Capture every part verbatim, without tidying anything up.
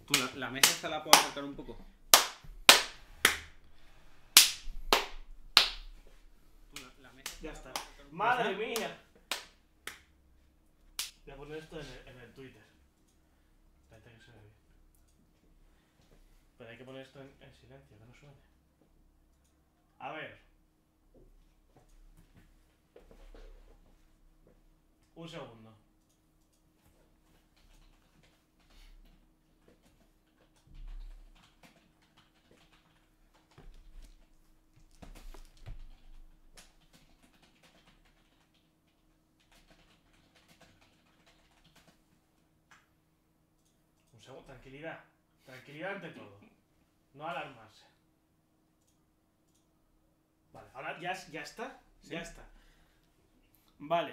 ¿Tú la, la mesa esta la puedo acercar un poco? ¿Tú la, la mesa Ya la está. puedo acercar un poco? ¡Madre mía! Voy a poner esto en el, en el Twitter. Espérate que se ve bien. Pero hay que poner esto en, en silencio, que no suene. A ver. Un segundo. Un segundo. Tranquilidad. Tranquilidad ante todo. No alarmarse. Vale, ahora ya, ya está. ¿Sí? Ya está. Vale.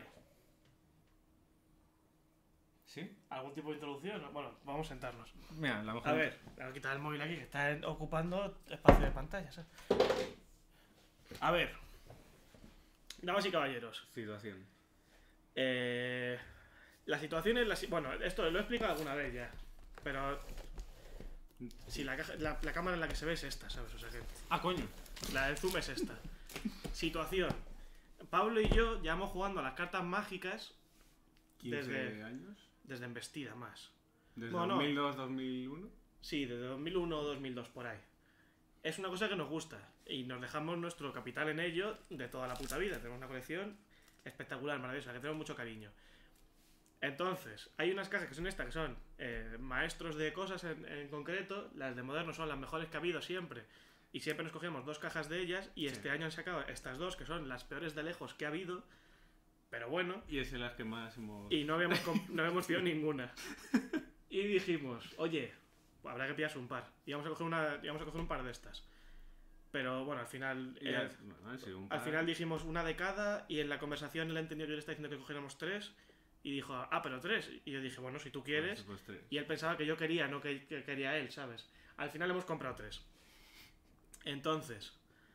¿Sí? ¿Algún tipo de introducción? Bueno, vamos a sentarnos. Mira, la mejor. A ver, voy a quitar el móvil aquí que está en- ocupando espacio de pantalla, ¿sabes? A ver. Damas y caballeros. Situación. Eh, la situación es la si- bueno, esto lo he explicado alguna vez ya. Pero si la, caja- la, la cámara en la que se ve es esta, ¿sabes? O sea que Ah, coño. la del zoom es esta. Situación. Pablo y yo llevamos jugando a las cartas mágicas quince Desde- años. desde Embestida más. Desde Bueno, dos mil dos, dos mil uno. Sí, desde dos mil uno o dos mil dos por ahí. Es una cosa que nos gusta y nos dejamos nuestro capital en ello de toda la puta vida. Tenemos una colección espectacular, maravillosa, que tenemos mucho cariño. Entonces, hay unas cajas que son estas, que son eh, maestros de cosas en, en concreto. Las de moderno son las mejores que ha habido siempre. Y siempre nos cogemos dos cajas de ellas. Y este Sí. año han sacado estas dos, que son las peores de lejos que ha habido. Pero bueno, Y es en las que más hemos. y no habíamos, comp- no habíamos pillado ninguna. Y dijimos, oye, habrá que pillarse un par. Y vamos a coger, una, íbamos a coger un par de estas. Pero bueno, al final... Y eh, al- bueno, han sido un al par. final dijimos una de cada y en la conversación él entendió que yo le estaba diciendo que cogiéramos tres. Y dijo, ah, pero tres. Y yo dije, bueno, si tú quieres. Pues tres. Y él pensaba que yo quería, no que, que quería él, ¿sabes? Al final hemos comprado tres. Entonces...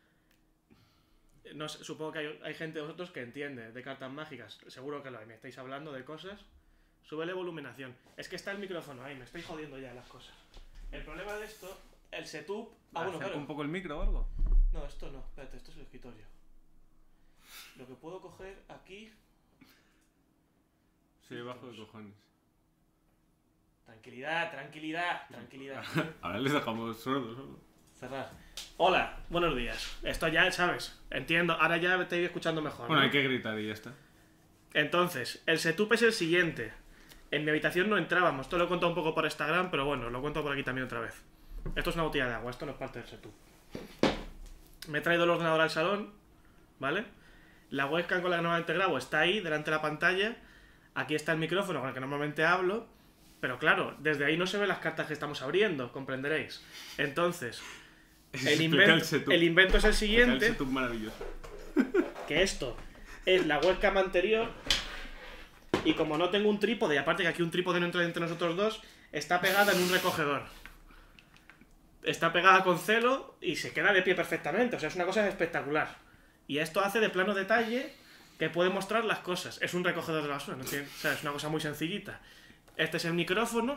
No sé, supongo que hay, hay gente de vosotros que entiende de cartas mágicas. Seguro que lo hay. Me estáis hablando de cosas. Súbele voluminación. Es que está el micrófono ahí. Me estáis jodiendo ya las cosas. El problema de esto, el setup... Ah, bueno, ¿Acerco claro. un poco el micro o algo? No, esto no. Espérate, esto es el escritorio. Lo que puedo coger aquí... Sí, bajo de cojones. Tranquilidad, tranquilidad, tranquilidad. Ahora les dejamos sordos solo. Cerrar. Hola, buenos días. Esto ya, ¿sabes? Entiendo. Ahora ya me estoy escuchando mejor. Bueno, ¿no? hay que gritar y ya está. Entonces, el setup es el siguiente. En mi habitación no entrábamos. Esto lo he contado un poco por Instagram, pero bueno, lo cuento por aquí también otra vez. Esto es una botella de agua, esto no es parte del setup. Me he traído el ordenador al salón, ¿vale? La webcam con la que normalmente grabo está ahí, delante de la pantalla. Aquí está el micrófono con el que normalmente hablo. Pero claro, desde ahí no se ven las cartas que estamos abriendo, comprenderéis. Entonces, el Explica invento, el setup. el invento es el El siguiente. setup maravilloso. Que esto es la webcam anterior y como no tengo un trípode, y aparte que aquí un trípode no entra entre nosotros dos, está pegada en un recogedor. Está pegada con celo y se queda de pie perfectamente, o sea, es una cosa espectacular. Y esto hace de plano detalle que puede mostrar las cosas. Es un recogedor de la basura, ¿no? Tiene- o sea, es una cosa muy sencillita. Este es el micrófono.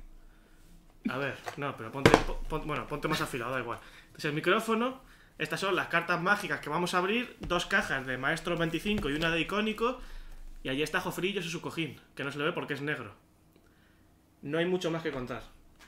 A ver, no, pero ponte, pon- bueno, ponte más afilado, da igual. Este es el micrófono. Estas son las cartas mágicas que vamos a abrir. Dos cajas de Maestro veinticinco y una de Icónico. Y allí está Jofrillos y su cojín, que no se le ve porque es negro. No hay mucho más que contar.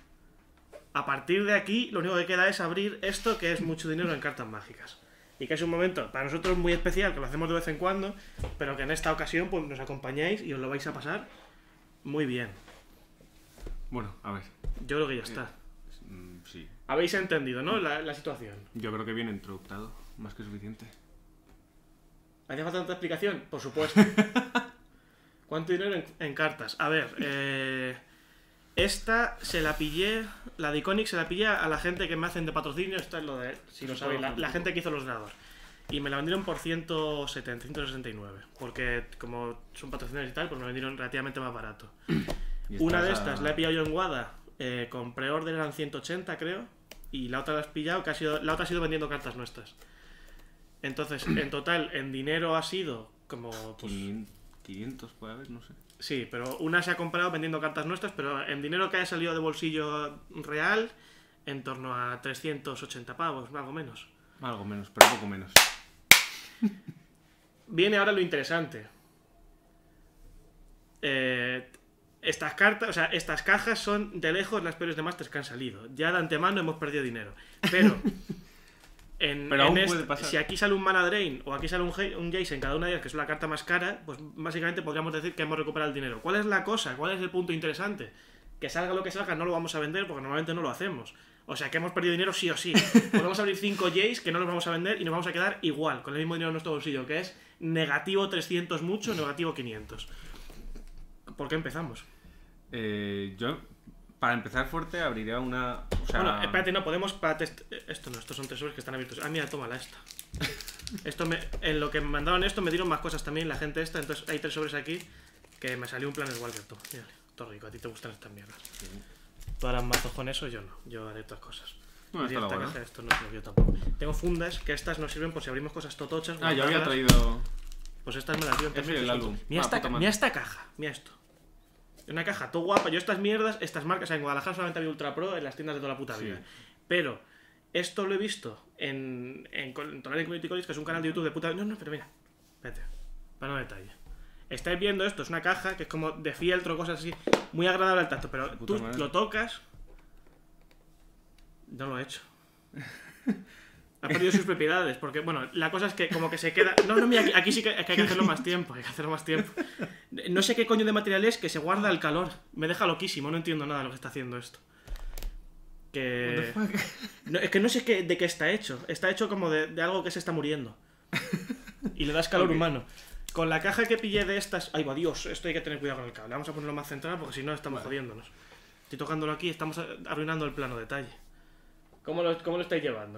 A partir de aquí, lo único que queda es abrir esto, que es mucho dinero en cartas mágicas. Y que es un momento para nosotros muy especial, que lo hacemos de vez en cuando, pero que en esta ocasión pues nos acompañáis y os lo vais a pasar muy bien. Bueno, a ver. Yo creo que ya está. Mm, sí. Habéis entendido, ¿no? La, la situación. Yo creo que viene introductado. Más que suficiente. ¿Hace falta tanta explicación? Por supuesto. ¿Cuánto dinero en, en cartas? A ver, eh, esta se la pillé, la de Iconic se la pillé a la gente que me hacen de patrocinio. Esta es lo de, si lo sabéis, la, la gente que hizo los dados. Y me la vendieron por ciento setenta, ciento sesenta y nueve. Porque como son patrocinadores y tal, pues me la vendieron relativamente más barato. Y Una de estás a- estas la he pillado yo en Wada. Eh, con pre-order eran ciento ochenta, creo. Y la otra la has pillado, que ha sido, la otra ha sido vendiendo cartas nuestras. Entonces, en total, en dinero ha sido como... Pues, quinientos puede haber, no sé. Sí, pero una se ha comprado vendiendo cartas nuestras, pero en dinero que haya salido de bolsillo real, en torno a trescientos ochenta pavos, algo menos. Algo menos, pero poco menos. Viene ahora lo interesante. Eh, estas cartas, o sea, estas cajas son de lejos las peores de Masters que han salido. Ya de antemano hemos perdido dinero. Pero, en, Pero en aún est- puede pasar. si aquí sale un Mana Drain o aquí sale un, He- un Jace en cada una de ellas, que es la carta más cara, pues básicamente podríamos decir que hemos recuperado el dinero. ¿Cuál es la cosa? ¿Cuál es el punto interesante? Que salga lo que salga, no lo vamos a vender porque normalmente no lo hacemos. O sea, que hemos perdido dinero sí o sí. Podemos abrir cinco Jays que no los vamos a vender y nos vamos a quedar igual, con el mismo dinero en nuestro bolsillo, que es negativo trescientos mucho, negativo quinientos. ¿Por qué empezamos? Eh, yo, para empezar fuerte, abriría una... O sea, Bueno, espérate, no, podemos... Para test... Esto no, estos son tesoros que están abiertos. Ah, mira, tómala esta. Esto me... En lo que me mandaron esto me dieron más cosas también, la gente esta. Entonces hay tres sobres aquí que me salió un Planet Walker. Tú, mírale, todo rico, a ti te gustan estas mierdas. Sí. Tú harás mazos con eso, yo no. Yo haré otras cosas. Bueno, Y está esta bueno. caja, esto no es lo que yo tampoco. Tengo fundas que estas nos sirven por si abrimos cosas totochas. Ah, yo había guardarlas. traído... Pues estas me las dio en Ese también, el que son- álbum. Mira, Ah, esta, puta ca- madre. mira esta caja, mira esto. Una caja todo guapa. Yo estas mierdas, estas marcas, o sea, en Guadalajara solamente había Ultra Pro en las tiendas de toda la puta Sí. vida. Pero esto lo he visto en, en, en Tonali Community College, que es un canal de YouTube de puta... No, no, pero mira, espérate, para no detalle. Estáis viendo esto, es una caja que es como de fieltro, cosas así, muy agradable al tacto, pero Puta tú madre. lo tocas... No lo he hecho. Ha perdido sus propiedades, porque, bueno, la cosa es que como que se queda... No, no, mira, aquí, aquí sí que, que hay que hacerlo más tiempo, hay que hacerlo más tiempo. No sé qué coño de material es que se guarda el calor. Me deja loquísimo, no entiendo nada de lo que está haciendo esto. Que... No, es que no sé qué, de qué está hecho. Está hecho como de, de algo que se está muriendo. Y le das calor Ok. humano. Con la caja que pillé de estas... Ay, va, Dios, esto hay que tener cuidado con el cable. Vamos a ponerlo más central porque si no estamos Vale. jodiéndonos. Estoy tocándolo aquí, estamos arruinando el plano detalle. ¿Cómo lo, cómo lo estáis llevando?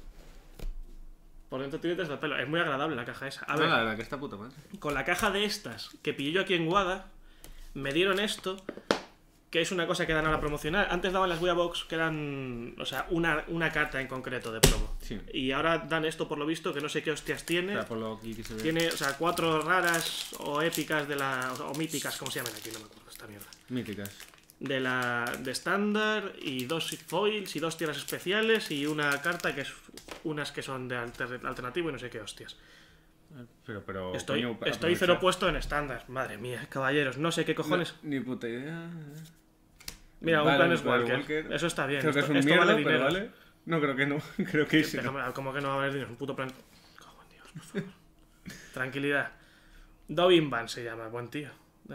Por dentro tiene tres de pelo. Es muy agradable la caja esa. A No, ver, la verdad que está puta madre. con la caja de estas que pillé yo aquí en Guada, me dieron esto, que es una cosa que dan a la promocional. Antes daban las Wea Box, que eran, o sea, una, una carta en concreto de promo. Sí. Y ahora dan esto por lo visto, que no sé qué hostias tiene. O sea, por lo aquí que se ve. Tiene, o sea, cuatro raras o épicas de la... o míticas, como se llaman aquí, no me acuerdo esta mierda. Míticas. De la de estándar y dos foils y dos tierras especiales y una carta que es unas que son de alter- alternativo y no sé qué hostias. Pero, pero... Estoy, coño, estoy aprovecha. cero puesto en estándar. Madre mía, caballeros, no sé qué cojones. No, ni puta idea. Mira, un Vale, Planet Planet Walker. Walker. Eso está bien. Creo que esto es un esto mierda, vale pero dinero. vale. No, creo que no. Creo que sí. Déjame, como que no va a valer dinero, es un puto plan. Cago en Dios, por favor. Tranquilidad. Dobin Van se llama, buen tío.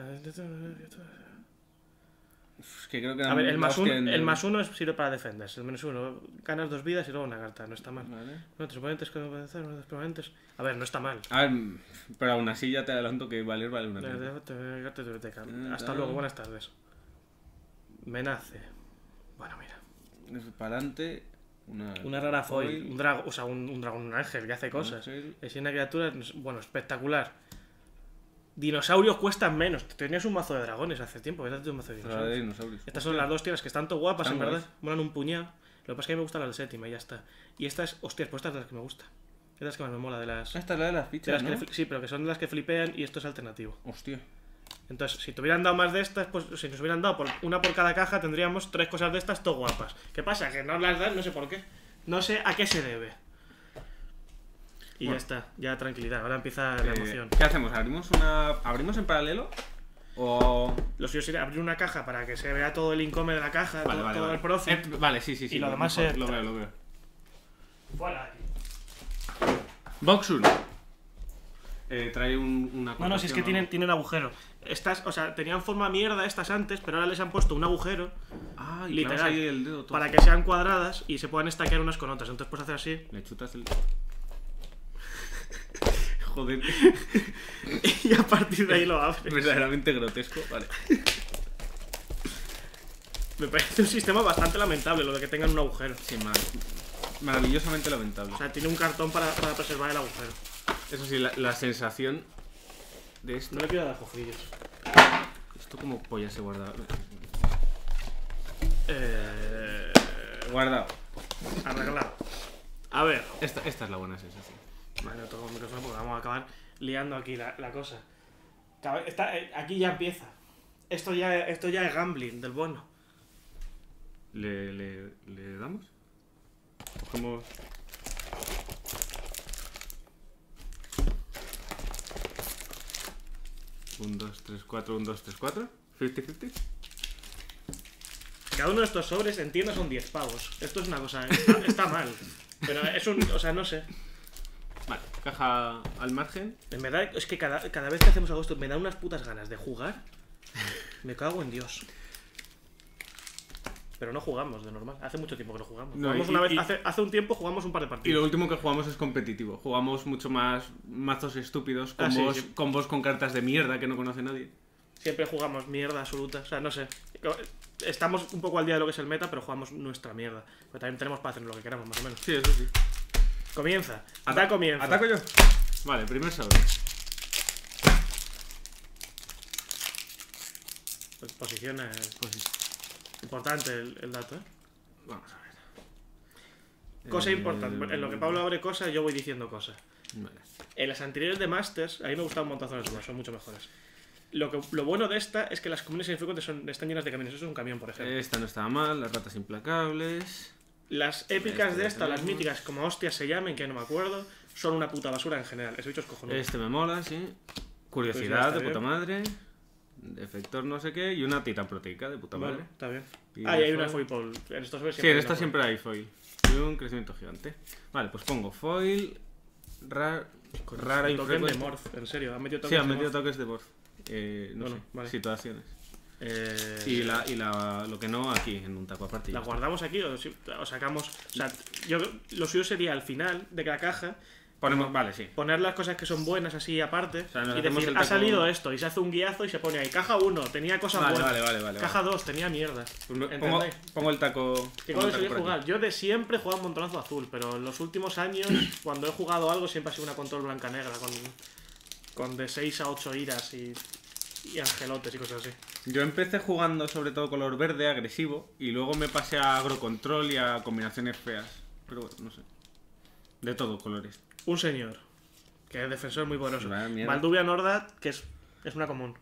Es que creo que A ver, el eran más dos uno, que en- el más uno es- sirve para defenders. El menos uno, ganas dos vidas y luego una carta, no está mal. Vale. No, tres oponentes que no pueden hacer, uno, dos permanentes. A ver, no está mal. A ver, pero aún así ya te adelanto que valer vale una Eh, mierda. te- te- te- te- te- te- Eh, Hasta tal. luego, buenas tardes. Me nace. Bueno, mira. Para adelante, una... Una rara foil, un dragón, o sea, un, un dragón, un ángel que hace cosas. ángel. Es una criatura, bueno, espectacular. Dinosaurios cuestan menos. Tenías un mazo de dragones hace tiempo, ¿verdad? Un mazo de Otra de dinosaurios. dinosaurios. Estas son las dos tierras que están todo guapas, Están en verdad. guays. Molan un puñado. Lo que pasa es que a mí me gusta la del séptima y ya está. Y estas, hostias, pues estas son las que me gusta. Estas son las que más me mola de las. Esta es la de las de fichas, las ¿no? que fli- sí, pero que son de las que flipean y esto es alternativo. Hostia. Entonces, si te hubieran dado más de estas, pues si nos hubieran dado por una por cada caja, tendríamos tres cosas de estas todo guapas. ¿Qué pasa? Que no las dan, no sé por qué. No sé a qué se debe. Y Bueno. ya está, ya tranquilidad, ahora empieza la Eh, emoción. ¿Qué hacemos? ¿Abrimos una... ¿Abrimos en paralelo? O... Lo suyo sería abrir una caja para que se vea todo el income de la caja, Vale, todo, vale, todo vale. el profit. Eh, vale, sí, sí, sí. Y lo demás mejor, es- Lo veo, lo veo. Fuera. Box uno. Eh, trae un, una... No, no, si es que acotación, tienen, tienen agujero. Estas, o sea, tenían forma mierda estas antes, pero ahora les han puesto un agujero Ah, y literal, clavas ahí el dedo todo. para que sean cuadradas y se puedan estaquear unas con otras. Entonces puedes hacer así Le chutas el... Joder. y a partir de ahí lo abres. Verdaderamente grotesco. Vale. Me parece un sistema bastante lamentable lo de que tengan un agujero. Sí, mar- maravillosamente lamentable. O sea, tiene un cartón para, para preservar el agujero. Eso sí, la, la sensación de esto... No le quiero dar cofrillos. Esto como polla se guarda. Eh... Guardado. Arreglado. A ver. Esta, esta es la buena sensación. Vale, no toco el micrófono porque vamos a acabar liando aquí la, la cosa. Está, aquí ya empieza. Esto ya, esto ya es gambling del bueno. ¿Le, le, le damos? Cogemos... un, dos, tres, cuatro, un, dos, tres, cuatro. cincuenta cincuenta. Cada uno de estos sobres en tienda son diez pavos. Esto es una cosa... Está, está mal. Pero es un... O sea, no sé. Vale, caja al margen. En verdad, es que cada, cada vez que hacemos algo esto me da unas putas ganas de jugar. Me cago en Dios. Pero no jugamos de normal. Hace mucho tiempo que no jugamos. No, jugamos y, una vez, y, hace, hace un tiempo jugamos un par de Y partidos. lo último que jugamos es competitivo. Jugamos mucho más mazos estúpidos, combos, ah, sí, sí. combos con cartas de mierda que no conoce nadie. Siempre jugamos mierda absoluta. O sea, no sé. Estamos un poco al día de lo que es el meta, pero jugamos nuestra mierda. Pero también tenemos para hacer lo que queramos, más o menos. Sí, eso sí. Comienza. Ata Da comienza. ¿Ataco yo? Vale, primer sobre. Pues posiciones. Pues, Importante el, el dato, ¿eh? vamos a ver. Cosa Eh, importante. En lo que Pablo abre cosas, yo voy diciendo cosas. Vale. En las anteriores de Masters, a mí me gustaban un montazo las demás, son mucho mejores. Lo, que, lo bueno de esta es que las comunes infrecuentes son, están llenas de camiones. Eso es un camión, por ejemplo. Esta no estaba mal, las ratas implacables. Las épicas Este de esta, las tenemos. míticas, como hostias se llamen, que no me acuerdo, son una puta basura en general. Ese bicho es cojonudo. Este me mola, sí. Curiosidad Curiosidad de está puta bien. madre. Defector no sé qué. Y una tita proteica de puta Vale, madre. está bien. Y Ah, y hay foil. una foil pole. En estos sobres Sí, siempre en hay esta una siempre hay foil. Y un crecimiento gigante. Vale, pues pongo foil. Ra foil. rara y Token de morph, en serio. Han metido Sí, tokens han de metido morph. toques de morph. Eh, no Bueno, sé, vale. situaciones. Eh, Y, la, y la, lo que no aquí, en un taco aparte. y ¿La ya está. guardamos aquí o, si- o sacamos? O sea, yo lo suyo sería al final de cada caja Ponemos, vale, sí. poner las cosas que son buenas así aparte sea, nos y hacemos decir, el ha taco- salido esto, y se hace un guiazo y se pone ahí, caja uno, tenía cosas Vale, buenas, vale, vale, vale. caja vale. dos, tenía mierdas. Pues me- pongo, ¿Entendéis? pongo el taco. ¿Qué pongo el color taco solía por aquí. jugar? Yo de siempre he jugado un montonazo azul, pero en los últimos años, cuando he jugado algo, siempre ha sido una control blanca-negra, con, con de seis a ocho iras y, y angelotes y cosas así. Yo empecé jugando sobre todo color verde, agresivo, y luego me pasé a agrocontrol y a combinaciones feas. Pero bueno, no sé. De todo, colores. Un señor, que es defensor muy poderoso. Vaya mierda. Valduvia Nordat, que es, es una común.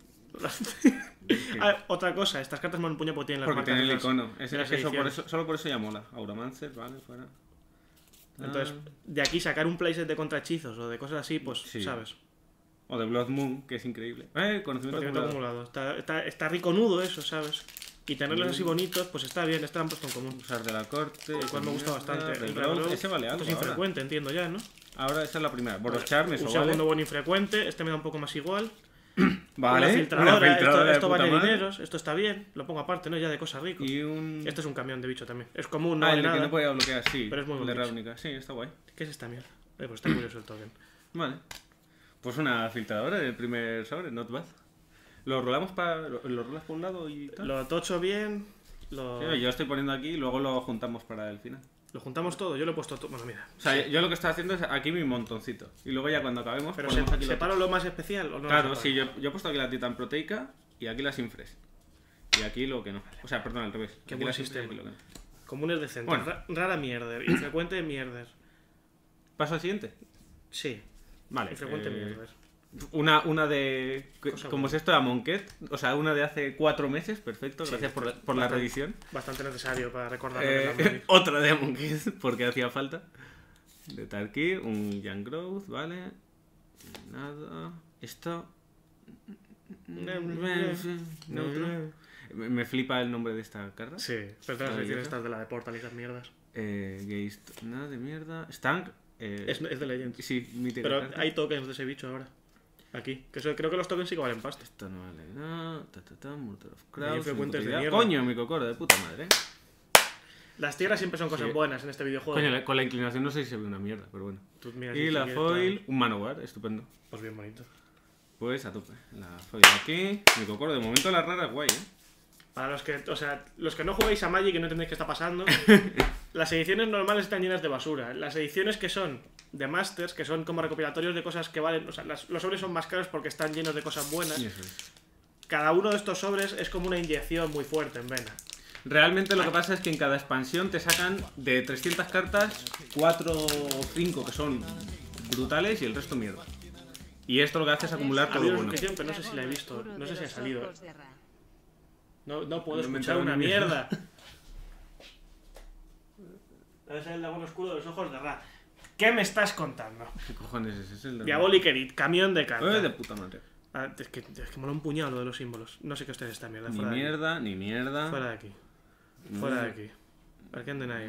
Ah, otra cosa, estas cartas me han empuñado porque tienen las Porque marcas tiene el de las- icono. Es, de las es eso, por ediciones. eso, solo por eso ya mola. Auramancer, vale, fuera. Entonces, Ah. de aquí sacar un playset de contrahechizos o de cosas así, pues, Sí. ¿sabes? O de Blood Moon, que es increíble. Eh, conocimiento Conocimiento acumulado. acumulado. Está, está, está riconudo eso, ¿sabes? Y tenerlos Mm. así bonitos, pues está bien, este lo han puesto en común. Usar de la corte. El cual me gusta bastante. El El Reroll, Reroll, ese vale algo. esto es Ahora. infrecuente, entiendo ya, ¿no? ahora esa es la primera. Borochar me Un eso segundo vale. buen infrecuente, este me da un poco más igual. Vale, Una filtradora, una filtradora esto, de esto puta vale madre. dineros, esto está bien, lo pongo aparte, ¿no? Ya de cosas ricas. Y un. Este es un camión de bicho también. Es común, no ah, vale el de que nada. no podía bloquear, sí. Pero es muy el de buen bicho. Ravnica, sí, está guay. ¿Qué es esta mierda? Eh, pues está curioso el token. Vale. Pues una filtradora en el primer sobre, not bad. Lo rolamos para. Lo, lo rolas por un lado y tal. Lo tocho bien, lo, Sí, yo estoy poniendo aquí y luego lo juntamos para el final. lo juntamos todo. Yo lo he puesto todo. Bueno, mira. O sea, yo lo que estoy haciendo es aquí mi montoncito. Y luego ya cuando acabemos. Pero ponemos se, aquí lo ¿separo lo más especial o no? lo Claro, separo? sí, yo, yo he puesto aquí la titan proteica y aquí las infres. Y aquí lo que no. O sea, perdón, al revés. Qué Aquí buen las infres y sistema. aquí lo que no. Comunes decentes. Bueno. Ra- rara mierder. Infrecuente mierder. ¿Paso al siguiente? Sí. Vale. Infrecuente eh, mierder. Una, una de. Cosa Como buena. es esto de Amonkhet. O sea, una de hace cuatro meses. Perfecto. Sí, Gracias por la, por la bastante- reedición. Bastante necesario para recordar Eh, lo que es la otra de Amonkhet. Porque hacía falta. De Tarkir. Un Young Growth. Vale. Nada. Esto. Neutro. Me, me flipa el nombre de esta carta. Sí, pero las Maravilloso. ediciones estas de la de Portal y esas mierdas. Eh, Geist, nada de mierda. Stank. Eh, Es, es de Legends. sí, mítica Pero carta. hay tokens de ese bicho ahora. Aquí. Que eso- creo que los tokens sí que valen pasta. Esto no vale nada. Ta, ta, ta, Murder of Y Crowds. frecuentes de Incutilidad. mierda. Coño, mi cocoro, de puta madre. Las tierras siempre son cosas Sí. buenas en este videojuego. Coño, la- con la inclinación no sé si se ve una mierda, pero bueno. Tú miras Y si la sigue foil, tal. un manowar, estupendo. Pues bien bonito. Pues a tope. La foil aquí. Mi cocoro, de momento la rara es guay, eh. Para los que, o sea, los que no jugáis a Magic y no entendéis qué está pasando, las ediciones normales están llenas de basura. Las ediciones que son de Masters, que son como recopilatorios de cosas que valen, o sea, las- los sobres son más caros porque están llenos de cosas buenas. Y eso es. Cada uno de estos sobres es como una inyección muy fuerte en vena. Realmente lo que pasa es que en cada expansión te sacan de trescientas cartas, cuatro o cinco que son brutales y el resto mierda. Y esto lo que hace es acumular Ha todo habido bueno. suscripción, pero no sé si la he visto. No sé si ha salido. No, no puedo No me escuchar entraba una ni mierda. Debe ser el dragón oscuro de los ojos de Ra. ¿Qué me estás contando? ¿Qué cojones es ese? Es el de... Diabolic Elite, camión de cartas. ¡Eh, de puta madre! Ah, es, que, es que mola un puñado lo de los símbolos. No sé qué ustedes esta mierda. Ni Fuera de aquí. mierda, ni mierda. Fuera de aquí. Mm. Fuera de aquí. Arcane Denial.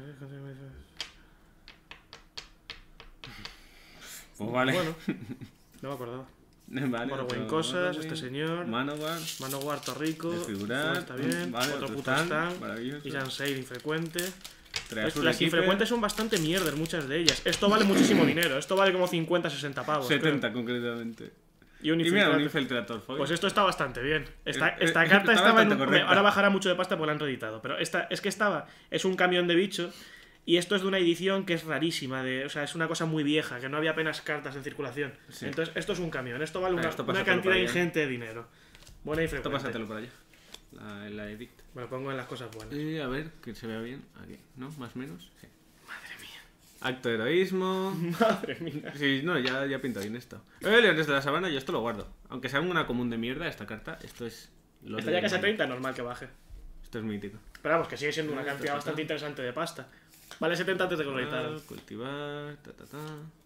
Pues vale. Bueno, no me acordaba. Vale. Morrowind otro cosas, Morrowind, este señor. Manowar. Manowar Torrico. Desfigurar. Está bien. Vale, otro otro puto stand, stand. maravilloso. Y Janseir infrecuente. Tres Es- azul las equipe, infrecuentes son bastante mierdas, muchas de ellas. Esto vale muchísimo dinero. Esto vale como cincuenta, sesenta pavos. creo. setenta concretamente. Y un Y mira, un infiltrante. infiltrator foil. Pues esto está bastante bien. Esta, Eh, esta eh, carta está estaba en bastante un- hombre, correcta. ahora bajará mucho de pasta porque la han reeditado. Pero esta, es que estaba. Es un camión de bicho. Y esto es de una edición que es rarísima. De, o sea, es una cosa muy vieja. Que no había apenas cartas en circulación. Sí. Entonces, esto es un camión. Esto vale Ah, una, esto una pásatelo cantidad para allá. ingente de dinero. Buena y Esto frecuente. pásatelo para allá. La, la edict. Me lo pongo en las cosas buenas. Eh, a ver, que se vea bien. Aquí, ¿no? Más o menos. Sí. Madre mía. Acto de heroísmo. Madre mía. Sí, no, ya, ya pinta bien esto. Eh, Leones de la Sabana, yo esto lo guardo. Aunque sea una común de mierda, esta carta, esto es... Lo Está de ya casi a Magic. treinta, normal que baje. Esto es mítico. Pero vamos, que sigue siendo una Eh, cantidad ta, ta, bastante ta. interesante de pasta. Vale setenta antes de que lo editaran. Cultivar, ta, ta, ta.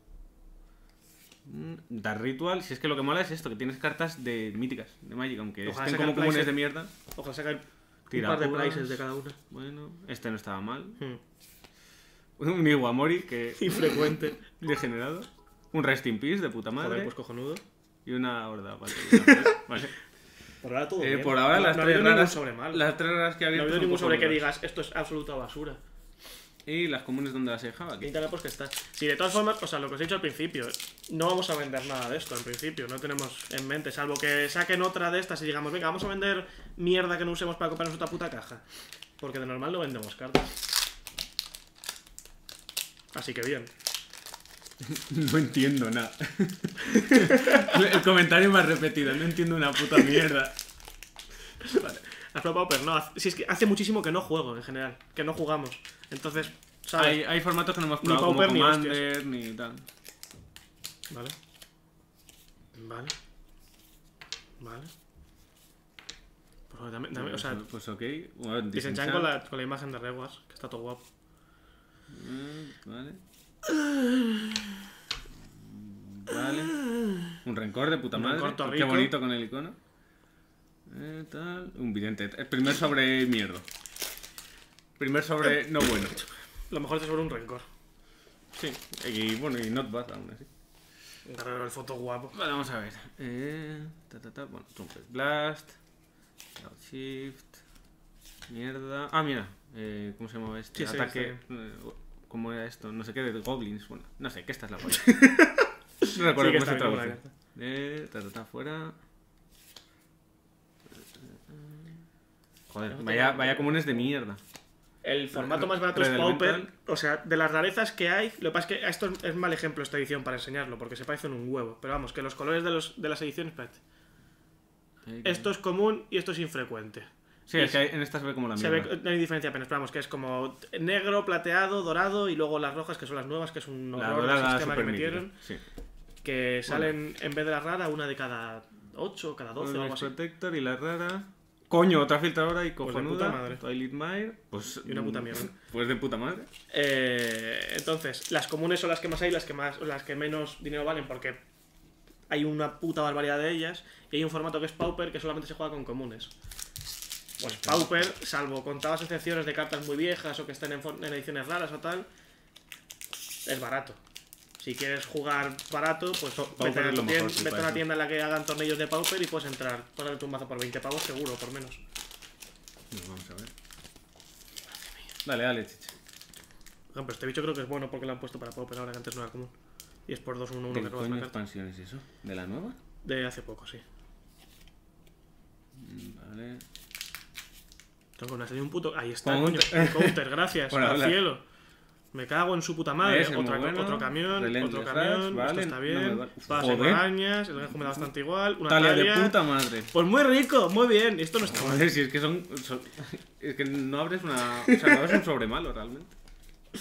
Mm, Dar Ritual, si es que lo que mola es esto, que tienes cartas de míticas, de Magic, aunque Ojalá estén sacar como comunes Places. de mierda. Ojalá sacar un Tira par de púas. prices de cada una. Bueno, este no estaba mal. Hmm. Un Iwamori, que... Infrecuente. degenerado. Un Rest in Peace, de puta madre. Joder, pues cojonudo. Y una horda, vale. vale. Por ahora todo Eh, bien. por ahora no, las no ha tres habido ningún raras... sobre mal. Las tres raras que No ha había habido ningún sobre que digas esto es absoluta basura. Y las comunes donde las he dejado aquí. Internet pues que está. Sí, de todas formas, o sea, lo que os he dicho al principio, no vamos a vender nada de esto en principio, no tenemos en mente, salvo que saquen otra de estas y digamos, venga, vamos a vender mierda que no usemos para comprarnos otra puta caja. Porque de normal no vendemos cartas. Así que bien. No entiendo nada. El comentario más repetido, no entiendo una puta mierda. Vale. Has probado, pero no, hace- si es que hace muchísimo que no juego en general, que no jugamos. Entonces, ¿sabes? Hay, hay formatos que no hemos Ni probado, como Pauper ni Commander, ni tal. Vale. Vale. Vale. Pues dame, dame, o sea, Pues, pues ok. Bueno, disenchan con la, con la imagen de Reguas, que está todo guapo. Mm, Vale. Vale. Un rencor de puta Un madre. rencor Qué torrico. bonito con el icono. Eh, tal. Un vidente. El primer sobre mierda. Primer sobre no bueno. Lo mejor es sobre un rencor. Sí. Y bueno, y not bad aún así. Un guerrero del foto guapo. Vale, vamos a ver. Eh, ta, ta, ta. Bueno, Trumpet Blast. Cloud Shift. Mierda. Ah, mira. Eh, ¿Cómo se llamaba este? Sí, sí, Ataque. está eh, ¿Cómo era esto? No sé qué, de Goblins. Bueno, no sé, ¿qué esta es la polla? No recuerdo Sí, que cómo se está bien, traduce. la carta. Eh, ta, ta, ta, fuera. Joder, vaya, vaya comunes de mierda. El formato más barato es Red Pauper. Elemental. O sea, de las rarezas que hay, lo que pasa es que esto es mal ejemplo esta edición para enseñarlo, porque se parecen un huevo. Pero vamos, que los colores de, los, de las ediciones, espérate. Esto es común y esto es infrecuente. Sí, es que hay- en esta se ve como la Se mierda. ve, no hay diferencia apenas, pero vamos, que es como negro, plateado, dorado y luego las rojas, que son las nuevas, que es un La horror de dorada sistema que super metieron. Sí. Que salen, en vez de la rara, una de cada ocho, cada doce o algo así. Protector y la rara. Coño, otra filtradora y Pues de cojonuda. puta madre. Twilight Mire. Pues, Y una puta mierda. Pues de puta madre. Eh, entonces, las comunes son las que más hay, las que más, las que menos dinero valen, porque hay una puta barbaridad de ellas. Y hay un formato que es Pauper que solamente se juega con comunes. Pues Pauper, salvo contadas excepciones de cartas muy viejas o que estén en, for- en ediciones raras o tal, es barato. Si quieres jugar barato, pues Pauper vete, a, es lo tu mejor, tien- sí, vete a para una eso. tienda en la que hagan tornillos de Pauper y puedes entrar, ponerte un mazo por veinte pavos seguro, por menos. Pues vamos a ver. Dale, dale, chiche. Por ejemplo, este bicho creo que es bueno porque lo han puesto para Pauper ahora que antes no era común. Y es por dos uno uno ¿Qué que robas coño una carta. expansión es eso? ¿De la nueva? De hace poco, sí. Mm, Vale. Tengo una serie un puto. Ahí está, Counter. coño. Un counter, gracias. Bueno, al habla. cielo. Me cago en su puta madre. Ese es muy Otra, bueno. Otro camión, Relentless otro camión. Rush, vale, Esto está no bien. me vale. Todas las Joder. arañas. El Genjo me da bastante igual. Una Talia Talia. de puta madre. Pues muy rico, muy bien. Esto no está mal. Joder, si es que son, son- Es que no abres una. O sea, no abres un sobre malo realmente.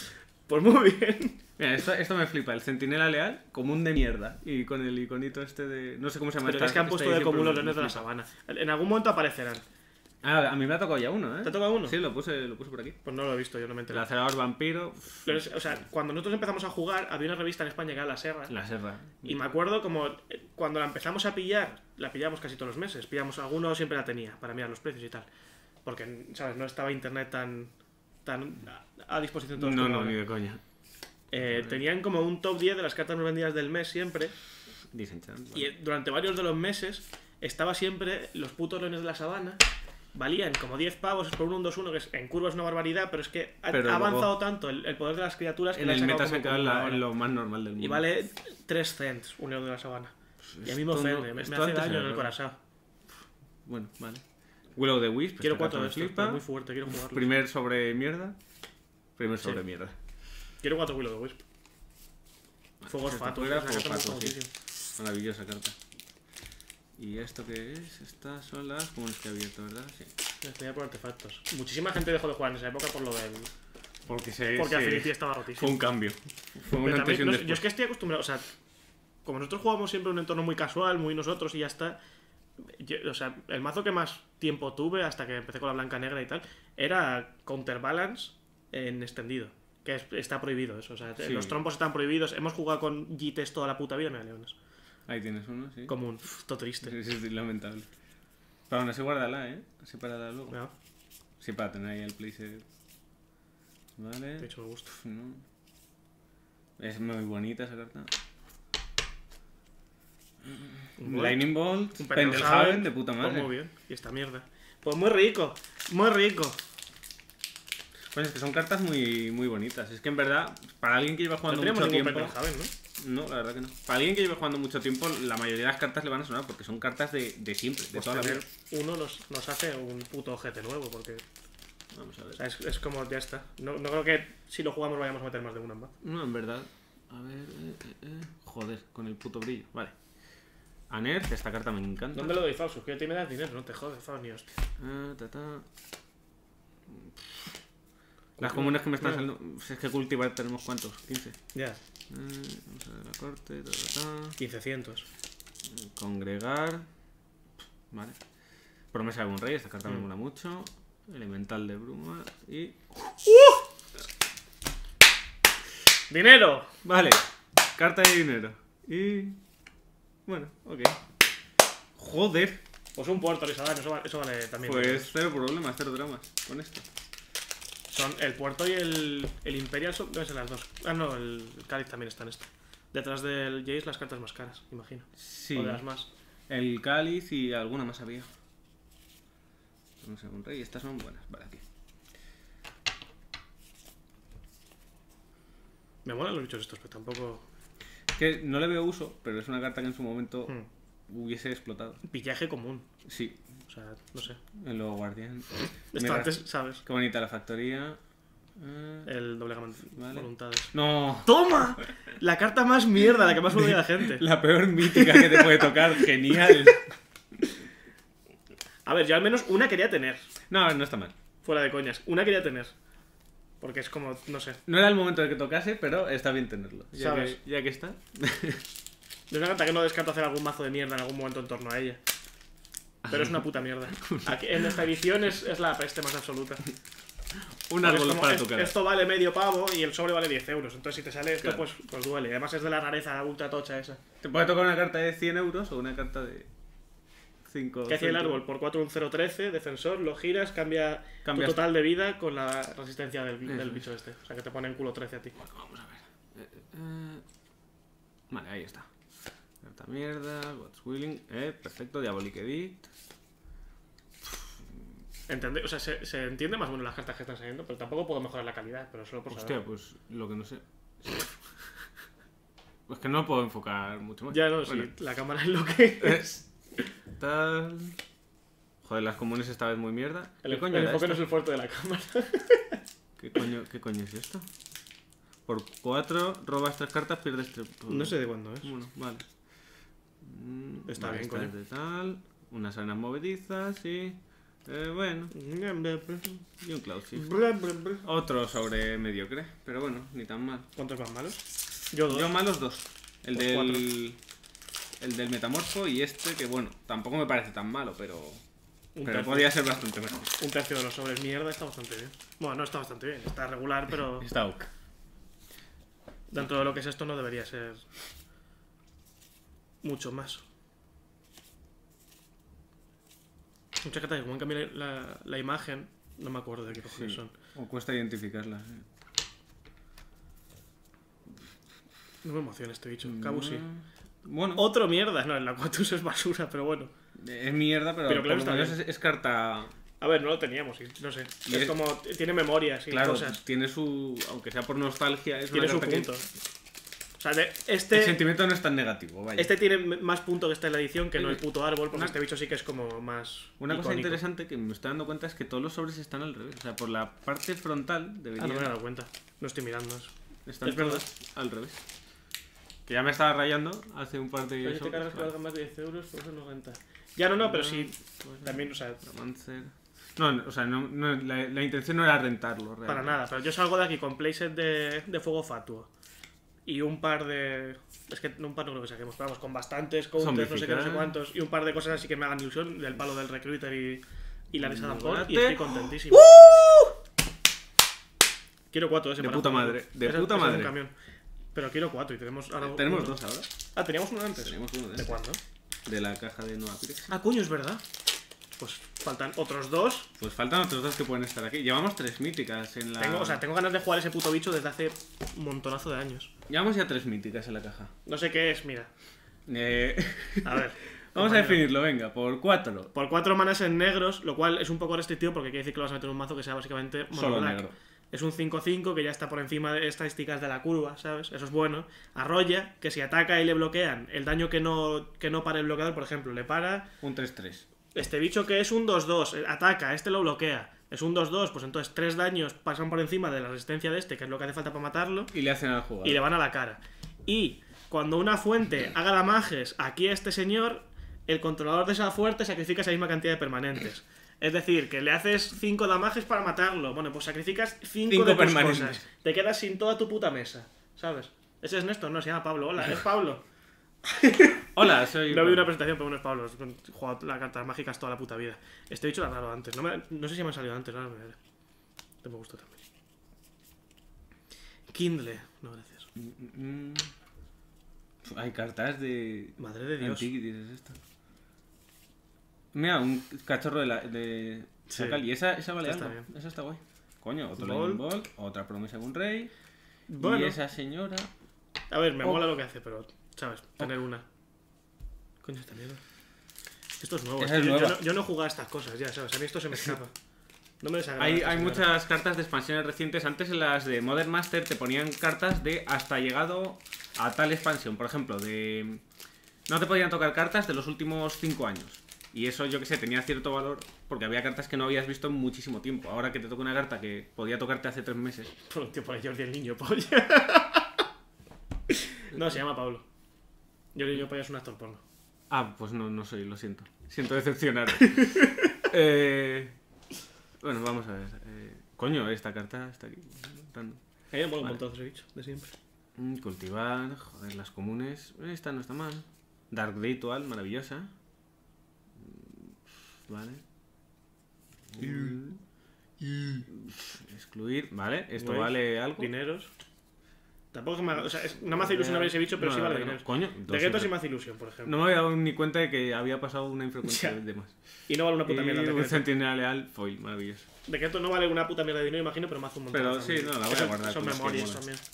Pues muy bien. Mira, esto, esto me flipa. El centinela leal, común de mierda. Y con el iconito este de... No sé cómo se llama. Pero es que han puesto de común los leones de la sabana. En algún momento aparecerán. Ah, a mí me ha tocado ya uno, ¿eh? ¿Te ha tocado uno? Sí, lo puse, lo puse por aquí. Pues no lo he visto, yo no me enteré. El acelerador vampiro... Pero es- o sea, cuando nosotros empezamos a jugar, había una revista en España que era La Serra. La serra. Y me acuerdo como eh, cuando la empezamos a pillar, la pillamos casi todos los meses. Pillamos alguno, siempre la tenía para mirar los precios y tal. Porque, ¿sabes? No estaba internet tan, tan a a disposición de todos. No, como no, ahora. ni de coña. Eh, tenían como un top diez de las cartas más vendidas del mes siempre. Disenchant. Y eh, durante varios de los meses estaba siempre los putos leones de la sabana. Valían como diez pavos por un uno dos uno, que es, en curva es una barbaridad, pero es que ha, Pero ha luego- avanzado tanto el, el poder de las criaturas que En le han el sacado meta se como queda en, común la- ahora. en lo más normal del mundo. Y vale tres cents un león de la sabana. Y a mí me Esto no- ofende, me, me esto hace antes daño era en el raro. corazón. Bueno, vale. Will the Wisp. Quiero esta cuatro carta de me estos, flipa. pero muy fuerte, quiero jugarlo. Primer sobre mierda. Primer Sí. sobre mierda. Quiero cuatro Will of the Wisp. Fuegos Esta fatos, fuera, esa fuego carta me gusta fato, sí. muchísimo. Maravillosa carta. ¿Y esto qué es? Estas son las comunes que he abierto, ¿verdad? Sí. Estoy por artefactos. Muchísima gente dejó de jugar en esa época por lo del. Porque se. Porque se- Affinity estaba rotísimo. Fue un cambio. Fue Pero una también, antes y un no sé, después. yo es que estoy acostumbrado, o sea, como nosotros jugamos siempre en un entorno muy casual, muy nosotros y ya está. yo- o sea, el mazo que más tiempo tuve hasta que empecé con la blanca negra y tal era Counterbalance en extendido. Que es- está prohibido eso. O sea, Sí. los trompos están prohibidos. Hemos jugado con G Ts toda la puta vida, mira, leones. Ahí tienes uno, sí. Común, Uf, todo triste. Sí, sí, sí, lamentable. Pero aún así guárdala, ¿eh? Así para dar luego. Mira, Sí, para tener ahí el playset. Vale. de hecho, me gusta. No. Es muy bonita esa carta. Un Bolt, Lightning Bolt, un Pendelhaven, de puta Pues madre. muy bien. Y esta mierda. Pues muy rico, muy rico. Pues es que son cartas muy, muy bonitas. Es que en verdad, para alguien que lleva No jugando tenemos mucho ningún tiempo. Pendelhaven, ¿no? No, la verdad que no. Para alguien que lleva jugando mucho tiempo, la mayoría de las cartas le van a sonar porque son cartas de, de siempre, de Pues toda la vida. tener uno nos, nos hace un puto ojete nuevo, porque Vamos a ver. o sea, es, es como ya está. No, no creo que si lo jugamos vayamos a meter más de una en mazo. No, en verdad. A ver. Eh, eh, eh. Joder, con el puto brillo. Vale. Anerth, esta carta me encanta. ¿Dónde lo doy, Fausto? Que me das dinero, no te jodes, Fausto, ni hostia. Ah, ta, ta. Las comunes que me están saliendo. Es que cultivar tenemos cuántos, quince. Ya, Eh, vamos a ver la corte. Ta, ta, ta. quince-cientos. Congregar. Vale. Promesa de un rey, esta carta me Mm. mola mucho. Elemental de bruma. Y. ¡Dinero! Vale. Carta de dinero. Y. Bueno, ok. Joder. Pues un puerto, Lisadán, eso, vale, eso vale también. Pues cero problemas, cero dramas con esto. Son el puerto y el, el Imperial son, deben ser las dos. Ah, no, el Cáliz también está en esto. Detrás del Jace las cartas más caras, imagino. Sí. O de las más. El cáliz y alguna más había. No sé, un rey. Estas son buenas. Vale, aquí. Me molan los bichos estos, pero tampoco. Que no le veo uso, pero es una carta que en su momento Hmm. hubiese explotado. Pillaje común. Sí, O sea, no sé. en lo guardián. Esto Mira, antes, ¿sabes? qué bonita la factoría. Eh, El doble gama Vale. voluntades. No, ¡Toma! La carta más mierda, la que más odia a la gente. la peor mítica que te puede tocar. Genial. A ver, yo al menos una quería tener. No, no está mal. Fuera de coñas. Una quería tener. Porque es como, no sé. No era el momento de que tocase, pero está bien tenerlo. Ya, ¿Sabes? que, ya que está. Es una carta que no descarto hacer algún mazo de mierda en algún momento en torno a ella. Pero es una puta mierda. Aquí, en esta edición es, es la peste más absoluta. Un Porque es árbol como, para es- tu cara. Esto vale medio pavo y el sobre vale diez euros. Entonces si te sale esto, Claro. pues, pues duele. Además es de la rareza ultra tocha esa. Te puede tocar una carta de cien euros o una carta de cinco. Que hace el árbol por cuatro un cero trece, defensor, lo giras, cambia Cambias- tu total de vida con la resistencia del, Eso del es. bicho este. O sea que te pone en culo trece a ti. Vamos a ver. Eh, eh, Vale, ahí está. Carta mierda, God's Willing. Eh, perfecto, Diabolic Edict. Entende- o sea, se, se entiende más o menos las cartas que están saliendo, pero tampoco puedo mejorar la calidad, pero solo por Hostia, saber. pues lo que no sé. Pues que no puedo enfocar mucho más. Ya no, Bueno, sí, la cámara es lo que es. Tal. Joder, las comunes esta vez muy mierda. El, ¿Qué coño el era enfoque no es esto? el fuerte de la cámara. ¿Qué coño, ¿Qué coño es esto? Por cuatro, robas tres cartas, pierdes tres. No sé de cuándo es. Bueno, vale. Mm, Está vale, bien, esta coño. es de tal. Unas arenas movedizas y. Eh, bueno. Y un Cloud Shift. Otro sobre mediocre, pero bueno, ni tan mal. ¿Cuántos van malos? Yo dos. Yo malos dos. El Pues del... cuatro. El del Metamorfo y este, que bueno, tampoco me parece tan malo, pero... Un pero tercio. podría ser bastante mejor. Un tercio de los sobres mierda está bastante bien. Bueno, no está bastante bien, está regular, pero Está ok. dentro de lo que es esto no debería ser mucho más. Mucha gente que como han cambiado la, la imagen, no me acuerdo de qué cojones Sí. son. O cuesta identificarlas. ¿eh? No me emociona este bicho. Cabu sí. Bueno, Otro mierda. No, el Laquatus es basura, pero bueno. es mierda, pero, Pero claro, por lo está menos bien. es, es carta... A ver, no lo teníamos, y no sé. Y es, es- como. Tiene memorias y Claro, cosas. tiene su... Aunque sea por nostalgia, es Tiene una su carta que- punto. O sea, de- El este. sentimiento no es tan negativo, vaya. Este tiene m- más punto que está en la edición que no el Oye, puto árbol, porque una- este bicho sí que es como más. Una cosa icónico. interesante que me estoy dando cuenta es que todos los sobres están al revés. O sea, por la parte frontal Ah, deberían... no me he dado cuenta. No estoy mirando eso. Están es verdad. todos al revés. Que ya me estaba rayando hace un par de... Pero si te sobres, cargas que vale. valgan más de diez euros, pues eso no renta. Ya no, no, pero sí. Pues, También, o sea, Romancer... No, no, o sea, no, no, la, la intención no era rentarlo, realmente. para nada. Pero yo salgo de aquí con playset de, de fuego fatuo. Y un par de. Es que no un par no creo que saquemos, pero vamos, con bastantes counters, no sé qué, no sé Zombificar. cuántos. Y un par de cosas así que me hagan ilusión, del palo del Recruiter y, y la de Adam Paul. Y Chocolate. estoy contentísimo. Quiero cuatro ese De para puta jugar. madre, de Ese- puta ese es un madre. camión. Pero quiero cuatro y tenemos ahora. Tenemos uno. dos ahora. Ah, teníamos uno antes. Tenemos uno de ¿De este. cuándo? De la caja de Nova Pirex. Ah, coño, es verdad. Pues faltan otros dos. Pues faltan otros dos que pueden estar aquí. Llevamos tres míticas en la... Tengo, o sea, tengo ganas de jugar ese puto bicho desde hace un montonazo de años. Llevamos ya tres míticas en la caja. No sé qué es, mira. Eh... A ver. Vamos a compañero. definirlo, venga, por cuatro. Por cuatro manas en negros, lo cual es un poco restrictivo porque quiere decir que lo vas a meter en un mazo que sea básicamente mono Solo black. negro. Es un cinco cinco que ya está por encima de estadísticas de la curva, ¿sabes? Eso es bueno. Arrolla, que si ataca y le bloquean, el daño que no, que no para el bloqueador, por ejemplo, le para. Un tres tres. Este bicho que es un dos dos, eh, ataca, este lo bloquea. Es un dos dos, pues entonces tres daños pasan por encima de la resistencia de este, que es lo que hace falta para matarlo, Y le hacen al jugador. y le van a la cara. Y cuando una fuente haga damages aquí a este señor, el controlador de esa fuente sacrifica esa misma cantidad de permanentes. Es decir, que le haces cinco damages para matarlo. Bueno, pues sacrificas cinco Cinco de tus permanentes. cosas. Te quedas sin toda tu puta mesa, ¿sabes? Ese es Néstor, no, se llama Pablo. Hola, es Pablo. Hola, soy... No vi una presentación, pero no es Pablo. He jugado las cartas mágicas toda la puta vida. Este bicho era raro antes. No, me- no sé si me han salido antes, ahora me veré. Este me gustó también. Kindle. No, gracias. Mm, mm. Hay cartas de... Madre de Dios. Antiquities es esto. Mira, un cachorro de la... De... Sí. Chacal. Y esa, esa vale Está algo. bien. Esa está guay. Coño, otro Ball. Lightning Bolt, otra promesa de un rey. Bueno. Y esa señora... A ver, me Oh. mola lo que hace, pero, ¿sabes? Tener una. Coño, esta mierda. Esto es nuevo. Esa es es que yo, nueva. yo no, yo no he jugado a estas cosas, ya, ¿sabes? A mí esto se me escapa. No me desagrada. Hay, esta hay señora. muchas cartas de expansiones recientes. Antes en las de Modern Master te ponían cartas de hasta llegado a tal expansión. Por ejemplo, de... No te podían tocar cartas de los últimos cinco años. Y eso, yo que sé, tenía cierto valor porque había cartas que no habías visto en muchísimo tiempo. Ahora que te toca una carta que podía tocarte hace tres meses. Por tío, por ahí Jordi el niño polla. No, se llama Pablo. Jordi el niño polla es un actor porno. Ah, pues no, no soy, lo siento. Siento decepcionar. eh... Bueno, vamos a ver. Eh... Coño, esta carta está aquí. Dando. A mí me mola un Vale. montón ese bicho, de siempre. Mm, Cultivar, joder, las comunes. Esta no está mal. Dark Ritual, maravillosa. Mm, Vale. Mm, Excluir, vale. Esto Wave, vale algo. Dineros. Tampoco es que me haga- o sea, es- no me hace ilusión ver ese bicho, pero No, sí vale no, dinero. Coño, De dos Gueto sí y- me hace ilusión, por ejemplo. No me había dado ni cuenta de que había pasado una infrecuencia Ya. de más. Y no vale una puta Y mierda. De un Gueto. centinela leal, foil, maravilloso. De Gueto no vale una puta mierda de dinero, imagino, pero me hace un montón. Pero también. sí, no, la voy a Eso- guardar Son con las que memorias molan. también.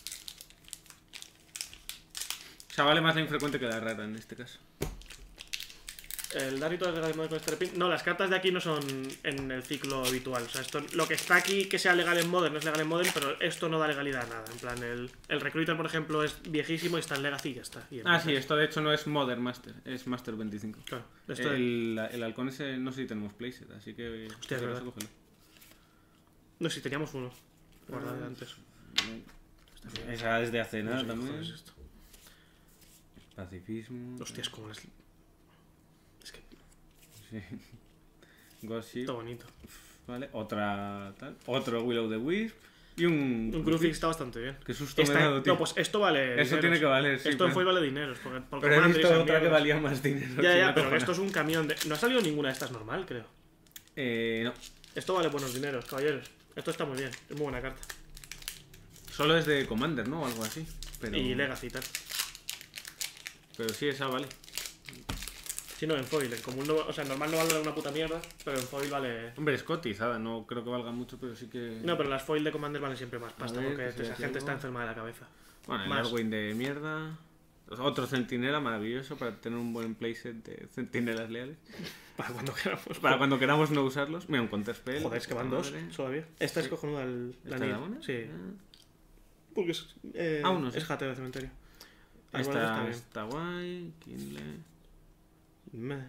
O sea, vale más la infrecuente que la rara en este caso. El Darito es legal en Modern con este repin. No, las cartas de aquí no son en el ciclo habitual. O sea, esto, lo que está aquí que sea legal en Modern no es legal en Modern, pero esto no da legalidad a nada. En plan, el, el Recruiter, por ejemplo, es viejísimo y está en Legacy y ya está. Y Ah, entonces- sí, esto de hecho no es Modern Master, es Master veinticinco. Claro, esto de- El, el halcón ese no sé si tenemos playset, así que... Hostia, es si verdad. acaso, cógelo. No, sí, teníamos uno. Guardado de antes. Esa es de hace No nada sé qué también. cojones es esto. Pacifismo. Hostias, como las... Es que... Sí. Ghost Está bonito. Vale, otra tal. Otro Will of the Wisp. Y un. Un Crucifix está bastante bien. Qué susto Está- me he dado, tío. No, pues esto vale. Eso dineros. tiene que valer, sí. Esto en pero- foil vale dinero. Porque, porque Pero he Commander y visto esas otra que mierdas. valía más dinero. Ya, sí, ya, me pero acojona. esto es un camión de. No ha salido ninguna de estas normal, creo. Eh, no. Esto vale buenos dineros, caballeros. Esto está muy bien. Es muy buena carta. Solo es de Commander, ¿no? O algo así. Pero... Y Legacy y tal. Pero sí, esa vale. Si no, en foil. En común no, o sea, en normal no vale una puta mierda. Pero en foil vale. Hombre, es cotizada, no creo que valga mucho, pero sí que. No, pero las foil de Commander valen siempre más pasta. ver, Porque que sea esa aquí gente algo. está enferma de la cabeza. Bueno, el más. Arwing de mierda. Otro centinela maravilloso para tener un buen playset de centinelas leales. Para cuando queramos. Para cuando queramos no usarlos. Mira, un counterspell. Joder, es que van dos todavía. Esta es cojonuda el, la ¿Esta Nil. la una? Sí. Ah. Porque es. Eh, Ah, uno, sí. Es jateo de cementerio. Árboles Esta está bien. está guay. Kindle. Meh.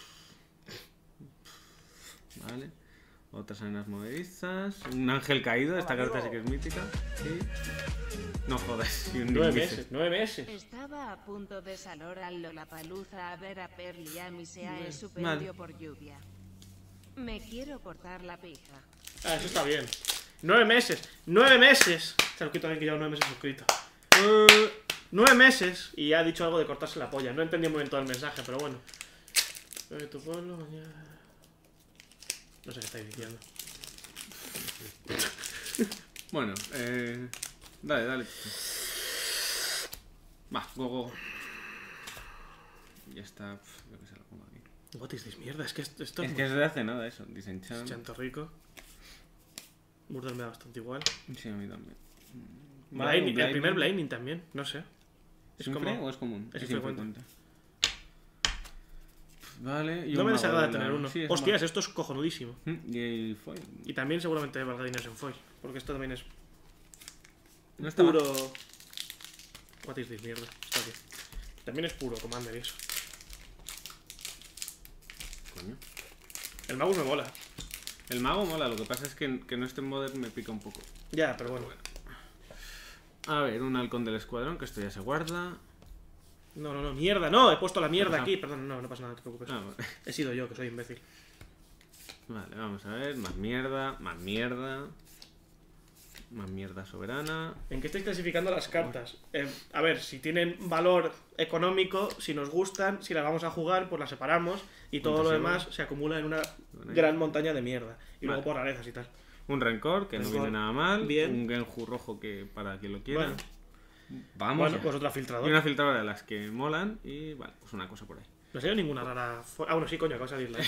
Vale. Otras arenas movedizas. Un ángel caído. Esta carta sí que es mítica. Sí. No jodas. Y un Nueve índice. meses, nueve meses. Estaba a punto de salor al Lollapalooza a ver a Perli a mi sea Vale. es superio por lluvia. Me quiero cortar la pija. Ah, eso está bien. Nueve meses. Nueve meses. Se lo quito a alguien que lleva nueve meses suscrito. Eh, nueve meses. Y ha dicho algo de cortarse la polla. No entendí muy bien todo el mensaje, pero bueno. Eh, tu pueblo, mañana. No sé qué estáis diciendo. Bueno, eh. Dale, dale. Va, go, go. Ya está. Pff, yo que se lo pongo aquí. What is this mierda? Es que esto, esto Es es que es de hace nada eso. Disenchan. chanto rico. Murder me da bastante igual. Sí, a mí también. Blaming, el primer Blaming también, no sé. ¿Es Es infre como- o es común? es infrecuente. Vale. y No un me mago desagrada de la- tener uno. Sí, es Hostias, un esto es cojonudísimo. mago. Mm, Y el foil. Y también seguramente valga dinero en foil. Porque esto también es No está puro. mal. What is this mierda? Está aquí. También es puro Commander y eso. Coño. El Magus me mola. El mago mola, lo que pasa es que, que no esté en Modern me pica un poco. Ya, pero bueno. A ver, un halcón del escuadrón, que esto ya se guarda. No, no, no, mierda, no, he puesto la mierda pasa? aquí. Perdón, no, no pasa nada, no te preocupes. Ah, vale. He sido yo, que soy imbécil. Vale, vamos a ver, más mierda, más mierda. Más mierda soberana. ¿En qué estáis clasificando las cartas? Eh, a ver, si tienen valor económico, si nos gustan, si las vamos a jugar, pues las separamos y todo lo Fantasía. demás se acumula en una Bueno, gran montaña de mierda. Y luego Vale. por rarezas y tal. Un rencor, que no Rencor. viene nada mal. Bien. Un Genju rojo, que para quien lo quiera. Bueno, Vamos. bueno ya. pues otra Y filtradora. una filtradora de las que molan. Y vale, pues una cosa por ahí. No ha salido ninguna rara. fu- Ah, bueno, sí, coño, acaba de salir la.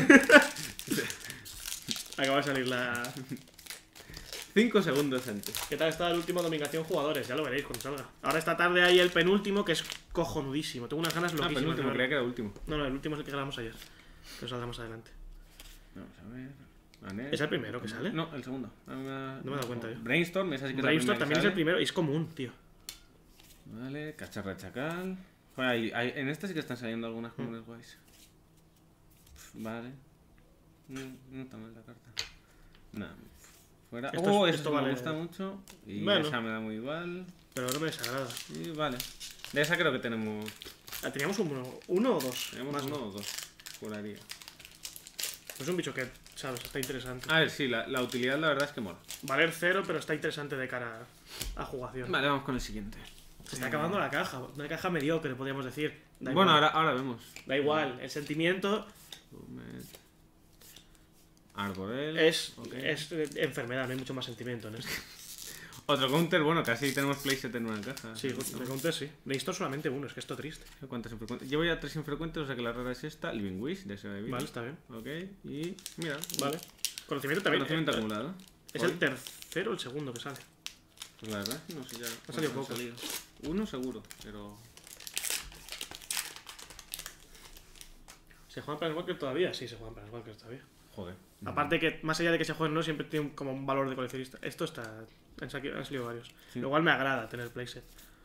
acaba de salir la. Cinco segundos antes. ¿Qué tal está el último Dominación Jugadores? Ya lo veréis cuando salga. Ahora esta tarde hay el penúltimo, que es cojonudísimo. Tengo unas ganas Ah, loquísimas. penúltimo, de creía verlo. que era último. No, no, el último es el que grabamos ayer. Que saldrá más adelante. Vamos a ver. Anel. ¿Es el primero que sale? No, el segundo. No me, No me he dado cuenta yo. Brainstorm, esa sí que es la Brainstorm primera que también es el sale. primero y es común, tío. Vale, cacharra chacal. Joder, hay- hay- en esta sí que están saliendo algunas Mm. comunes guays. Vale. No, no está mal la carta. Nada. Fuera. Esto oh, es- esto esto me vale- gusta mucho. Y Bueno. esa me da muy igual. Pero no me desagrada. Y vale. De esa creo que tenemos. Ah, teníamos uno, uno o dos. Tenemos Más uno no. o dos. Juraría. Es un bicho que, sabes, está interesante. A ver, sí, la, la utilidad la verdad es que mola. Valer cero, pero está interesante de cara a, a jugación. Vale, vamos con el siguiente. Se está acabando la caja. Una caja mediocre, podríamos decir. Da Bueno, igual. ahora, ahora vemos. Da igual. El sentimiento Arborel. es, ok. es eh, enfermedad, no hay mucho más sentimiento en esto. Otro counter, bueno, casi tenemos playset en una caja. Sí, me conté, sí. Necesito solamente uno, es que esto triste. ¿Cuántas infrecuentes? Llevo ya tres infrecuentes, o sea que la rara es esta. Living Wish, de ese bebé. Vale, está bien. Ok, y mira. Vale. Conocimiento también. Conocimiento eh, acumulado. Es el tercero o el segundo que sale. Pues la verdad, no sé ya. Ha salido cuántos han pocos. salido. Uno seguro, pero. ¿Se juegan Planeswalker todavía? Sí, se juegan Planeswalker todavía. Joder. Aparte que, más allá de que se jueguen no, siempre tiene un- como un valor de coleccionista. Esto está... Han salido, han salido varios. Sí. Lo igual me agrada tener playset.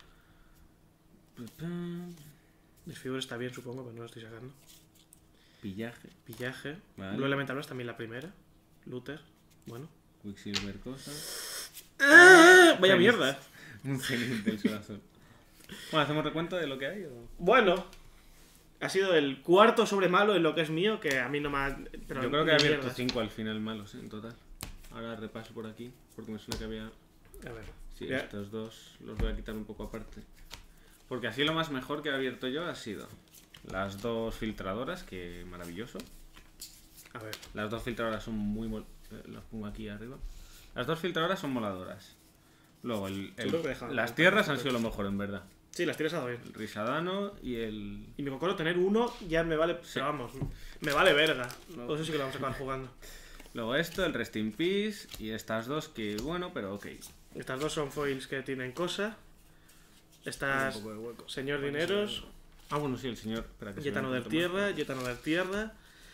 Disfigure está bien, supongo, pero no lo estoy sacando. Pillaje. Pillaje. Vale. Blue Elemental es también la primera. Luther. Bueno. Quicksilver cosa. ¡Ah! Vaya Fénix. mierda. Un Fénix del sol azul. Bueno, ¿hacemos recuento de lo que hay o...? Bueno. Ha sido el cuarto sobre malo en lo que es mío, que a mí no me ha... Pero Yo creo que ni he abierto mierdas. cinco al final malos, ¿eh? En total. Ahora repaso por aquí, porque me suena que había... A ver. Sí, Ya. estos dos los voy a quitar un poco aparte. Porque así lo más mejor que he abierto yo ha sido las dos filtradoras, que maravilloso. A ver. Las dos filtradoras son muy... mol- eh, Las pongo aquí arriba. Las dos filtradoras son moladoras. Luego, el, el- creo que dejan- las tierras han sido lo mejor, en verdad. Sí, las tienes a bien. El Risadano y el... Y me acuerdo tener uno, ya me vale... Pero vamos, me vale verga. No. Por eso sí que lo vamos a acabar jugando. Luego esto, el Rest in Peace. Y estas dos que, bueno, pero ok. Estas dos son foils que tienen cosa. Estas... Un poco de hueco. Señor Dineros. Ah, bueno, sí, el señor... Espera, que se Yetano vea del un poquito Tierra, más. Yetano del Tierra.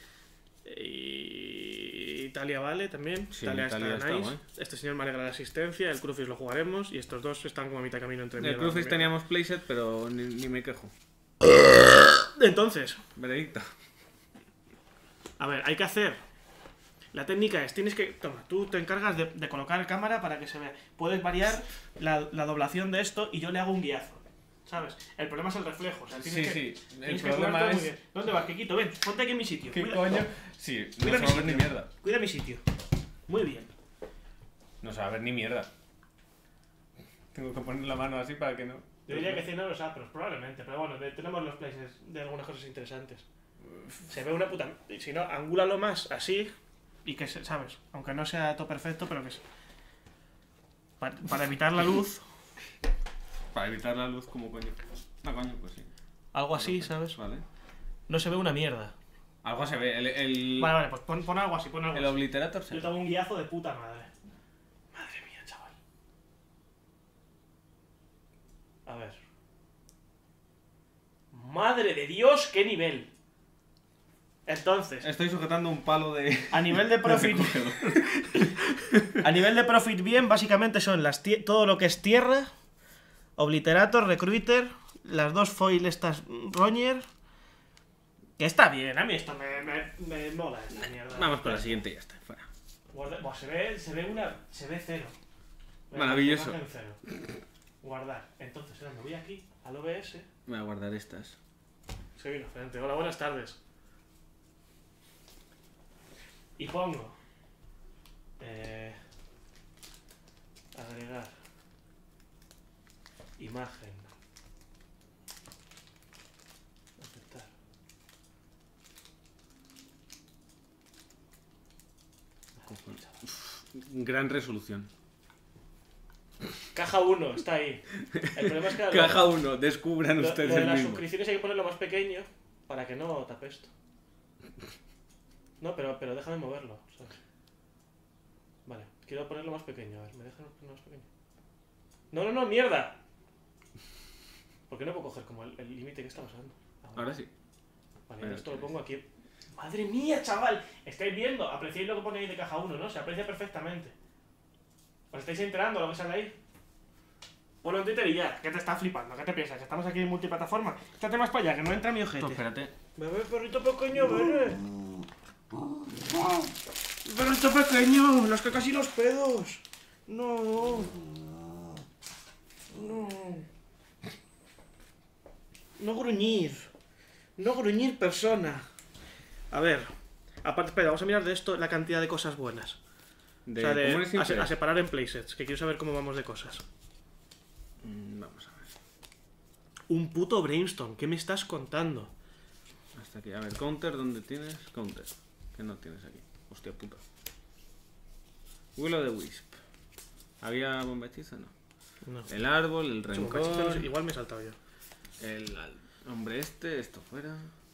Y Italia vale también. Sí, Italia, Italia está está nice. guay. Este señor me alegra la asistencia. El Crufis lo jugaremos. Y estos dos están como a mitad camino entre El mierda, Crufis mierda. teníamos playset, pero ni, ni me quejo. Entonces, Veredicto. a ver, hay que hacer. La técnica es, tienes que... Toma, tú te encargas de, de colocar cámara para que se vea. Puedes variar la, la doblación de esto y yo le hago un guiazo. ¿Sabes? El problema es el reflejo. O sea, tienes Sí, que, sí. El tienes que problema jugártelo muy es... bien. ¿Dónde vas, Kikito? Ven, ponte aquí en mi sitio. ¿Qué Cuida- coño? Sí, no Cuida se mi va a ver ni sitio. mierda. Cuida mi sitio. Muy bien. No se va a ver ni mierda. Tengo que poner la mano así para que no... Yo diría que cien euros apros, probablemente. Pero bueno, de- tenemos los places de algunas cosas interesantes. Se ve una puta... Si no, angúlalo más así y que, se, ¿sabes? Aunque no sea todo perfecto, pero que... se- Para, para evitar la luz, Para evitar la luz como coño. Ah, coño, pues sí. algo así, ¿sabes? Vale. No se ve una mierda. Algo se ve. El, el, Vale, vale, pues pon, pon algo así, pon algo el así. obliterator se Yo ve. te hago un guiazo de puta madre. Madre mía, chaval. A ver. Madre de Dios, qué nivel. Entonces, Estoy sujetando un palo de... a nivel de profit, a nivel de profit bien, básicamente son las tie- todo lo que es tierra, Obliterator, Recruiter, las dos foil estas Roñer. Que está bien, a mí esto me, me, me mola esta mierda. Vamos con la siguiente y ya está. Fuera. Guarda- buah, se ve, se ve una. Se ve cero. Maravilloso. Imagen cero. Guardar. Entonces, ahora me voy aquí al O B S. Voy a guardar estas. Soy inocente. Hola, buenas tardes. Y pongo. Eh, agregar. Imagen. Aceptar. Gran resolución. Caja uno, está ahí. El problema es que lo- Caja uno, descubran lo, lo ustedes de el las mismo. suscripciones hay que ponerlo más pequeño para que no tape esto. No, pero, pero déjame moverlo. ¿Sabes? Vale, quiero ponerlo más pequeño. A ver, ¿me dejan ponerlo más pequeño? No, no, no, mierda. ¿Por qué no puedo coger como el el límite que está pasando? Ahora sí. Vale, Bueno, esto lo pues. pongo aquí. ¡Madre mía, chaval! Estáis viendo, apreciáis lo que pone ahí de caja uno, ¿no? Se aprecia perfectamente. ¿Os estáis enterando de lo que sale ahí? Ponlo en Twitter y ya, ¿qué te está flipando? ¿Qué te piensas? ¿Que estamos aquí en multiplataforma? Échate más para allá, que no entra mi ojete. Pues espérate. Bebé, perrito pequeño, bebé. Perrito pequeño, los que casi los pedos. No. No. No gruñir. No gruñir, persona. A ver. Aparte, espera, vamos a mirar de esto la cantidad de cosas buenas. De o sea, de, comunes a, se- simples. a separar en playsets, que quiero saber cómo vamos de cosas. Mm, Vamos a ver. Un puto Brimstone, ¿qué me estás contando? Hasta aquí. A ver, counter, ¿dónde tienes? Counter. ¿Qué no tienes aquí? Hostia puta. Will of the Wisp. ¿Había bombetiza? No. No. El árbol, el Chungo, rencor. cachitos, igual me he saltado yo. El al- hombre este, esto fuera.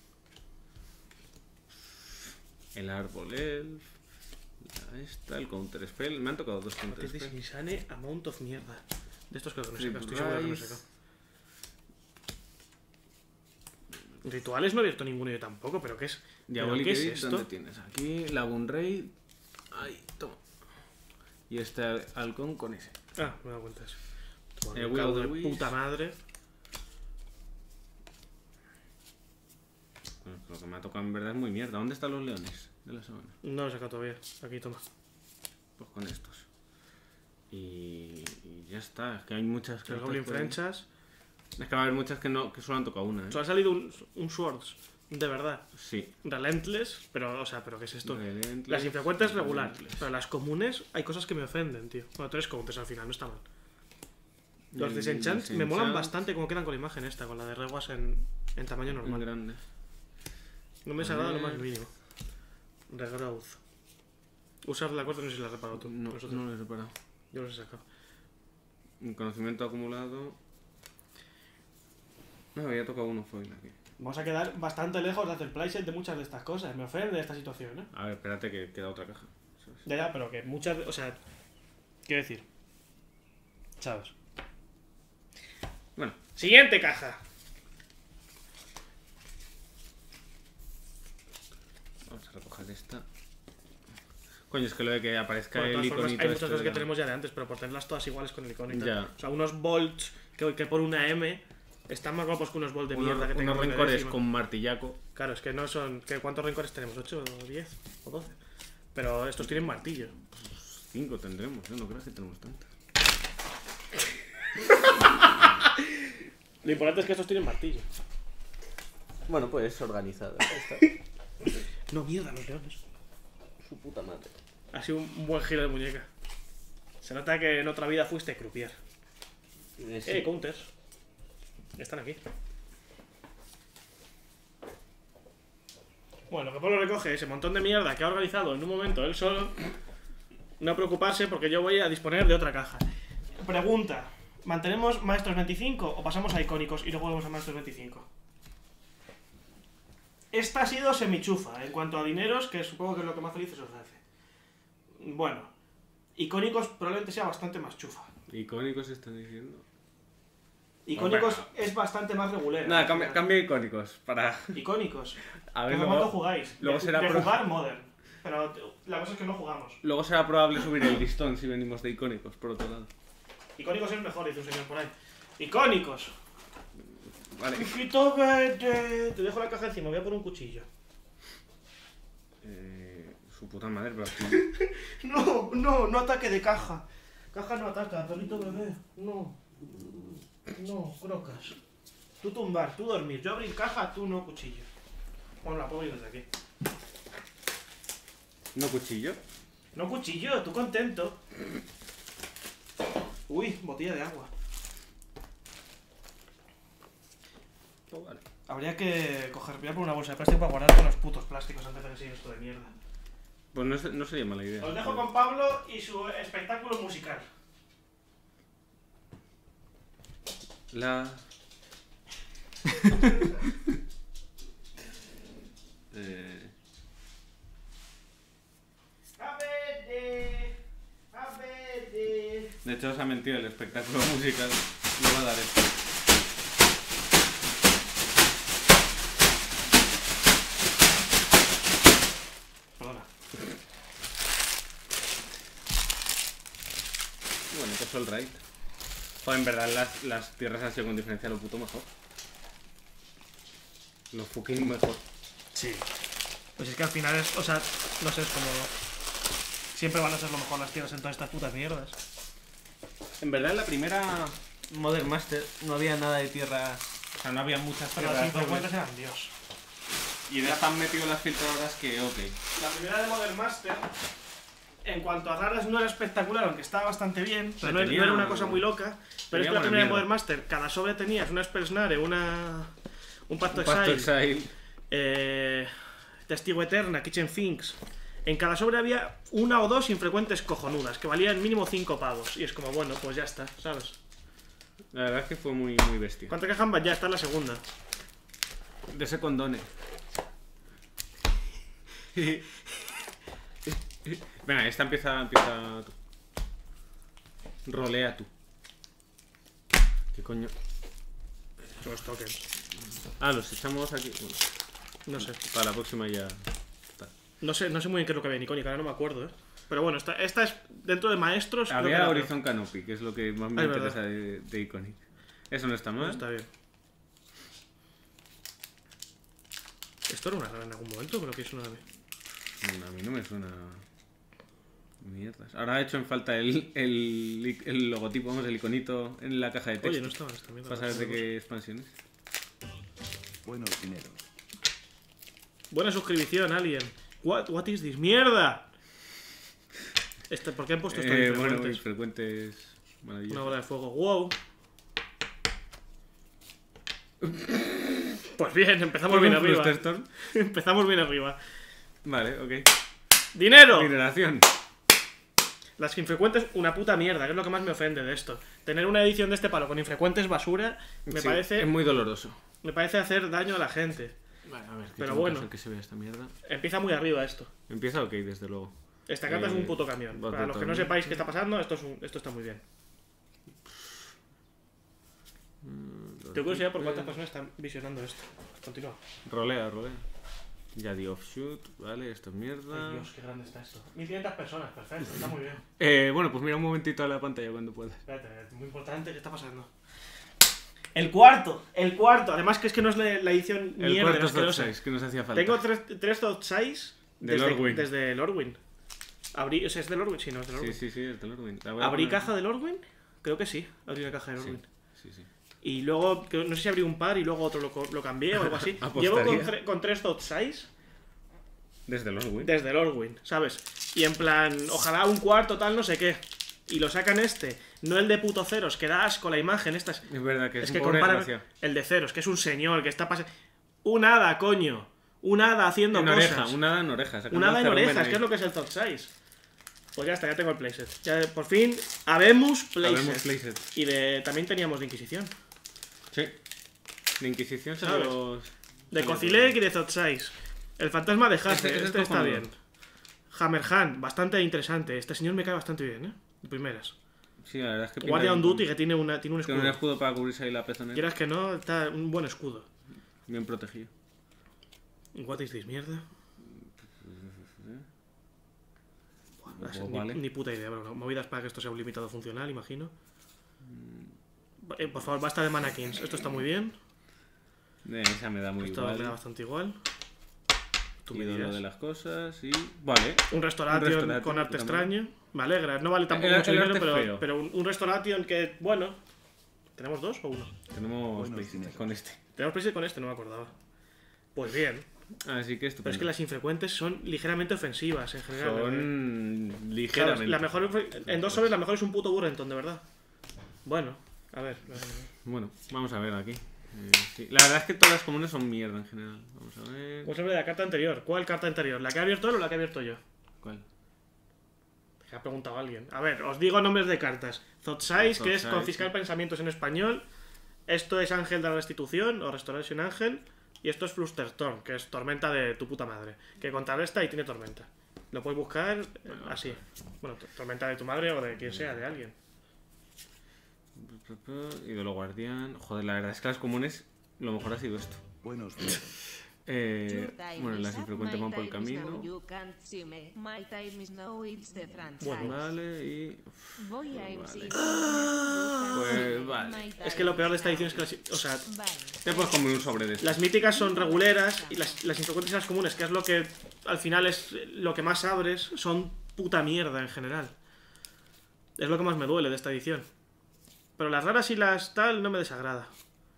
El árbol elf. La esta, el counter spell. Me han tocado dos counter Antes de spell. Sinisane, amount of mierda. De estos creo que no Rip seca, estoy seguro que no Rise. seca. Rituales no he abierto ninguno yo tampoco, pero ¿qué es? ¿Pero Diabolic qué es Edit, esto? ¿dónde tienes? Aquí, la Raid. Ahí, toma. Y este hal- halcón con ese. Ah, me he dado cuenta de eso. Toma, El un Will of caldo the de Wisp. puta madre. Bueno, lo que me ha tocado en verdad es muy mierda. ¿Dónde están los leones de la semana? No lo he sacado todavía. Aquí, toma. Pues con estos. Y, y ya está. Es que hay muchas El cartas Goblin por ahí. Frenchas. Es que va a haber muchas que, no, que solo han tocado una, ¿eh? Solo ha salido un, un Swords, de verdad. Sí. Relentless, pero, o sea, ¿pero qué es esto? Relentless, Las infrecuentes regular, Relentless. pero las comunes hay cosas que me ofenden, tío. Bueno, tres countes al final, no está mal. Los El Disenchants me Disenchant, molan bastante como quedan con la imagen esta, con la de reguas en, en tamaño Muy normal. grande. No me A desagrada lo ver. más mínimo. Regrowth. Usar la cuarta, no sé si la has reparado tú. No, Nosotros. no lo he reparado. Yo los he sacado. Un conocimiento acumulado. No, había tocado uno foil aquí. Vamos a quedar bastante lejos de hacer playset de muchas de estas cosas. Me ofende esta situación, ¿eh? A ver, espérate que queda otra caja. ¿Sabes? Ya, ya, pero que muchas... O sea... Quiero decir... ¿Sabes? Bueno, Siguiente caja. vamos a recoger esta. Coño, es que lo de que aparezca Bueno, de el todas formas, iconito hay este muchas cosas de que la- tenemos ya de antes, pero por tenerlas todas iguales con el icono y tal. Ya. O sea, unos bolts que, que por una M están más guapos que unos bolts de mierda Unos, que tengan unos una rencores décima. con martillaco. Claro, es que no son... ¿qué, ¿Cuántos rencores tenemos? ¿ocho o diez? ¿O doce? Pero estos tienen martillo. Cinco tendremos, ¿eh? No creas que tenemos tantas. Lo importante es que estos tienen martillo. Bueno, pues organizado. No, mierda, los leones. Su puta madre. Ha sido un buen giro de muñeca. Se nota que en otra vida fuiste croupier. Eh, counters. Están aquí. Bueno, lo que Pablo recoge ese montón de mierda que ha organizado en un momento él solo. No preocuparse porque yo voy a disponer de otra caja. Pregunta. ¿Mantenemos Maestros veinticinco o pasamos a icónicos y luego volvemos a Maestros veinticinco? Esta ha sido semichufa en cuanto a dineros, que supongo que es lo que más felices os hace. Bueno, icónicos probablemente sea bastante más chufa. Icónicos están diciendo. Icónicos Hombre, es bastante más regular. Nada, cambia, cambia icónicos para. Icónicos. A ver, ¿Desde luego, cuánto jugáis? luego de, será de pro- jugar Modern. Pero la cosa es que no jugamos. luego será probable subir el listón si venimos de icónicos, por otro lado. Icónicos es mejor, dice un señor por ahí. ¡Icónicos! Vale. Cuquito verde. Te dejo la caja encima, voy a por un cuchillo. Eh, su puta madre, pero aquí. No, no, no ataque de caja. Caja no ataca, perrito bebé. No. No, crocas. Tú tumbar, tú dormir. Yo abrir caja, tú no cuchillo. Bueno, la puedo ir desde aquí. ¿No cuchillo? No cuchillo, tú contento. Uy, botella de agua. Pues vale. Habría que coger, voy a por una bolsa de plástico para guardar todos los putos plásticos antes de que siga esto de mierda. Pues no, se- no sería mala idea. Os dejo con Pablo y su espectáculo musical. La. eh, A ver, eh, a ver, eh. de hecho, os ha mentido el espectáculo musical. No va a dar esto. Perdona. Bueno, pues all right. Joder, en verdad las, las tierras han sido con diferencia lo puto mejor. Lo fucking mejor. Sí. Pues es que al final es, o sea, no sé, es como... Siempre van a ser lo mejor las tierras en todas estas putas mierdas. En verdad, en la primera Modern Master no había nada de tierra. O sea, no había muchas Pero las tierras cincuenta dobles. eran Dios. Y ya están metidos las filtradoras que, ok. La primera de Modern Master, en cuanto a raras, no era espectacular, aunque estaba bastante bien. Pero no, tenía- no era una cosa muy loca. Pero es tenía que la buena primera de mierda. Modern Master, cada sobre tenías una Spellsnare, una... Un Pacto Un Pacto Exile, Exile. eh, Testigo Eterna, Kitchen Finks. En cada sobre había una o dos infrecuentes cojonudas, que valían mínimo cinco pavos. Y es como, bueno, pues ya está, ¿sabes? La verdad es que fue muy, muy bestia. ¿Cuánto quejan? Ya está en la segunda. De ese condone. Venga, esta empieza, empieza tú. Rolea tú. ¿Qué coño? Son los tokens. Ah, los echamos aquí. Bueno, No sé. para la próxima ya. Está. No sé, no sé muy bien qué es lo que había en icónica, ahora no me acuerdo, ¿eh? Pero bueno, esta, esta es dentro de maestros. creo que Había era- Horizon Canopy, que es lo que más me Ah, es interesa de, de Iconic. Eso no está mal. No, está bien. ¿Esto era una rara en algún momento? Pero que es una ave. A mí no me suena Mierdas. Ahora ha hecho en falta el, el, el logotipo, vamos, el iconito en la caja de texto. Oye, no estaba esta mierda. Para saber de qué expansión es. Buenos dineros. Buena suscripción, Alien. What, what is this? ¡Mierda! Este, ¿por qué han puesto esto Eh, de bueno, infrecuentes? frecuentes. Una Maravilloso. bola de fuego. ¡Wow! Pues bien, empezamos bien arriba. Flusterstorm. Empezamos bien arriba. Vale, ok. ¡Dinero! Generación. Las infrecuentes, una puta mierda, que es lo que más me ofende de esto. Tener una edición de este palo con infrecuentes basura me Sí, parece es muy doloroso. me parece hacer daño a la gente. Vale, a ver, Pero tengo que bueno. hacer que se vea esta mierda. Empieza muy arriba esto. Empieza ok, desde luego. Esta carta Eh, es un puto camión. bote Para los que no todo. sepáis qué está pasando, esto, es un- esto está muy bien. Tengo curiosidad por cuántas personas están visionando esto. Continúa. Rolea, rolea. Ya di offshoot, vale, esto es mierda. Ay, Dios, qué grande está esto. mil quinientas personas, perfecto, está muy bien. Eh, bueno, pues mira un momentito a la pantalla cuando puedas. Espérate, es muy importante, ¿qué está pasando? El cuarto, el cuarto. Además que es que no es la, la edición El mierda, cuarto asquerosa. Thought Size, que nos hacía falta. Tengo tres, tres Thought Size De desde, Lordwyn. desde Lordwyn. Abrí, o sea, ¿es de Lordwyn? Sí, no, es de Lordwyn. Sí, sí, sí, es de Lordwyn. La voy a ¿Abrí poner- caja de Lordwyn? Creo que sí, abrí una caja de Sí, Lordwyn. sí, sí. Y luego, que no sé si abrí un par y luego otro lo, co- lo cambié o algo así. Apostaría. Llevo con, tre- con tres Thought Size Desde Lordwyn. desde Lordwyn, ¿sabes? Y en plan, ojalá un cuarto tal, no sé qué. Y lo sacan este, no el de puto ceros, que da asco la imagen. Esta es, Es verdad que es, es un que pobre compara desgraciado. el de ceros, que es un señor que está pasando. Un hada, coño. Un hada haciendo En cosas. oreja, un hada en oreja. sacando Un hada en el cerumen orejas, ahí. que es lo que es el Thought Size. Pues ya está, ya tengo el playset. Ya, por fin, habemos playset. Habemos playset. Y de, también teníamos de Inquisición. Sí. De Inquisición son ¿Sabes? los... De son los- Cocilec y de Thought Size. El fantasma de Hasse, Este- este, este es está cojonudo. bien. Hammerhand, bastante interesante. Este señor me cae bastante bien, ¿eh? De primeras. Sí, la verdad es que... pinta Guardia on bien. duty que tiene, una, tiene un Tiene un escudo. escudo para cubrirse ahí la pezonera. Quieras que no, está un buen escudo. Bien protegido. What is this, mierda? Buah, Pues ni, vale. ni puta idea, bro. Movidas para que esto sea un limitado funcional, imagino. Eh, por favor, basta de mannequins. Esto está muy bien. Eh, esa me da muy Esto igual. me da bastante igual. Tú me Ídolo dirás. de las cosas y... Vale. Un restauration Un restauration, con arte puta madre. extraño. Me alegra. No vale tampoco El- mucho el dinero, arte pero, feo. pero un, un restauration que, bueno. ¿Tenemos dos o uno? Tenemos Buenos playset dineros. con este. Tenemos precio con este, no me acordaba. Pues bien. Así que esto. Pero es que las infrecuentes son ligeramente ofensivas en general. ¿eh? Son Claro, ligeramente. la mejor, en dos sobres la mejor es un puto Burrenton, de verdad. Bueno, a ver. eh, Bueno, vamos a ver aquí. Eh, sí. La verdad es que todas las comunes son mierda en general. Vamos a ver. Un sobre de la carta anterior. ¿Cuál carta anterior? ¿La que ha abierto él o la que he abierto yo? ¿Cuál? Que ha preguntado alguien. A ver, os digo nombres de cartas. Thought Size, Thought que es Size, confiscar sí. pensamientos en español. Esto es Ángel de la Restitución o Restoration Ángel. Y esto es Flusterstorm, que es tormenta de tu puta madre. Que contrarresta y tiene tormenta. Lo puedes buscar eh, así. Bueno, t- tormenta de tu madre o de quien sea, de alguien. Ídolo guardián. Joder, la verdad es que las comunes lo mejor ha sido esto. Buenos dineros. Eh, bueno, las infrecuentes van por el camino. Bueno, Vale, y. Voy a Vale. Pues vale. es que lo peor de esta edición es que las, o sea, Te puedes comer un sobre de esto. las míticas son reguleras y las, las infrecuentes y las comunes, que es lo que al final es lo que más abres, son puta mierda en general. Es lo que más me duele de esta edición. Pero las raras y las tal no me desagrada.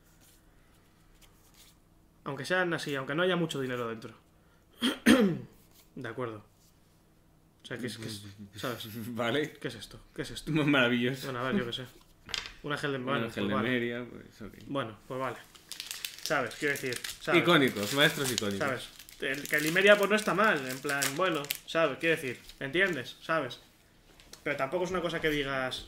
Aunque sean así, aunque no haya mucho dinero dentro. De acuerdo. O sea, ¿qué es, qué es- ¿sabes? Vale. ¿Qué es esto? ¿Qué es esto? Maravilloso. Bueno, a ver, yo qué sé. Un ángel de... Bueno, Bueno, Ángel pues de vale. Meria, pues ok. Bueno, pues vale. ¿Sabes? Quiero decir, ¿sabes? Icónicos, maestros icónicos. ¿Sabes? El, que el Imeria pues no está mal, en plan, bueno, ¿sabes? Quiero decir, ¿entiendes? ¿Sabes? Pero tampoco es una cosa que digas...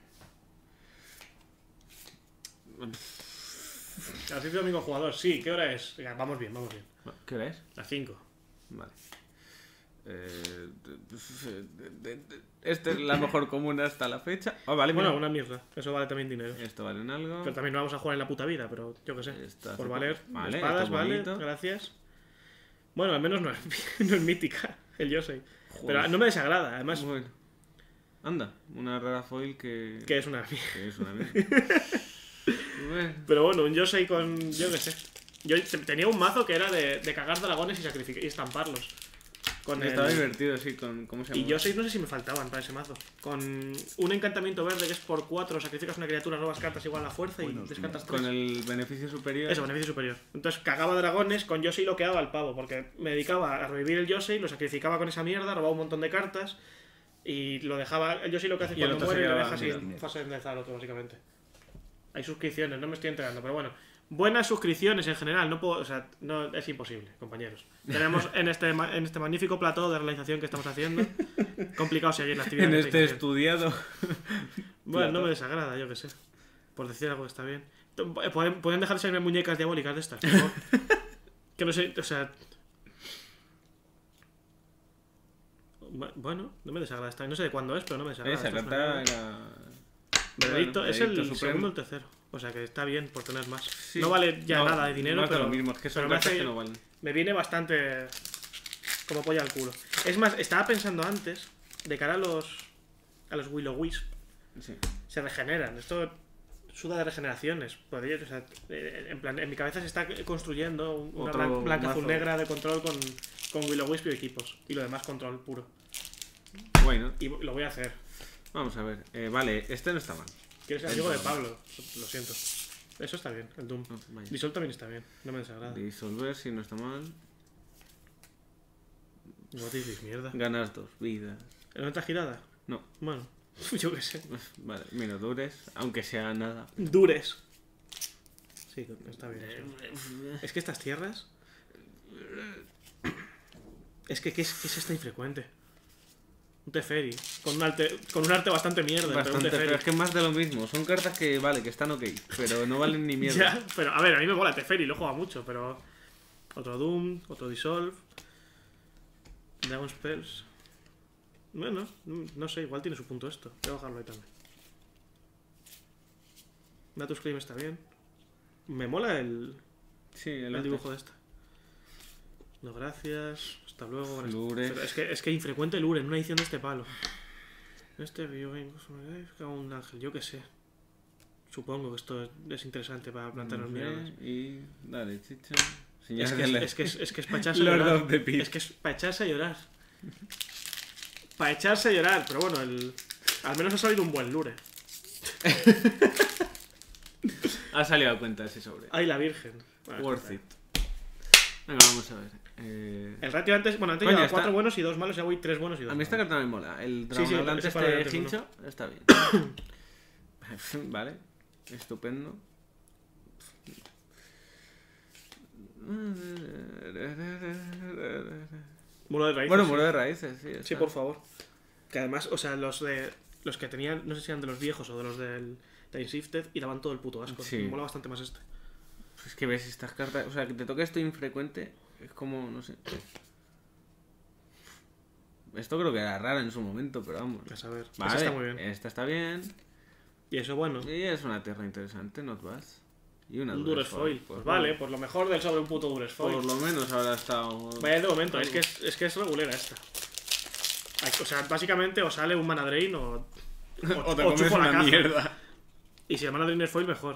Las cinco domingo jugador, sí, ¿qué hora es? Venga, vamos bien, vamos bien. ¿Qué hora es? Las cinco. Vale. Eh, de- de- de- Esta es la mejor comuna hasta la fecha. Oh, vale, Bueno, mira. una mierda, eso vale también dinero. Esto vale en algo. Pero también no vamos a jugar en la puta vida, pero yo qué sé. Esta Por hace valer, poco. Vale, espadas, esto es vale, bonito. gracias. Bueno, al menos no es, no es mítica, el Yosei. Joder. Pero no me desagrada, además, Bueno. Anda, una rara foil que. que es una mierda. que es una mierda. Bueno, Pero bueno, un Yosei con. Yo qué sé. Yo te- tenía un mazo que era de, de cagar dragones y sacrificar y estamparlos. Con Estaba el- divertido, sí, con cómo se llama. Y yo seis no sé si me faltaban para ese mazo. Con un encantamiento verde que es por cuatro, sacrificas una criatura, robas cartas igual a la fuerza y Buenos descartas tres. Con el beneficio superior. Eso, beneficio superior. Entonces cagaba dragones, con Yosei lo quedaba al pavo, porque me dedicaba a revivir el Yosei, lo sacrificaba con esa mierda, robaba un montón de cartas y lo dejaba. El Yosei lo que hace es Y el cuando otro muere se le quedaba deja sin sin fase de al otro, básicamente. Hay suscripciones, no me estoy enterando, pero bueno. Buenas suscripciones en general, no puedo, o sea, no, es imposible, compañeros. Tenemos en este, ma- en este magnífico plató de realización que estamos haciendo, complicado seguir la actividad. En de este realización. estudiado. Bueno, no plató. me desagrada, yo que sé. Por decir algo que está bien. ¿Pueden, pueden dejar de salirme muñecas diabólicas de estas, por favor? Que no sé, o sea... Bu- Bueno, no me desagrada esta. No sé de cuándo es, pero no me desagrada. Esa Esto es carta una- era. Veredicto, Bueno, es el veredicto supremo. segundo o el tercero. O sea que está bien por tener más. Sí. No vale ya No, nada de dinero, no es de pero, lo mismo, es que son pero me, cartas hace- que no valen. me viene bastante como polla al culo. Es más, estaba pensando antes, de cara a los a los Will-O-Wisp, Sí. se regeneran. Esto suda de regeneraciones. Podría, o sea, eh, en plan, en mi cabeza se está construyendo un- una Otro blan- blanca azul mazo. negra de control con, con Will-O-Wisp y equipos. Y lo demás control puro. Bueno, Y lo voy a hacer. vamos a ver. Eh, vale, este no está mal. Quieres ser amigo de Pablo. Lo siento. Eso está bien, el Doom. No, vaya. Dissolve también está bien. No me desagrada. Disolver si no está mal. What is this, mierda. Ganas dos vidas. ¿En otra girada? No. Bueno, yo qué sé. Vale, minodures, aunque sea nada. Dures. Sí, está bien. sí. Es que estas tierras. Es que, ¿qué es, qué es esta infrecuente? Un Teferi. Con un arte, con un arte bastante mierda, pero un Bastante, Teferi. pero es que es más de lo mismo. Son cartas que, vale, que están ok, pero no valen ni mierda. Ya, pero a ver, a mí me mola Teferi, lo juega mucho, pero. Otro Doom, otro Dissolve. Dragon Spells. Bueno, no sé, igual tiene su punto esto. Voy a bajarlo ahí también. Natus Claim está bien. Me mola el, Sí, el, el arte. dibujo de esta. No, gracias. Hasta luego. buenas- Lures. Pero es que es que infrecuente Lure en una edición de este palo. Este Rio un ángel, yo qué sé. Supongo que esto es, es interesante para plantearnos mierdas. Y dale, chicha. Es Señal que de es, la- es que es, es que es para echarse a Lord llorar. of the Pit. Es que es para echarse a llorar. Para echarse a llorar, pero bueno, el, al menos ha salido un buen Lure. Ha salido a cuenta ese sobre. Ay, la Virgen. Bueno, Worth it. Venga, vamos a ver. Eh... El ratio antes, bueno, antes Coño, llevaba está- cuatro buenos y dos malos, ya voy tres buenos y dos A mí esta malos. carta me mola. El Sí, dragón sí, hablante ese para este antes hincho está bien. Vale. Estupendo. Muro de raíces. Bueno, sí. muro de raíces, sí. Sí, está. por favor. Que además, o sea, los de los que tenían, no sé si eran de los viejos o de los del Time Shifted y daban todo el puto asco. Sí. Me mola bastante más este. Es que ves estas cartas. O sea, que te toque esto infrecuente. Es como, no sé. Esto creo que era raro en su momento, pero vamos. A saber. Ese Vale, está muy bien. esta está bien. Y eso, bueno. Y es una tierra interesante, not bad. Y una Un Dures Dures Foil. Foil. Pues vale, por lo mejor del sobre un puto Dures Foil. Por lo menos habrá estado. Vaya de momento, es que es, es que es regulera esta. Ay, o sea, básicamente o sale un Mana Drain o. O, O te o comes chupo la una caja. mierda. Y si el Mana Drain es foil, mejor.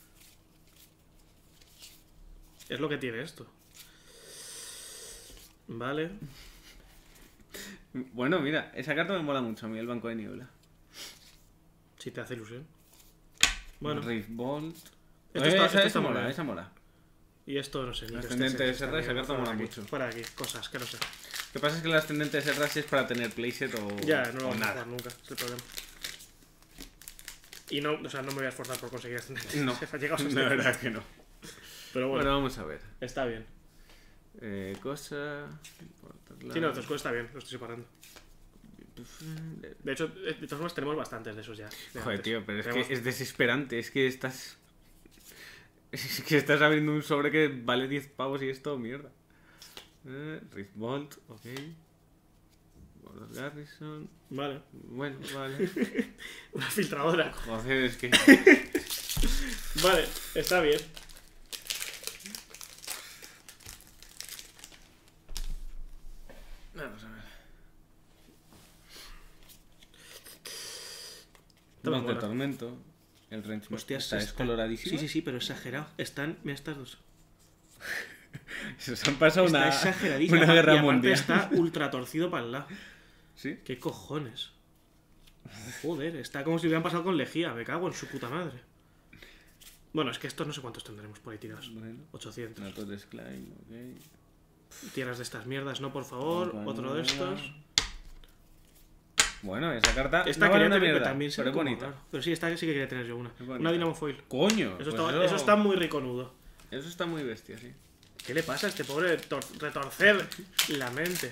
Es lo que tiene esto. Vale. Bueno, mira, esa carta me mola mucho a mí, el banco de niebla. Si te hace ilusión. Bueno, Rift Bolt. Esto Eh, está- esa, esto esa está muy mola, bien. esa mola. y esto no sé ni El qué ascendente es, de Serra, esa carta fuera mola de aquí, mucho. Fuera de aquí, cosas que no sé. Lo que pasa es que el ascendente de Serra sí es para tener playset o, Ya, no lo o vamos a nada. jugar nunca, es el problema. Y no, o sea, no me voy a esforzar por conseguir ascendente. No, Llegaos a la este verdad punto. que no. Pero bueno, Bueno, vamos a ver. está bien. Eh, cosa. por otro Sí, no, lado. Tosco está bien, lo estoy separando. De hecho, de todas formas tenemos bastantes de esos ya. de Joder, antes. tío, pero es Tenemos- que es desesperante. Es que estás. Es que estás abriendo un sobre que vale diez pavos y es todo mierda. Eh, Rift Bolt, ok. Boros Garrison. Vale. Bueno, vale. Una filtradora. Joder, es que. Vale, está bien. Vamos a ver. Toma, Voz de mola. tormento. El range Hostias, está está- descoloradísimo. Sí, sí, sí, pero exagerado. Están, mira estas dos. Se han pasado Está una, exageradísimo. una y guerra aparte mundial. está ultra torcido para el lado. ¿Sí? ¿Qué cojones? Joder, está como si hubieran pasado con lejía. Me cago en su puta madre. Bueno, es que estos no sé cuántos tendremos por ahí tirados. Bueno. ochocientos. Natures Klein, ok. Tierras de estas mierdas, no, por favor. Opa, Otro de estos. Bueno, esa carta Esta no vale quería una tener, mierda, pero también se pero ve es como bonita. raro. Pero sí, esta sí que quería tener yo una. bonita. Una Dynamo Foil. Coño, Eso, pues está, eso- eso está muy riconudo. eso está muy bestia, sí. ¿Qué le pasa a este pobre tor- retorcer la mente?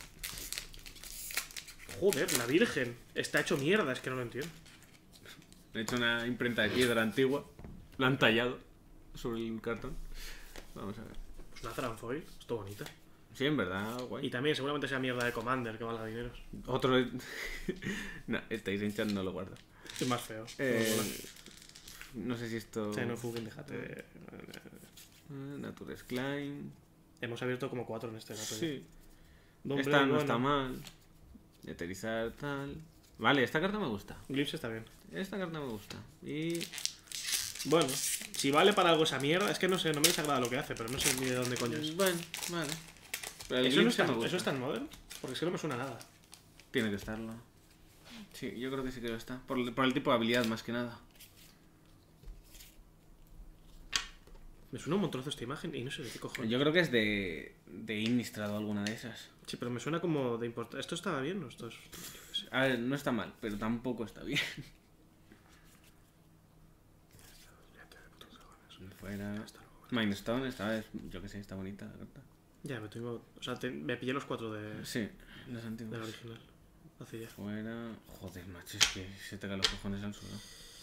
Joder, la Virgen. Está hecho mierda, es que no lo entiendo. He hecho una imprenta de piedra antigua. Lo han tallado sobre el cartón. Vamos a ver. Pues una Thran Foil, esto bonita. Sí, en verdad, guay. Y también seguramente sea mierda de Commander que valga dineros. Otro. No, estáis Enchant no lo guardo. Es más feo. Eh, no sé si esto. O sea, no Fugin, déjate. de- Eh, Natures Klein. Hemos abierto como cuatro en este gato. Sí. Dombre, Esta no bueno. está mal. Eterizar, tal. Vale, esta carta me gusta. Glyphs está bien. Esta carta me gusta. Y. Bueno, si vale para algo esa mierda, es que no sé, no me desagrada lo que hace, pero no sé ni de dónde coño es. Bueno, vale. Pero el ¿Eso, no Glimpse está, me gusta. ¿Eso está en Modern? Porque es que no me suena a nada. Tiene que estarlo. Sí, yo creo que sí que lo está. Por, el- por el tipo de habilidad, más que nada. Me suena un montrozo esta imagen y no sé de qué cojones. Yo creo que es de. de Innistrad o alguna de esas. Sí, pero me suena como de importante. ¿Esto estaba bien o esto es...? A ver, no está mal, pero tampoco está bien. Fuera. Mindstone, esta vez, yo que sé, está bonita la carta. Ya, me tengo... O sea, te- me pillé los cuatro de, Sí, las del antiguas. original. Hace ya. Fuera. Joder, macho, es que se te caen los cojones al suelo.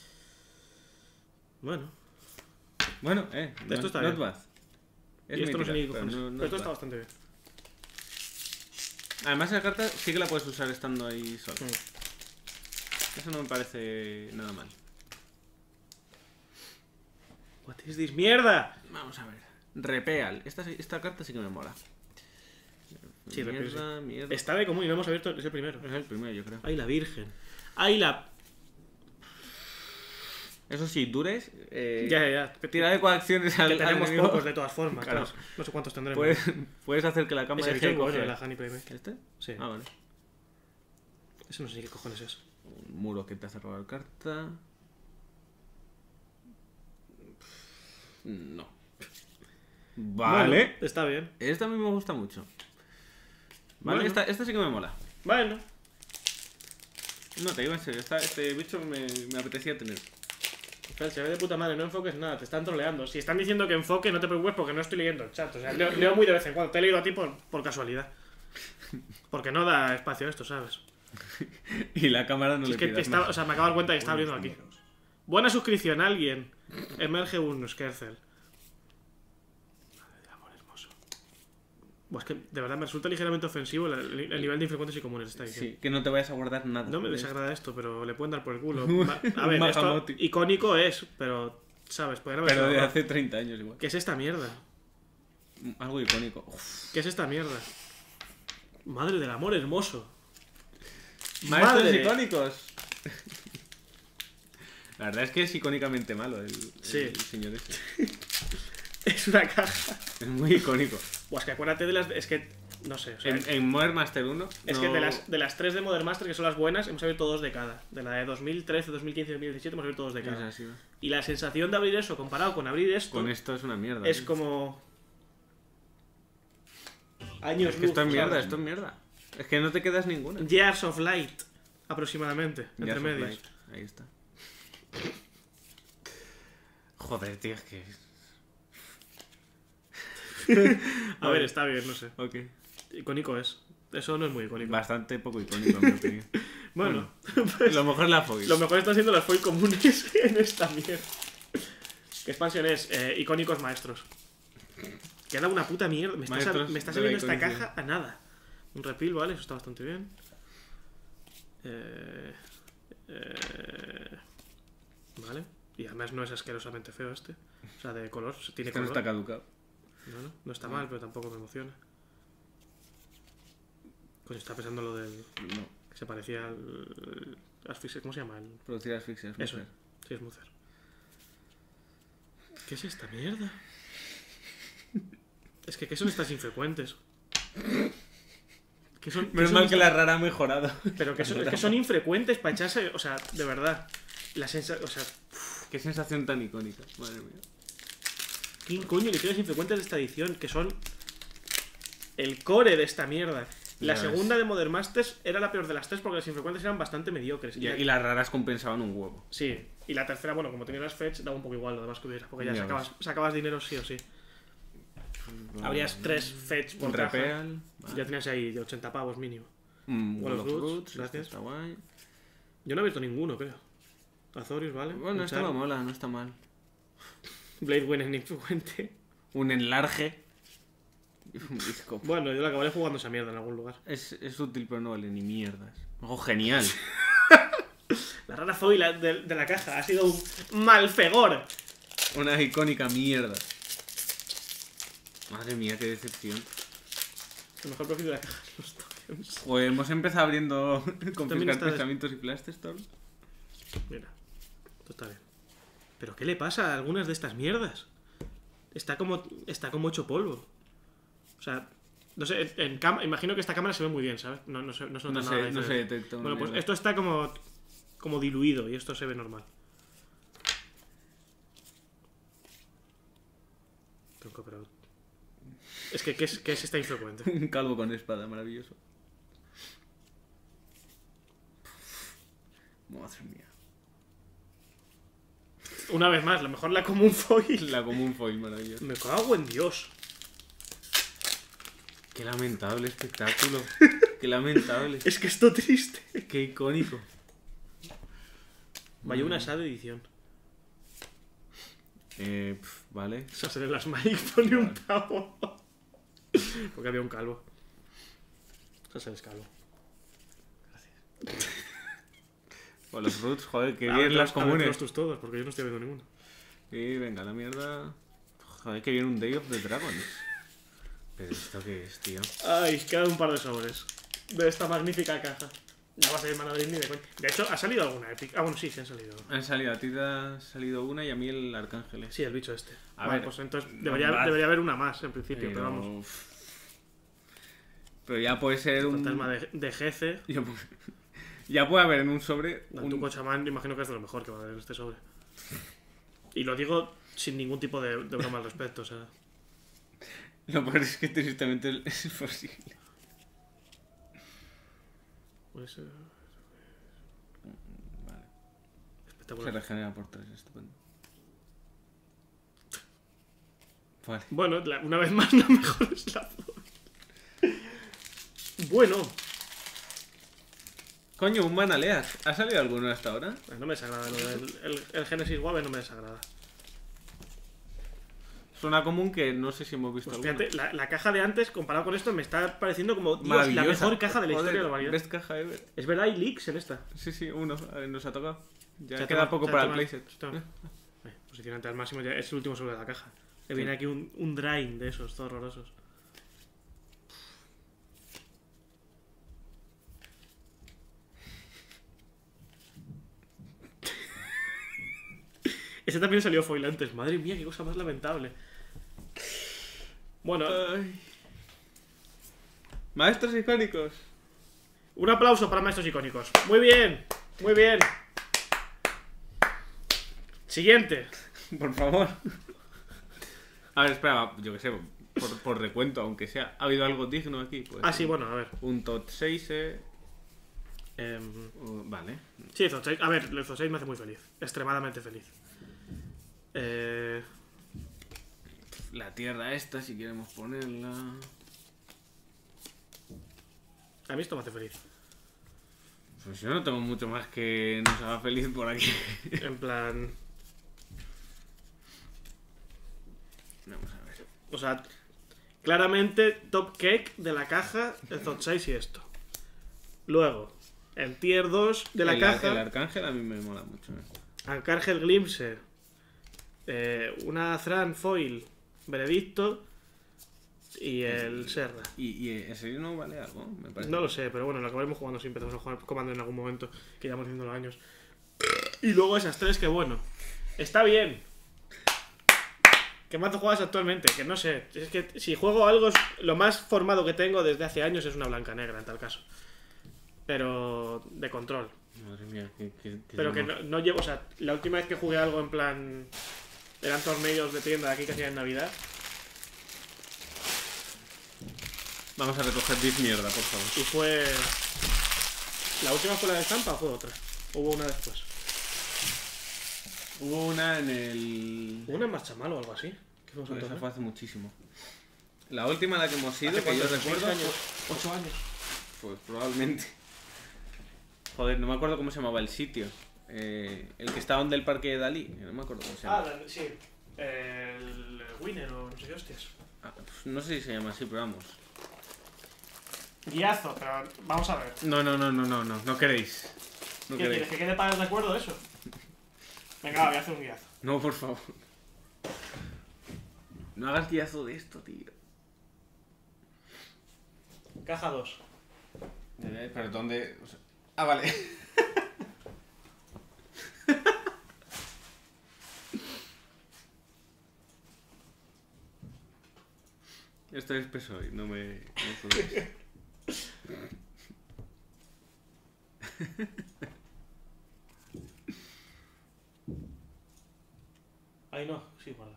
Bueno. Bueno, eh. Esto not- está not bien. bad. Es y esto no sé ni qué mítica, cojones. pero no- Pero not esto está bad. bastante bien. Además, la carta sí que la puedes usar estando ahí solo. Mm. Eso no me parece nada mal. What is this mierda? Vamos a ver. Repeal. Esta, sí- esta carta sí que me mola. Sí, Repeal, mierda, mierda. Está de común y no hemos abierto, es el primero. Es el primero, yo creo. Ay, la Virgen. Ay, la... Eso sí, dures. Eh, Ya, ya, ya. Tira de coacciones al, Que al tenemos enemigo. pocos de todas formas. Claro. Claro. No sé cuántos tendremos. Puedes, puedes hacer que la cama Ese deje de bicho es bueno, coger. la Honey Playmate. ¿Este? Sí. Ah, vale. Ese no sé ni qué cojones es. Un muro que te hace robar carta. No. Vale. Bueno, está bien. Esta a mí me gusta mucho. Vale, Bueno. esta, esta sí que me mola. Bueno. No, te digo en serio, esta- este bicho me, me apetecía tener. Fel, se ve de puta madre, no enfoques nada, te están troleando. Si están diciendo que enfoque, no te preocupes porque no estoy leyendo el chat. O sea, leo, leo muy de vez en cuando. Te he leído a ti por, por casualidad. Porque no da espacio a esto, ¿sabes? Y la cámara no Si le es que pidas está- más. o sea, me acabo de dar cuenta que está abriendo aquí. Buena suscripción, alguien. Emerge un Skerzel. Madre de amor hermoso. Buah, es que de verdad me resulta ligeramente ofensivo el, el nivel de infrecuentes y comunes está diciendo. Sí, que no te vayas a guardar nada. No me de desagrada esto, pero le pueden dar por el culo. Un Va- A ver, esto Mahamoti. icónico es, pero, ¿sabes? Podrían haber Pero de sido- hace treinta años igual. ¿Qué es esta mierda? Algo icónico. Uf. ¿Qué es esta mierda? Madre del amor hermoso. Maestros Madre. icónicos. La verdad es que es icónicamente malo el, Sí. el señor ese. Es una caja. Es muy icónico. Buah, es que acuérdate de las... Es que... No sé, o sea, En, en Modern Master uno. es no- que de las, de las tres de Modern Master, que son las buenas, hemos abierto dos de cada. De la de dos mil trece, dos mil quince y dos mil diecisiete hemos abierto dos de Es cada. así, ¿no? Y la sensación de abrir eso comparado con abrir esto, Con esto es una mierda. es tío. como... Años Es que esto es luz, mierda, ¿sabes? esto es mierda. Es que no te quedas ninguna. Years of Light, aproximadamente, Jazz entre of medios. Light. Ahí está. Joder, tío, es que. A ver, está bien, no sé. Ok. Icónico es. Eso no es muy icónico. Bastante poco icónico, en mi opinión. Bueno, Lo mejor es la foil. lo mejor están siendo las foil comunes en esta mierda. ¿Qué expansión es? Eh, icónicos maestros. Queda una puta mierda. Me está, sal- Maestros me está de la saliendo esta iconicidad. caja a nada. Un refill, vale, eso está bastante bien. Eh, eh, vale. Y además no es asquerosamente feo este. O sea, de color. Tiene Este no color. está caducado. Bueno, no está mal, pero tampoco me emociona. Pues está pensando lo del... No. Que se parecía al... asfixia- ¿Cómo se llama? El... Producir asfixias. Eso, mujer. sí, es Muther. ¿Qué es esta mierda? Es que, ¿qué son estas infrecuentes? ¿Qué son, qué Menos son mal que estas- la rara ha mejorado. Pero que son, es que son infrecuentes para echarse... O sea, de verdad. La sensa... O sea, Qué sensación tan icónica. Madre mía. ¿quién coño le tienes infrecuentes de esta edición? Que son el core de esta mierda. La Ya segunda de Modern Masters era la peor de las tres porque las infrecuentes eran bastante mediocres. Y, la- y las raras compensaban un huevo. Sí, y la tercera, bueno, como tenía las fetch, daba un poco igual lo demás que hubiera, porque ya Ya sacabas, sacabas dinero sí o sí. Habrías tres fetch por Un caja. repeal. Ya tenías ahí ochenta pavos mínimo. Un Wall Wall of of Roots, Roots. gracias. Está guay. Yo no he visto ninguno, creo. Azorius, ¿vale? Bueno, Un esta Charm. no mola, no está mal. Blade Winner en infrecuente. Un enlarge. Un disco. Bueno, yo la acabaré jugando esa mierda en algún lugar. Es, es útil, pero no vale ni mierdas. Algo genial. La rara foil de, de la caja ha sido un malfegor. Una icónica mierda. Madre mía, qué decepción. El mejor profit de la caja. Los tokens. Joder, hemos empezado abriendo También confiscar está des- pensamientos y Plasterstorm. Mira, esto está bien. ¿Pero qué le pasa a algunas de estas mierdas? Está como, está como hecho polvo. O sea, no sé, en cam- imagino que esta cámara se ve muy bien, ¿sabes? No, no, se, no se nota No nada se, de no se diferencia. detecta. una Bueno, pues mierda. esto está como, como diluido y esto se ve normal. Tronco, pero... Es que, ¿qué es, qué es esta infrecuente? Un calvo con espada, maravilloso. Madre mía. Una vez más, lo mejor la común foil. La común foil, maravilloso. Me cago en Dios. Qué lamentable espectáculo. Qué lamentable. Es que esto triste. Qué icónico. Vaya una sad edición. Eh, pf, vale. O sea, se las Mike pone un pavo. Porque había un calvo. O sea, es calvo. O los roots, joder, qué Ah, bien vete las los- a ver comunes. los tus todos, porque yo no estoy viendo ninguno. Y venga, la mierda. Joder, que viene un Day of the Dragons. Pero esto qué es, tío. Ay, quedan un par de sobres de esta magnífica caja. No va a salir Manadrin ni de coña. De hecho, ¿ha salido alguna Epic? Ah, bueno, sí, sí han salido. Han salido, a ti te ha salido una y a mí el Arcángel. Sí, el bicho este. A Vale, ver, pues entonces no debería, más. debería haber una más en principio, pero, Pero... vamos. Pero ya puede ser un... Fantasma de, de Gece. Ya pu- ya puede haber en un sobre... Dantuco Un... Chamán, imagino que es de lo mejor que va a haber en este sobre. Y lo digo sin ningún tipo de, de broma al respecto, o sea. Lo peor es que tristemente es posible. Pues, eh, Vale. Se espectacular. regenera por tres, estupendo. Vale. Bueno, la- una vez más, la mejor es la foil. Bueno, Coño, un Manaleas. ¿Ha salido alguno hasta ahora? no me desagrada lo del el, el Genesis Wave, no me desagrada. Es una común que no sé si hemos visto Pues alguna. fíjate, la, la caja de antes, comparado con esto, me está pareciendo como Dios, la Maravillosa. mejor caja de la Joder, historia de la humanidad. Best caja ever. Es verdad, hay leaks en esta. Sí, sí, uno. A ver, nos ha tocado. Ya Se ha queda tomado- poco se ha para el tomado- playset. se ha tomado. Eh, Eh, Posicionante al máximo, ya es el último sobre la caja. Le Sí. viene aquí un, un drain de esos, todos horrorosos. Ese también salió foil antes. Madre mía, qué cosa más lamentable. Bueno, Ay. Maestros icónicos. un aplauso para maestros icónicos. Muy bien, muy bien. Siguiente. Por favor. A ver, espera, yo que sé, por, por recuento, aunque sea. ¿Ha habido algo digno aquí? Pues, Ah, sí, bueno, a ver. Un Tot seis, eh. Em, uh, vale. sí, Zod seis. A ver, el Zod seis me hace muy feliz. Extremadamente feliz. Eh, La tierra esta, si queremos ponerla. a mí esto me hace feliz. Pues yo no tengo mucho más que nos haga feliz por aquí. En plan... Vamos a ver. O sea, claramente top cake de la caja, el Zod seis y esto. Luego, el tier dos de la el, caja, El arcángel a mí me mola mucho. eh. Arcángel Glimpse, eh, una Thran Foil, Veredicto y el Serra. ¿Y, y en serio no vale algo? Me parece. No lo sé, pero bueno, lo acabaremos jugando si empezamos a jugar Commander en algún momento, que ya hemos viendo los años. Y luego esas tres que bueno, está bien. ¿Qué mazo juegas actualmente? Que no sé. Es que si juego algo, es- lo más formado que tengo desde hace años es una blanca negra, en tal caso. Pero de control. Madre mía, que, que, que Pero que llama- no, no llevo, o sea, la última vez que jugué algo en plan. Eran torneos de tienda aquí que hacían en Navidad. Vamos a recoger diez mierda, por favor. Y fue. ¿La última fue la de Zampa o fue otra? Hubo una después. Hubo una en el... ¿Hubo una en Marcha Mal o algo así? ¿Qué fuimos a Pues esa torneo? fue hace muchísimo. La última a la que hemos ido, ¿Hace que yo cuántos? recuerdo, ¿Seis años? fue- ¿Ocho años? Pues probablemente. Joder, no me acuerdo cómo se llamaba el sitio. Eh, el que estaba donde el parque de Dalí. No me acuerdo cómo se llama. Ah, la- sí. El Winner o no sé qué hostias. Ah, pues no sé si se llama así, pero vamos. Guiazo, pero vamos a ver. No, no, no, no, no, no, no queréis. No ¿Qué queréis. quieres? ¿Que quede para el recuerdo eso? Venga, va, voy a hacer un guiazo. No, por favor. No hagas guiazo de esto, tío. Caja dos. Eh, Pero ¿dónde? O sea- Ah, vale. Esto es espeso hoy, no me... No jodáis. Ahí no, sí, guardas.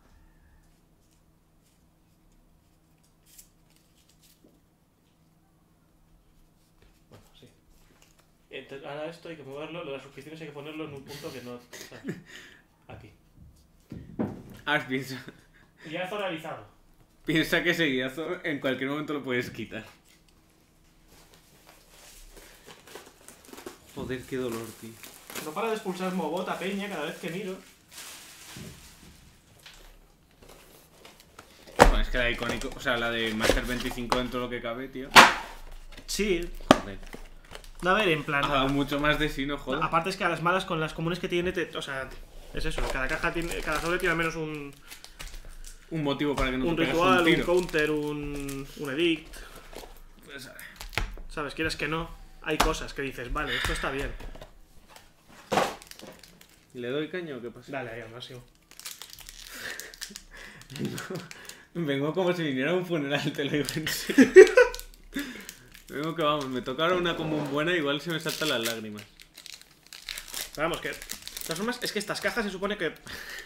Bueno, sí. Entonces, ahora esto hay que moverlo, lo de las suscripciones hay que ponerlo en un punto que no... ¿sabes? Aquí. Ahora piensa, Guiazo realizado. piensa que ese guiazo en cualquier momento lo puedes quitar. Joder, qué dolor, tío. No para de expulsar Mobota Peña cada vez que miro. Bueno, es que la icónico, o sea, la de Master veinticinco dentro de lo que cabe, tío. Sí. Joder. A ver, en plan... Ha dado mucho más de sí, no joder. Aparte es que a las malas con las comunes que tiene, te- o sea, es eso, cada caja tiene, cada sobre tiene al menos un, Un motivo para que no un te pegas ritual, un un, tiro. counter, un, un edict, Pues, ¿sabes? Quieres que no, hay cosas que dices, vale, esto está bien. ¿le doy caño o qué pasa? Dale ahí al máximo. Vengo como si viniera a un funeral, te lo digo en serio. Vengo que vamos, me tocaron una común buena, igual se me saltan las lágrimas. Pero vamos, que... De todas formas, es que estas cajas se supone que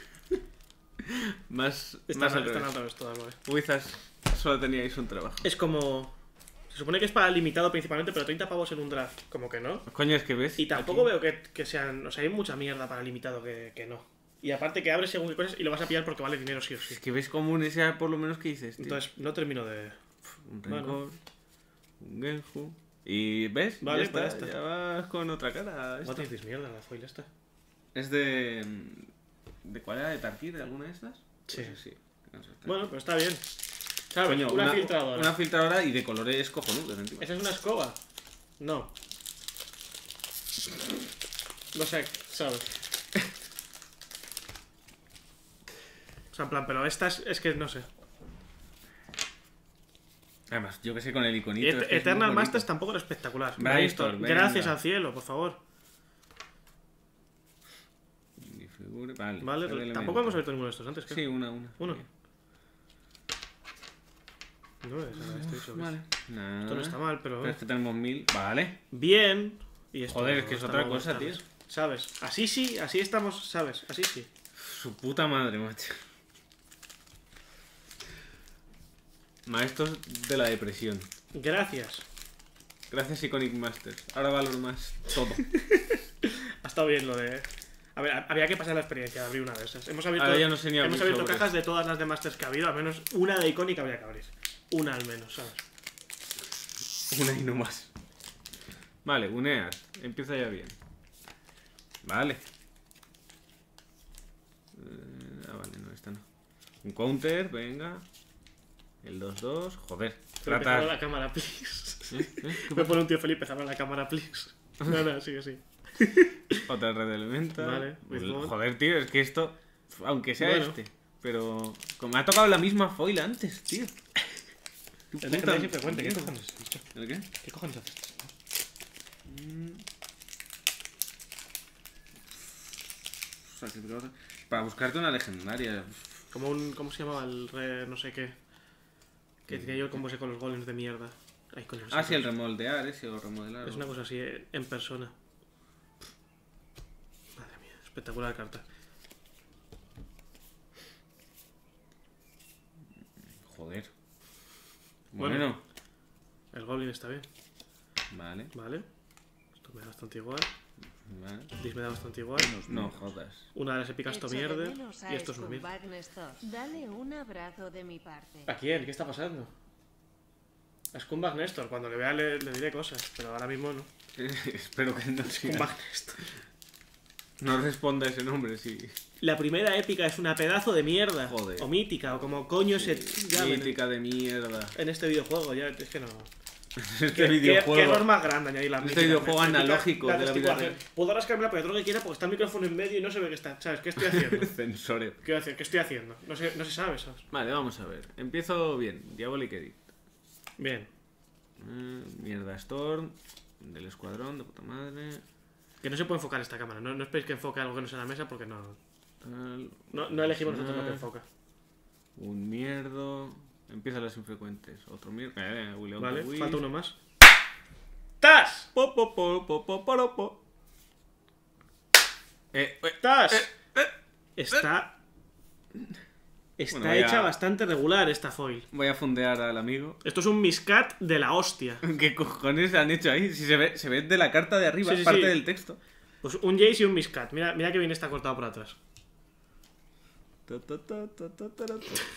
Más, están, más al están revés. al revés todas, ¿vale? Quizás solo teníais un trabajo. Es como... Se supone que es para limitado principalmente, pero treinta pavos en un draft, como que no. Coño, es que ves. Y tampoco aquí- veo que, que sean... O sea, hay mucha mierda para limitado que, que no. Y aparte que abres según qué cosas y lo vas a pillar porque vale dinero sí o sí. Es que ves común ese por lo menos que dices, tío. Entonces, no termino de... un bueno. Rencor, un Genju. Y ves, Vale, ya, pues está, ya está. ya vas con otra cara. No Esto. te dices mierda la foil esta. Es de. ¿De cuál era? ¿De Tarkir? ¿De alguna de estas? Sí. Pues sí. No sé, está. Bueno, pero está bien. ¿Sabes? Coño, una, filtradora. Una filtradora y de colores cojonudos encima. ¿Esa es una escoba? No. No sé, ¿sabes? O sea, en plan, pero esta es, es que no sé. Además, yo que sé con el iconito. Y es Et- que es muy Eternal bonito. Masters tampoco era espectacular. Brainstorm, Brainstorm, gracias venga. al cielo, por favor. Mi figura- Vale. Vale, cada elemento. tampoco hemos abierto ninguno de estos antes, creo. Sí, una, una. Uno. Bien. No, esa, esto he dicho que Vale. es- Nada. Esto no está mal, pero... Pero es que tenemos mil. Vale. Bien. Y esto Joder, no es que es está otra mal, cosa, ¿sabes? tío. ¿Sabes? Así sí, así estamos, ¿sabes? Así sí. Su puta madre, macho. Maestros de la depresión. Gracias. Gracias Iconic Masters. Ahora valoro más todo. Ha estado bien lo de... A ver, había que pasar la experiencia de abrir una de esas. Hemos abierto, Ahora ya no sé ni abrir hemos abierto sobres. cajas de todas las de Masters que ha habido. Al menos una de Iconic habría que abrir. Una al menos, ¿sabes? Una y no más. Vale, Uneas. Empieza ya bien. Vale. Eh, ah, vale, no, esta no. Un counter, venga. El dos dos. Joder. Felipe, Trata. cerra la cámara, please. ¿Eh? ¿Eh? Me pone un tío Felipe, cerra la cámara, please. No, no, sigue, sí. Otra red de elemental. Vale, with El- one. Joder, tío, es que esto. Aunque sea Bueno. este. Pero. Como me ha tocado la misma foil antes, tío. Qué Es puta legendario sin frecuente, ¿qué mierda. cojones has dicho? ¿El qué? ¿Qué cojones haces? Sacrificador. Para buscarte una legendaria. Como un... ¿Cómo se llamaba? El re... no sé qué. Que tenía yo como ese con los golems de mierda. Ay, coño, no sé Ah, sí, cómo el se- remoldear ese o remodelar. Es o- una cosa así, eh, en persona. Madre mía, espectacular carta. Joder. Bueno. Bueno. El goblin está bien, Vale, ¿vale? Esto me da bastante igual. vale. Dis me da bastante igual. No jodas. Una de las épicas Echo tomierde. de menos a Y esto es una mierda. Scumbagnestor. Dale un abrazo de mi parte. ¿A quién? ¿Qué está pasando? A Scumbag Nestor, cuando le vea le, le diré cosas, pero ahora mismo no. Espero que no siga. Scumbag Nestor. No responda ese nombre, sí. La primera épica es una pedazo de mierda. Joder. O mítica, o como coño se llame Mítica de mierda. en este videojuego. Ya, es que no. Este ¿Qué, videojuego. qué, qué error más grande añadir la Este mítica, videojuego la mítica, analógico de la vida gesticulación. real. Puedo rascarme la polla todo lo que quiera porque está el micrófono en medio y no se ve que está. ¿Sabes? ¿Qué estoy haciendo? Censoreo. ¿Qué, hacer? ¿Qué estoy haciendo? No se, no se sabe, ¿sabes? Vale, vamos a ver. Empiezo bien. Diabolic Edit. Bien. Eh, mierda Storm. Del escuadrón, de puta madre. Que no se puede enfocar esta cámara. No, no esperéis que enfoque algo que no sea en la mesa porque no. Tal. No, no elegimos nosotros lo que enfoca. Un mierdo. Empiezan las infrecuentes. Otro mierda. Eh, Willow Vale, the Wisp. falta uno más. ¡Tas! Po, po, po, po, po, po, po. Eh, eh, ¡Tas! eh. Está. Está Bueno, vaya- hecha bastante regular esta foil. Voy a fundear al amigo. Esto es un miscat de la hostia. ¿Qué cojones han hecho ahí? Si se ve, se ve de la carta de arriba, Sí, sí, parte sí. del texto. Pues un Jace y un miscat. Mira, mira que bien está cortado por atrás. Ta, ta, ta, ta, ta, ta, ta.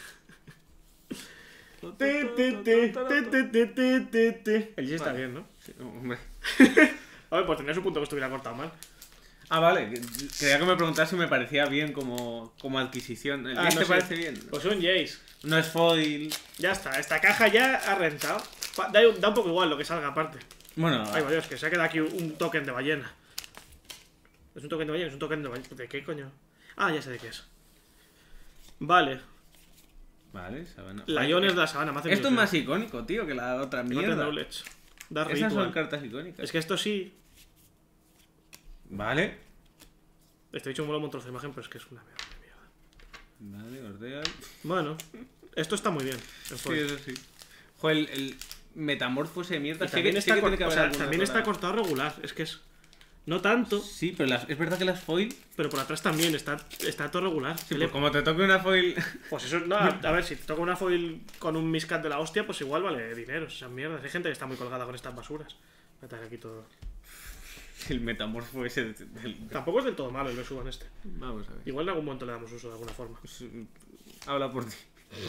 Ti, ti, ti, ti, ti, ti, ti, ti, ti. El Jace está Vale. bien, ¿no? Sí, hombre. A ver, pues tenía su punto que estuviera cortado mal. Ah, vale. que- Creía que me preguntas si me parecía bien como, como adquisición. ¿El Ah, Jace no te sé. parece bien? Pues un Jace. No es foil. Ya está, esta caja ya ha rentado. Pa- Da, da un poco igual lo que salga aparte. Bueno, Ay, Dios, que se ha quedado aquí un token de ballena. ¿Es un token de ballena? ¿Es un token de ballena? ¿De qué coño? Ah, ya sé de qué es. Vale. vale, sabana. Layones de la sabana. Me hace Esto es ilusión. más icónico, tío, que la otra Mierda. mierda. Knowledge. Da Esas son ritual. cartas icónicas. Es que esto sí. Vale. Te he dicho un montón de imagen, pero es que es una mierda. de mierda. Vale, Ordeal. Bueno, esto está muy bien. el Sí, foil. eso sí. Joder, el, el metamorfo ese de mierda. Y sí también que- sí está, que cor- tiene que o haber sea, alguna también otra- está cortado regular. Es que es. No tanto, Sí, pero las- es verdad que las foil. pero por atrás también está, está todo regular. Sí, Le- pues como te toque una foil. Pues eso, no, a, a ver, si te toca una foil con un miscat de la hostia, pues igual vale dinero, esas mierdas. Hay gente que está muy colgada con estas basuras. Voy a traer aquí todo. El metamorfo ese del- del- Tampoco es del todo malo el que suban este. Vamos a ver. Igual en algún momento le damos uso de alguna forma. Pues, eh, habla por ti.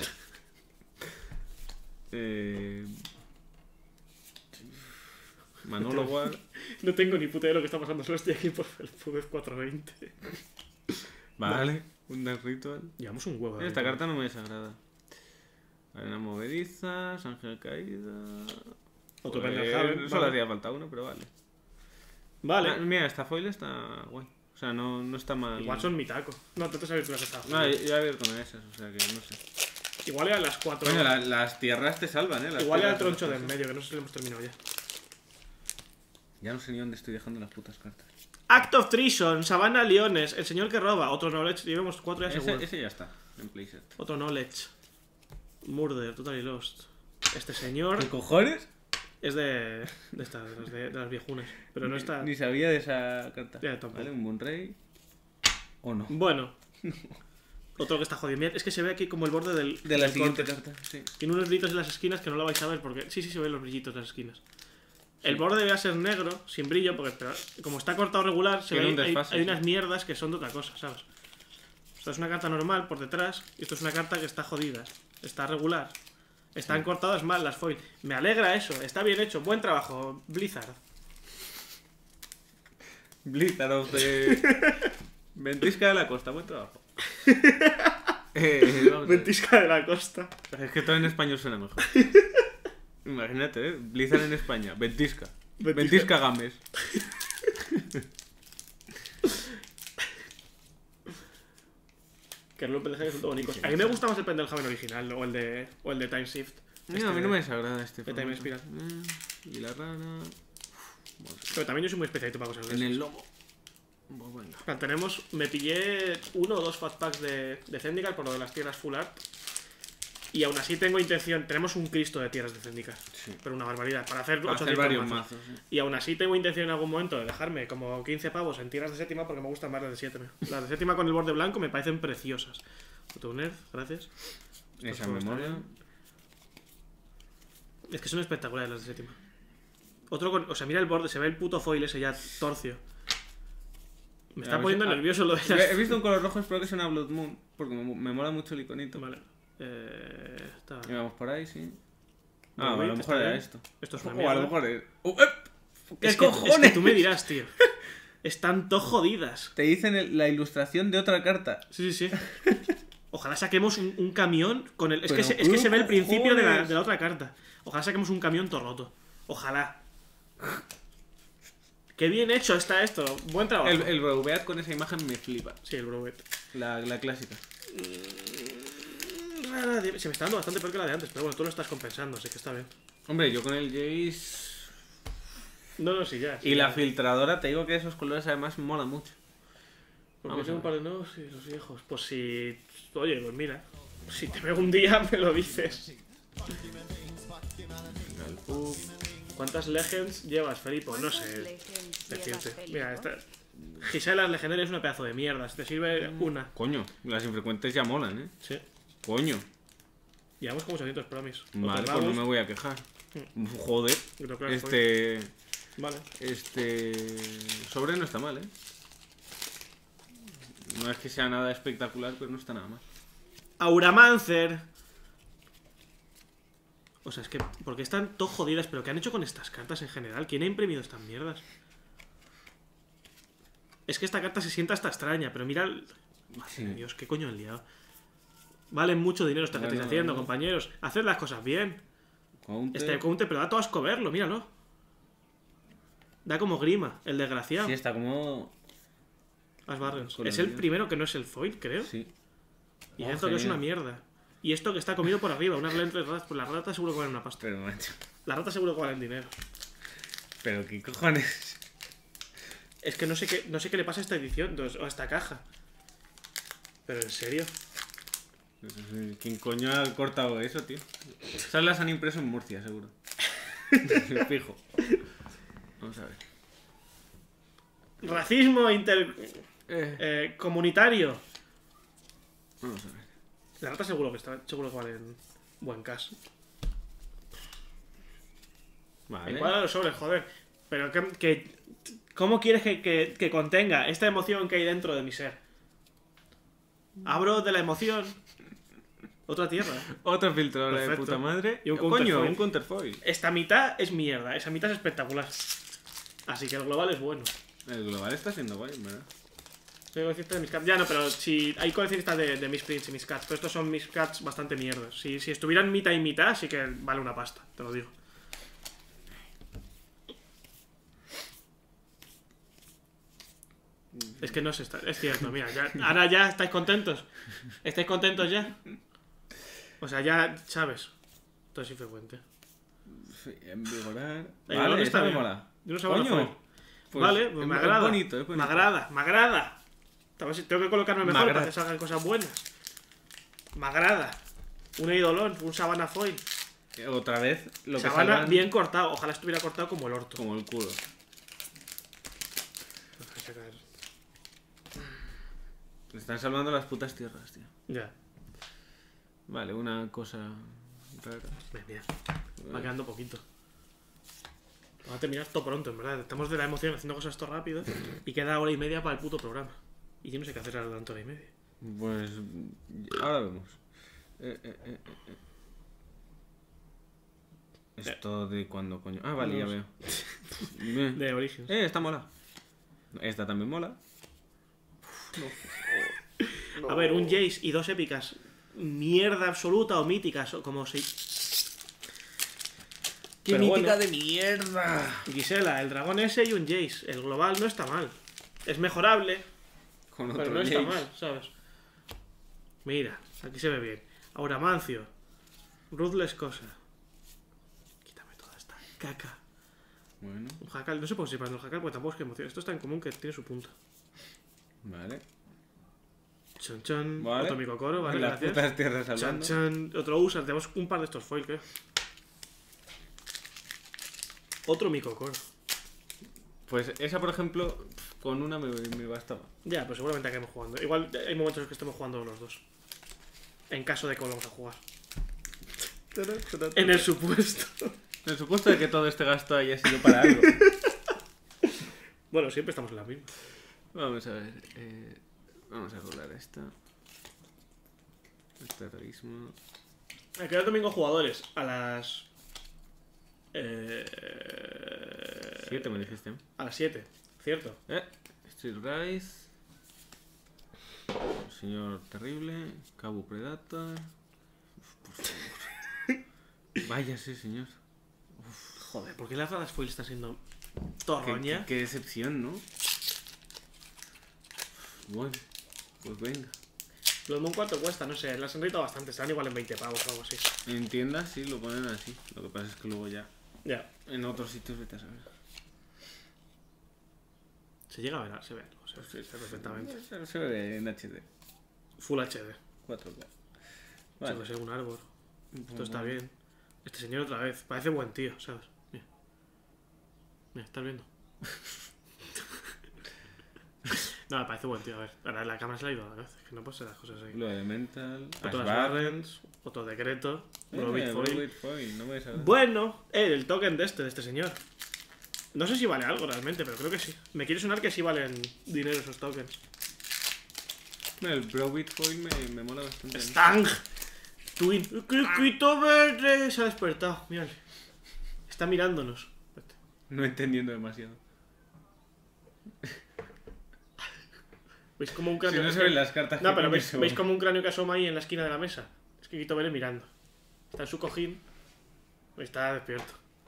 eh... Manolo War. No tengo ni puta idea de lo que está pasando, solo estoy aquí por el F U B cuatrocientos veinte. Vale. Un Dark Ritual. Llevamos un huevo. Esta carta no me desagrada. Arena movedizas, ángel caída. Otro Joder, Pendelhaven, solo vale. hacía falta uno, pero vale. Vale. Ah, mira, esta foil está guay. O sea, no, no está mal. Igual son mi taco. No, tú te sabes las que estaba. No, yo, yo he abierto una de esas, o sea que no sé. Igual eran las cuatro. Coño, la- las tierras te salvan, eh. Las Igual era el tierras troncho de de en medio, que no sé si lo hemos terminado ya. Ya no sé ni dónde estoy dejando las putas cartas. Act of Treason, Savannah Leones, el señor que roba, otro Knowledge, llevamos cuatro ya seguro. Ese, ese ya está, en playset. Otro Knowledge. Murder, Totally Lost. Este señor ¿Qué cojones? es de. de estas, de las, de, de las viejunas. Pero no está. Ni sabía de esa carta. Ya, tampoco. Vale, un buen rey. O no. Bueno. Otro que está jodido. Mirad, es que se ve aquí como el borde del. De la del siguiente corte. carta, sí. Tiene unos brillitos en las esquinas que no lo vais a ver porque. Sí, sí, se ven los brillitos en las esquinas. El borde debe ser negro, sin brillo, porque pero, como está cortado regular, se Tiene ve, un hay, desfase, hay sí. unas mierdas que son de otra cosa, ¿sabes? Esto es una carta normal por detrás y esto es una carta que está jodida. Está regular. Están cortadas mal las foil. Me alegra eso, está bien hecho. Buen trabajo, Blizzard. Blizzard of the... Ventisca de la costa, buen trabajo. eh, vamos a ver. Ventisca de la costa. Es que todo en español suena mejor. Imagínate, ¿eh? Blizzard en España. Ventisca. Ventisca. Ventisca Games. Que los Pendelhaven son todos bonitos. A mí me gusta más el Pendelhaven original o el de, o el de Time Shift. No, Este a mí no de- me desagrada este de Time formato. Spiral. Eh, Y la rana... Pero también yo soy muy especialito para cosas de En esas. el lomo. Pues venga. Claro, tenemos... Me pillé uno o dos fat packs de, de Zendikar por lo de las tierras full art. Y aún así tengo intención... Tenemos un Cristo de tierras de Zendikar. Sí. Pero una barbaridad. Para hacer Para hacer ochocientos varios mazos. mazos. Sí. Y aún así tengo intención en algún momento de dejarme como quince pavos en tierras de séptima porque me gustan más las de séptima. Las de séptima con el borde blanco me parecen preciosas. Tuner, gracias. Esa juego está memoria. bien. Es que son espectaculares las de séptima. Otro con... O sea, mira el borde, se ve el puto foil ese ya torcio. Me está A ver poniendo si- ah, nervioso lo de las... He visto un color rojo, espero que sea una Blood Moon, porque me, me mola mucho el iconito. Vale. Eh... Está... Y vamos por ahí, sí. Bueno, Ah, a lo está mejor era bien. esto. Esto es una O a mierda. lo mejor es... ¡Oh, eh! ¿Qué Es que, cojones? es que tú me dirás, tío. Están to jodidas. Te dicen el- la ilustración de otra carta. Sí, sí, sí. Ojalá saquemos un, un camión con el... Es que, Pero, se, es que se ve el ¿qué principio de la, cojones? de la otra carta. Ojalá saquemos un camión todo roto. Ojalá. Qué bien hecho está esto. Buen trabajo. El, el Brobeat con esa imagen me flipa. Sí, el Browet. La, la clásica. Rara de- Se me está dando bastante peor que la de antes, pero bueno, tú lo estás compensando, así que está bien. Hombre, yo con el Jace... No, no, sí, ya. sí, Y la ya. filtradora, te digo que esos colores además mola mucho. Porque Vamos tengo a un par de nuevos y los viejos. Pues si... Oye, pues mira. Si te veo un día, me lo dices. Venga, el pub. ¿Cuántas Legends llevas, Felipe? No sé. Legends Decirte. llevas, Felipe? Mira, esta... Giselas legendarias es una pedazo de mierda. Si te sirve una. Coño, las infrecuentes ya molan, ¿eh? Sí. Coño. Llevamos como ochocientos promis. Vale, Otros pues no magos, me voy a quejar. Joder. creo que Este... Vale. Este... Sobre no está mal, ¿eh? No es que sea nada espectacular, pero no está nada mal. Auramancer. O sea, es que... ¿Por qué están todo jodidas? ¿Pero qué han hecho con estas cartas en general? ¿Quién ha imprimido estas mierdas? Es que esta carta se sienta hasta extraña, pero mira... el- Madre Sí. de Dios, ¿qué coño han liado? Valen mucho dinero esto que Bueno, estáis haciendo, bueno. compañeros. Haced las cosas bien. Counter. Este counter, pero da todo asco verlo, míralo. Da como grima, el desgraciado. Sí, está como... As Barrens. Con Es el el lío. primero que no es el foil, creo. Sí. Y Oh, esto que es una genial. mierda. Y esto que está comido por arriba, unas lentes ratas. Pues las ratas seguro que valen una pasta. Pero, macho. Las ratas seguro que valen dinero. Pero, ¿qué cojones? Es que no sé qué, no sé qué le pasa a esta edición, entonces, o a esta caja. Pero en serio. ¿Quién coño ha cortado eso, tío? Esas las han impreso en Murcia, seguro. Fijo. Vamos a ver. Racismo inter... Eh, eh, comunitario. vamos a ver. Las ratas seguro que está, seguro que valen buen cash. Vale. Encuadra los sobres, joder. Pero que, que- ¿cómo quieres que, que- que contenga esta emoción que hay dentro de mi ser? Abro de la emoción otra tierra. Otro filtro de Perfecto. puta madre. Y un Coño, counterfoil. un counterfoil. Esta mitad es mierda, esa mitad es espectacular. Así que el global es bueno. El global está siendo guay, ¿verdad? Soy coleccionista de mis cats. Ya no, pero si hay coleccionistas de, de mis prints y mis cats, pero estos son mis cats bastante mierdas. Si, si estuvieran mitad y mitad, sí que vale una pasta, te lo digo. Es que no se está. Es cierto, mira, ya, ahora ya estáis contentos. ¿Estáis contentos ya? O sea, ya sabes. Todo es infrecuente. Sí, envigorar. El Vale, valor esta me bien. mola. Yo no sé cuál Coño. fue. Pues Vale, pues es- me es agrada. bonito, es bonito. Me agrada, me agrada. A ver si tengo que colocarme Me mejor agrada. para que salgan cosas buenas. Me agrada. Un eidolón, un sabana foil. Otra vez, lo que Sabana salgan bien cortado. Ojalá estuviera cortado como el orto. como el culo. Hay que sacar- Le están salvando las putas tierras, tío. Ya, Vale, una cosa rara. ven, mira. Va quedando poquito. Vamos a terminar todo pronto, en verdad. Estamos de la emoción haciendo cosas todo rápido. Y queda hora y media para el puto programa. Y yo no sé qué hacer ahora durante hora y media. Pues ahora vemos. Eh, eh, eh, eh. Esto de cuando coño. Ah, vale, ya No veo. Eh, De Origins. eh, esta mola. Esta también mola. A ver, un Jace y dos épicas. Mierda absoluta o míticas, o como si. ¡Qué Pero mítica bueno. de mierda! Gisela, el dragón ese y un Jace. El global no está mal. Es mejorable, Con pero otro no está Jace. mal, ¿sabes? Mira, aquí se ve bien. Auramancio. Ruthless cosa. Quítame toda esta caca. Bueno, Un jacal, no sé por qué se pasa el jacal porque tampoco es que emociona. Esto es tan común que tiene su punto. Vale. Chan, chan. Vale. Otro Micocoro, vale, En las gracias. putas tierras Chan, hablando. chan. Otro usa. Tenemos un par de estos foil, creo. Otro Micocoro. Pues esa, por ejemplo, con una me, me bastaba. Ya, pues seguramente acabemos jugando. Igual hay momentos en los que estemos jugando los dos. En caso de que volvamos a jugar. En el supuesto. En el supuesto de que todo este gasto haya sido para algo. Bueno, siempre estamos en la misma. Vamos a ver. Eh, vamos a rolar esta. El terrorismo. Aquí hay domingo jugadores. A las... Eh... Siete me dijiste. A las siete, ¿cierto? Eh, Street Rise. Señor Terrible. Cabo Predator. Uf, por favor. Vaya, sí, señor. Joder, ¿por qué las radas foil está siendo Qué, torroña? qué- qué decepción, ¿no? Bueno, pues venga. Los Moon cuatro cuesta, no sé, las han rito bastante, están igual en veinte pavos o algo así. En tiendas sí lo ponen así. Lo que pasa es que luego ya Ya. en otros sitios vete a saber. Se llega a ver, se ve algo, se ve, se ve perfectamente. Se, se ve en H D. Full H D. cuatro K. Se Vale. ve ser un árbol. Esto Pues está bueno. bien. Este señor otra vez, parece buen tío, ¿sabes? Mira. Mira, ¿estás viendo? No, me parece buen tío, a ver. Ahora la cámara se le ha ido a la cabeza, es que no puede ser las cosas así. Lo Elemental. Otro Ash Barrens, otro decreto, Eh, Brobit Foil. Brobit Foil, no me sabes. Bueno, eh, el token de este, de este señor. No sé si vale algo realmente, pero creo que sí. Me quiere sonar que sí valen dinero esos tokens. El Brobit Foil me, me mola bastante. ¡Stang! Twin. ¡Quito verde! Se ha despertado, mírale. Está mirándonos. No entendiendo demasiado. ¿Veis como un Si cráneo? no es se que- ven las cartas No, que pero pone ¿veis, eso. ¿veis como un cráneo que asoma ahí en la esquina de la mesa? Es que Quito Verde mirando. Está en su cojín. Está despierto.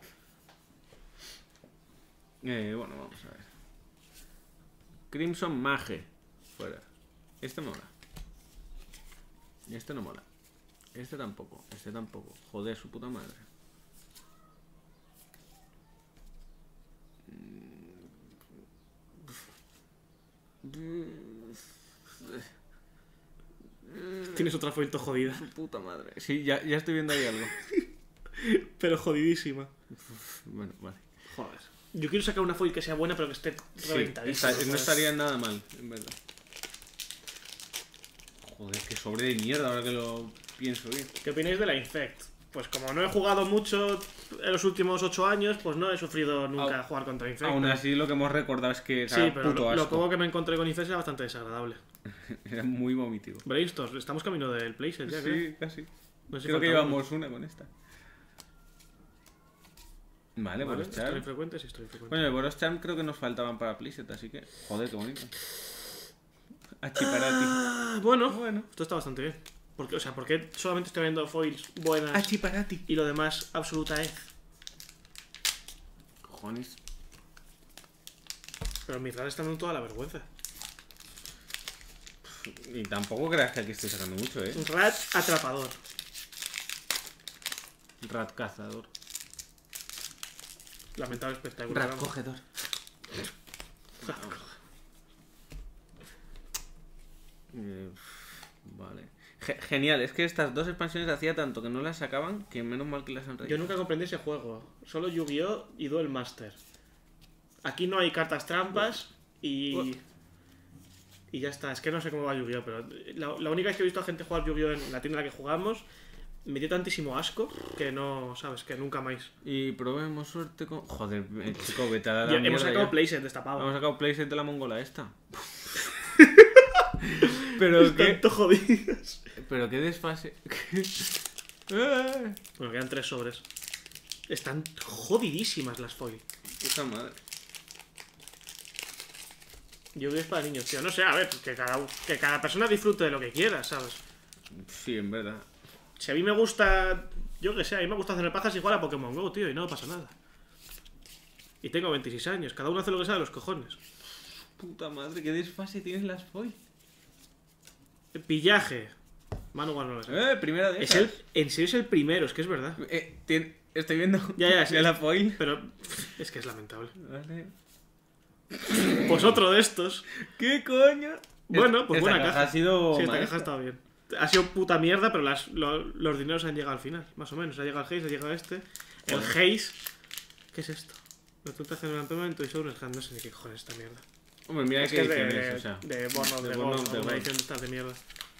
Eh, bueno, vamos a ver. Crimson Mage. Fuera. Este mola. Este no mola. Este tampoco. Este tampoco. Joder, su puta madre. Tienes otra foil jodida. Su puta madre. Sí, ya, ya estoy viendo ahí algo. Pero jodidísima. Bueno, vale. Joder. Yo quiero sacar una foil que sea buena, pero que esté Sí, reventadísima. está- no ¿sabes? estaría nada mal, en verdad. Joder, qué sobre de mierda ahora que lo pienso bien. ¿Qué opináis de la Infect? Pues como no he jugado mucho en los últimos ocho años, pues no he sufrido nunca Au- jugar contra Infect. Aún pero- así, lo que hemos recordado es que era Sí, pero puto lo, lo asco. poco que me encontré con Infect era bastante desagradable. Era muy vomitivo. Brainstorm, estamos camino del playset ya, creo. Sí, casi. No sé si Creo que falta llevamos una con esta. Vale, Vale, Boros estoy Charm. infrecuente, sí, estoy infrecuente. Coño, el Boros Charm creo que nos faltaban para playset, así que... Joder, qué bonito. Achiparati. Ah, bueno, Bueno. esto está bastante bien. Porque, o sea, ¿por qué solamente estoy viendo foils buenas Achiparati. y lo demás absoluta ez? Cojones. Pero mis raras están dando toda la vergüenza. Y tampoco creas que aquí estoy sacando mucho, eh. Rat atrapador. Rat cazador. Lamentable espectáculo. Rat vamos. cogedor. Eh, Vale. Ge- genial, es que estas dos expansiones hacía tanto que no las sacaban que menos mal que las han Yo reído. nunca comprendí ese juego. Solo Yu-Gi-Oh! Y Duel Master. Aquí no hay cartas trampas y... Y ya está. Es que no sé cómo va Yu-Gi-Oh! Pero la, la única vez que he visto a gente jugar Yu-Gi-Oh! En la tienda en la que jugamos me dio tantísimo asco que no, ¿sabes? Que nunca más. Y probemos suerte con... Joder, eh, chico, vete a dar Ya, la hemos mierda sacado ya. playset destapado. Hemos sacado playset de la mongola esta. Pero qué... Tanto jodidos. Pero qué desfase. Eh, Bueno, quedan tres sobres. Están jodidísimas las foil. Puta madre. Yu-Gi-Oh! Es para niños, tío. No sé, a ver, que cada, que cada persona disfrute de lo que quiera, ¿sabes? Sí, en verdad. Si a mí me gusta, yo que sé, a mí me gusta hacer pajas igual a Pokémon GO, tío, y no pasa nada. Y tengo veintiséis años, cada uno hace lo que sabe de los cojones. Puta madre, qué desfase tienes las foil. Pillaje. Manu igual no lo sabe. Eh, primera de Es esas. el, en serio es el primero, es que es verdad. Eh, tien- Estoy viendo Ya, ya, sí. la foil. Pero es que es lamentable. Vale. Pues otro de estos. ¿Qué coño? Bueno, pues Esta buena caja. ha sido Sí, esta maestra. caja estaba bien. Ha sido puta mierda, pero las, lo- los dineros han llegado al final, más o menos. Ha llegado el Haze, ha llegado este. El Joder. Haze. ¿Qué es esto? Los puntajes de Rampement y sobre el hand. No sé ni qué cojones esta mierda. Hombre, mira Es qué que es de, edición de, es, o sea. de Born of de the Born Gold, of the una Gold. edición de estas de mierda.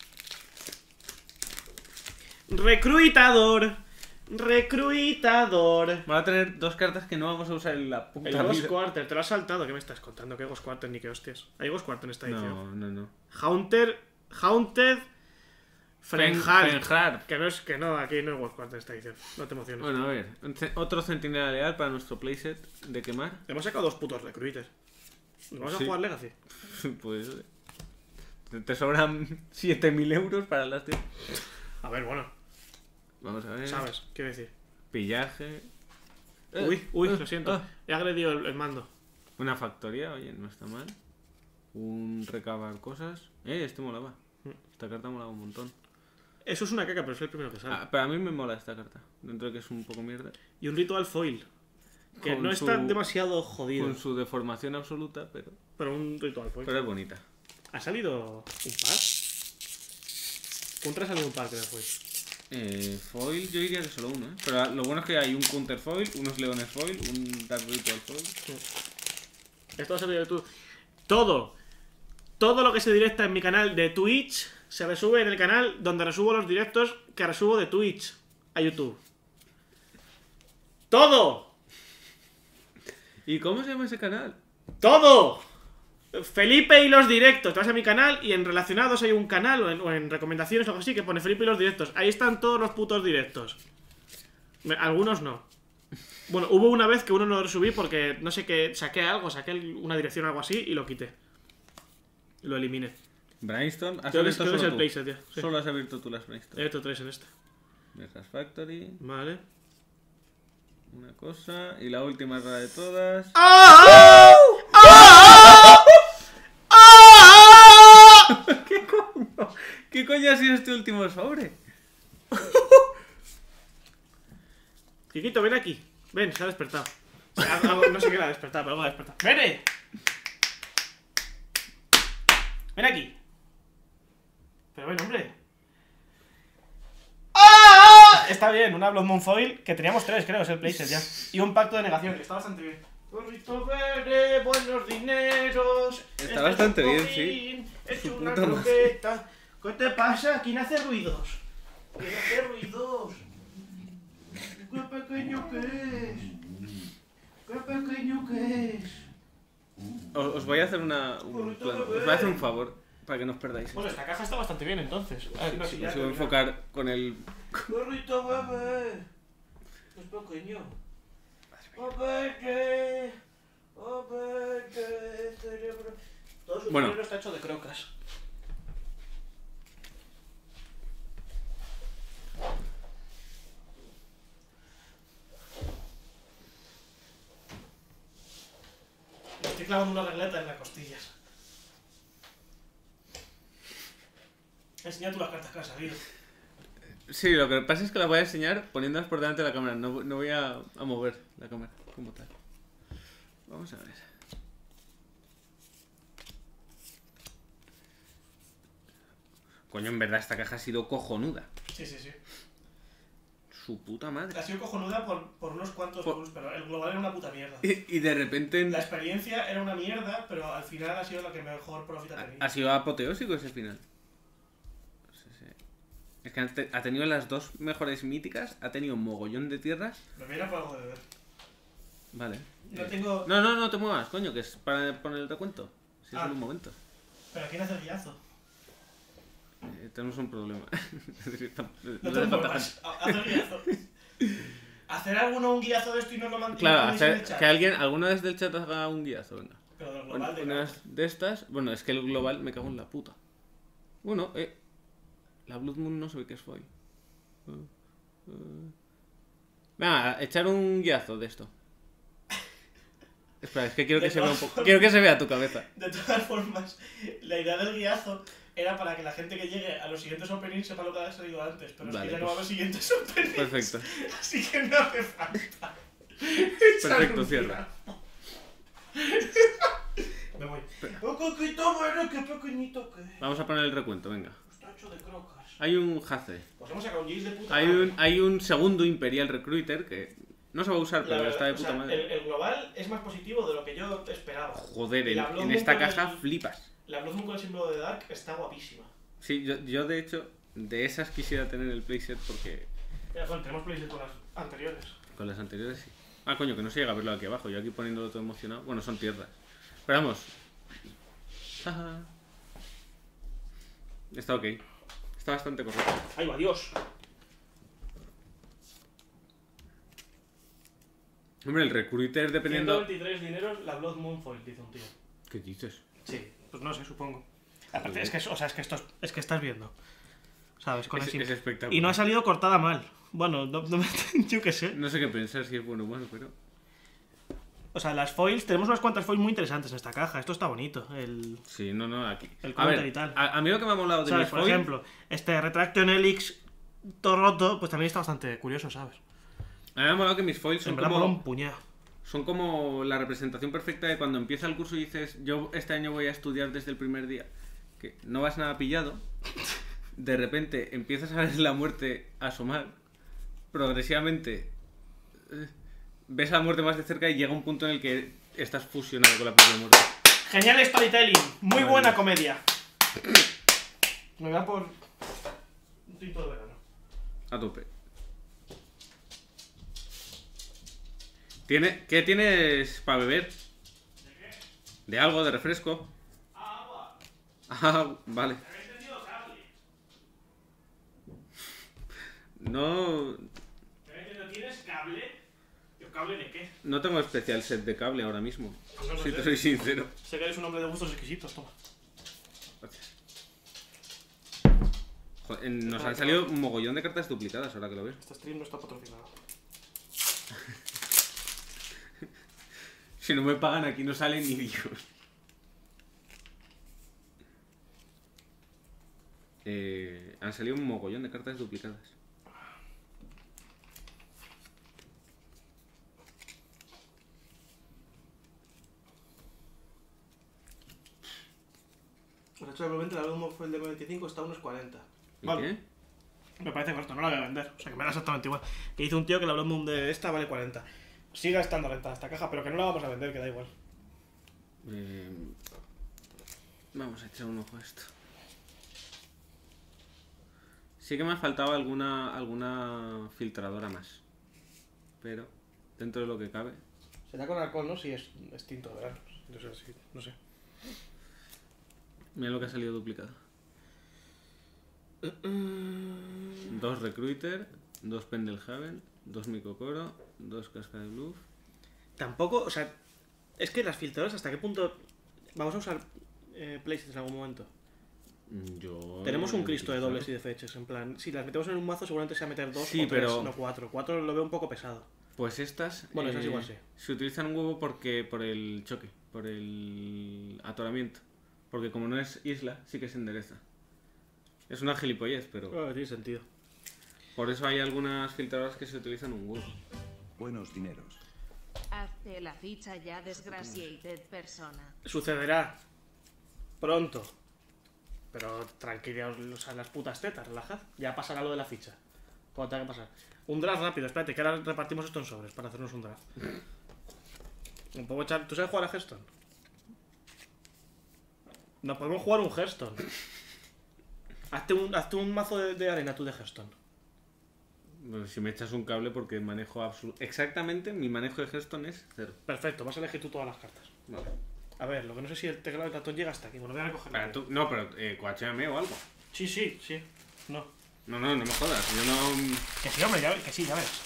Recruitador. Recruitador. Va a tener dos cartas que no vamos a usar en la puta El Ghost vida. Quarter, te lo has saltado. ¿Qué me estás contando? ¿Qué Ghost Quarter ni qué hostias? Hay Ghost Quarter en esta edición. No, no, no. Haunter. Haunted. Frenhal. Frenhal. Que no es que no, aquí no hay Ghost Quarter en esta edición. No te emociones. Bueno, a ver. un ce- Otro centinela leal para nuestro playset de quemar. Hemos sacado dos putos recruiters. ¿Nos vamos Sí. a jugar Legacy? Pues. te- Te sobran siete mil euros para las tías. A ver, bueno, Vamos a ver. sabes, quiero decir. Pillaje. Uy, Eh, uy, eh, lo siento. ah. He agredido el, el mando. Una factoría, oye, no está mal. Un recabar cosas. Eh, este molaba. Esta carta molaba un montón. Eso es una caca, pero es el primero que sale. Ah, pero a mí me mola esta carta. Dentro de que es un poco mierda. Y un ritual foil. Que Con no está su- demasiado jodido. Con su deformación absoluta, pero. Pero un ritual foil. Pero es bonita. ¿Ha salido un pack? Contra ha salido un pack de foil. Eh, foil, yo diría que solo uno, ¿eh? Pero lo bueno es que hay un counter foil, unos leones foil, un dark ritual foil. Esto va a salir de tu. Todo. Todo lo que se directa en mi canal de Twitch se resube en el canal donde resubo los directos que resubo de Twitch a YouTube. ¡Todo! ¿Y cómo se llama ese canal? ¡Todo! Felipe y los directos. Te vas a mi canal y en relacionados hay un canal o en, o en recomendaciones o algo así que pone Felipe y los directos. Ahí están todos los putos directos. Me- Algunos no. Bueno, hubo una vez que uno no lo subí porque no sé qué, saqué algo, saqué una dirección o algo así y lo quité. Lo eliminé. Brainstorm. ¿Has Creo que, abierto creo que es solo el tú? playset ya. Sí. Solo has abierto tú las He Brainstorm. hecho tres en este. Megas Factory, Vale. una cosa. Y la última rara de todas. ¡Ah! ¡Ah! ¡Ah! ¿Qué coño? ¿Qué coño ha sido este último sobre? Kikito, ven aquí. Ven, se ha despertado. O sea, algo- no sé qué le ha despertado, pero algo ha despertado. ¡Ven! ¡Ven aquí! Pero ven, hombre. ¡Ah! Está bien, una Blood Moon Foil, que teníamos tres, creo, es el playset ya. Y un pacto de negación, que está bastante bien. Gorrito verde, buenos dineros. Está este es bastante un bien, cojín, sí. Es Su una puta madre. croqueta. ¿Qué te pasa? ¿Quién hace ruidos? ¿Quién hace ruidos? ¡Qué pequeño que es! ¡Qué pequeño que es! Os, os voy a hacer una. Un plan- os voy a hacer un favor para que no os perdáis. Bueno, esta caja está bastante bien entonces. A ver, no, si ya Os voy a termina. enfocar con el. ¡Gorrito bebé! Es pequeño. ¡Oh, bebé! ¡Oh, bebé! Cerebro. Todo su Bueno. cerebro está hecho de crocas. Me estoy clavando una regleta en las costillas. Enseña tú las cartas que han salido. Sí, lo que pasa es que las voy a enseñar poniéndolas por delante de la cámara. No, no voy a, a mover la cámara como tal. Vamos a ver. Coño, en verdad esta caja ha sido cojonuda. Sí, sí, sí. Su puta madre. Ha sido cojonuda por, por unos cuantos Por- plus, pero el global era una puta mierda. Y, y de repente La experiencia era una mierda, pero al final ha sido la que mejor profit ha tenido. ha sido apoteósico ese final. Sí, sí. Es que ha te- ha tenido las dos mejores míticas, ha tenido un mogollón de tierras. Me viene por algo de beber. Vale. No Eh, tengo... No, no, no te muevas, coño, que es para poner el recuento. Si es Ah. solo un momento. ¿Pero quién hace el guiazo? Eh, tenemos un problema. No No te hace falta muevas. Haz el guiazo. Hacer alguno un guiazo de esto y no lo mantiene Claro, en el hacer, chat. que alguien, alguna vez del chat haga un guiazo, venga. Pero del Una, global de una cada- de estas, bueno, es que el global me cago en la puta. Bueno, eh. La Blood Moon no se ve que es foil. Eh, eh. Venga, echar un guiazo de esto. Espera, es que quiero que De se vea un todas poco. Quiero que se vea tu cabeza. De todas formas, la idea del guiazo era para que la gente que llegue a los siguientes openings sepa lo que ha salido antes. Pero Vale, es que ya no pues. va a los siguientes openings. Perfecto. Así que no hace falta. Perfecto, Echar un cierra. guiazo. Me voy. ¡Oh, coquito, bueno, qué pequeñito que! Vamos a poner el recuento, venga. Está hecho de crocas. Hay un Haze. Pues hemos sacado un Jace de puta Hay madre. un, hay un segundo Imperial Recruiter que no se va a usar, La pero verdad, está de o puta sea, madre. el, el global es más positivo de lo que yo esperaba. Joder, Y en, la Blood en Moon esta con caja el- flipas. La Blood Moon con el símbolo de Dark está guapísima. Sí, yo, yo de hecho, de esas quisiera tener el playset porque Ya, bueno, tenemos playset con las anteriores. con las anteriores sí. Ah, coño, que no se llega a verlo aquí abajo. Yo aquí poniéndolo todo emocionado. Bueno, son tierras. Pero vamos. Jaja. Está ok. Está bastante correcto. ¡Ay, va, Dios! Hombre, el Recruiter dependiendo... ciento veintitrés dineros la Blood Moon Foil, dice un tío. ¿Qué dices? Sí, pues no sé, supongo. Aparte, Joder. es que, es- o sea, es que esto es, es que estás viendo. ¿Sabes? Con Es, el sim- es espectacular. Y no ha salido cortada mal. Bueno, no, no me- yo qué sé. No sé qué pensar si es bueno o malo, pero... O sea, las foils, tenemos unas cuantas foils muy interesantes en esta caja. Esto está bonito. El, Sí, no, no, aquí. El a counter ver, y tal. A, a mí lo que me ha molado de ¿sabes? mis Por foil- ejemplo, este Retraction Helix todo roto, pues también está bastante curioso, ¿sabes? A mí me ha molado que mis foils son En verdad mola un como, puñado. son como la representación perfecta de cuando empieza el curso y dices, yo este año voy a estudiar desde el primer día. Que no vas nada pillado. De repente empiezas a ver la muerte asomar. Progresivamente eh, ves a la muerte más de cerca y llega un punto en el que estás fusionado con la propia muerte. Genial storytelling. Muy Madre buena mía. comedia. Me da por un tinto de verano. A tope. ¿Tiene, ¿Qué tienes para beber? ¿De qué? ¿De algo? ¿De refresco? Agua. Ah, vale. No, ¿Tienes cable? ¿Yo cable de qué? no tengo especial set de cable ahora mismo. Pues no lo Si sé. te soy sincero. Sé que eres un hombre de gustos exquisitos, toma. Gracias. Joder, en- nos han salido un mogollón de cartas duplicadas ahora que lo veo. Este stream no está patrocinado. Si no me pagan aquí no sale ni Dios. Eh, han salido un mogollón de cartas duplicadas. El hecho de probablemente la Blood Moon Foil de veinticinco está a unos cuarenta. ¿Y Vale. qué? Me parece corto, no la voy a vender. O sea, que me da exactamente igual. Que dice un tío que la Blood Moon de esta vale cuarenta. Siga estando rentada esta caja, pero que no la vamos a vender, que da igual. Eh, vamos a echar un ojo a esto. Sí que me ha faltado alguna, alguna filtradora más. Pero, dentro de lo que cabe. Será con alcohol, ¿no? Si es extinto de verano. No sé, sí, no sé. Mira lo que ha salido duplicado. Dos Recruiter, dos Pendelhaven, dos Mikokoro, dos Casca de Bluff. Tampoco, o sea, es que las filtradoras, ¿hasta qué punto vamos a usar eh, playsets en algún momento? Yo... Tenemos un Cristo de dobles y de fetches, en plan, si las metemos en un mazo seguramente se va a meter dos Sí, o tres, pero- no cuatro. Cuatro lo veo un poco pesado. Pues estas... Bueno, esas igual sí. Se utilizan un huevo porque por el choque, por el atoramiento. Porque como no es isla, sí que se endereza. Es una gilipollez, pero... Oh, tiene sentido. Por eso hay algunas filtradoras que se utilizan un huevo. Buenos dineros. Hazte la ficha ya, desgraciated persona. Sucederá pronto. Pero tranquilos, o sea, las putas tetas, relajad. Ya pasará lo de la ficha. Cuando tenga que pasar. Un draft rápido, espérate, que ahora repartimos esto en sobres para hacernos un draft. ¿Me puedo echar? ¿Tú sabes jugar a Hearthstone? No podemos jugar un Hearthstone. Hazte un, hazte un mazo de, de arena tú de Hearthstone. Bueno, si me echas un cable porque manejo absoluto... Exactamente, mi manejo de Hearthstone es cero. Perfecto, vas a elegir tú todas las cartas. Vale. A ver, lo que no sé si el teclado del ratón llega hasta aquí. Bueno, voy a recoger. Para tú... No, pero eh, coachéame o algo. Sí, sí, sí. No. No, no, no me jodas. Yo no... Que sí, hombre, ya ves, que sí, ya ves.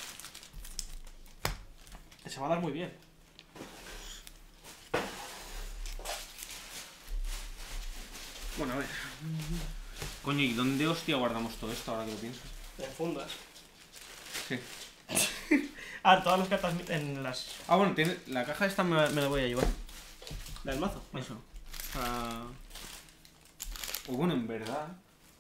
Que se va a dar muy bien. Bueno, a ver... Coño, ¿y dónde hostia guardamos todo esto ahora que lo pienso? En fundas. Sí. Ah, todas las cartas en las... Ah, bueno, tiene... la caja esta me, me la voy a llevar. ¿La del mazo? Eso. Para... O bueno, en verdad...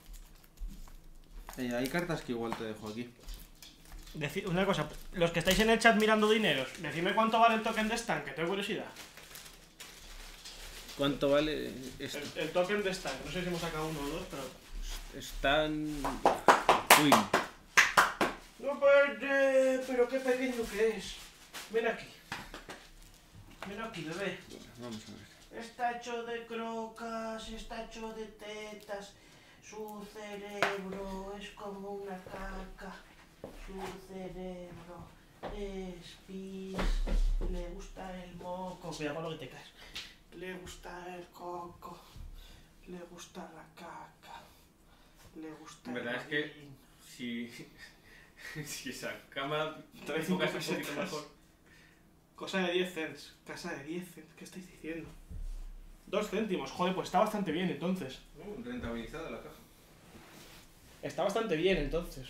Eh, hay cartas que igual te dejo aquí. Deci- una cosa, los que estáis en el chat mirando dineros, decidme cuánto vale el token de stand, que tengo curiosidad. ¿Cuánto vale esto? El, el token de stack, no sé si hemos sacado uno o dos, pero... Están... Uy, No, pero, pero qué pequeño que es. Ven aquí. Ven aquí, bebé. vamos a ver. Está hecho de crocas, está hecho de tetas. Su cerebro es como una caca. Su cerebro es pis. Le gusta el moco. Cuidado con lo que te caes. Le gusta el coco. Le gusta la caca. Le gusta La verdad el es que orín. si, si esa cama Trae te cinco enfocas un poquito pesetas. mejor. Cosa de diez cents. Casa de diez cents. ¿Qué estáis diciendo? Dos céntimos. Joder, pues está bastante bien entonces. Uh, rentabilizada la caja. Está bastante bien entonces.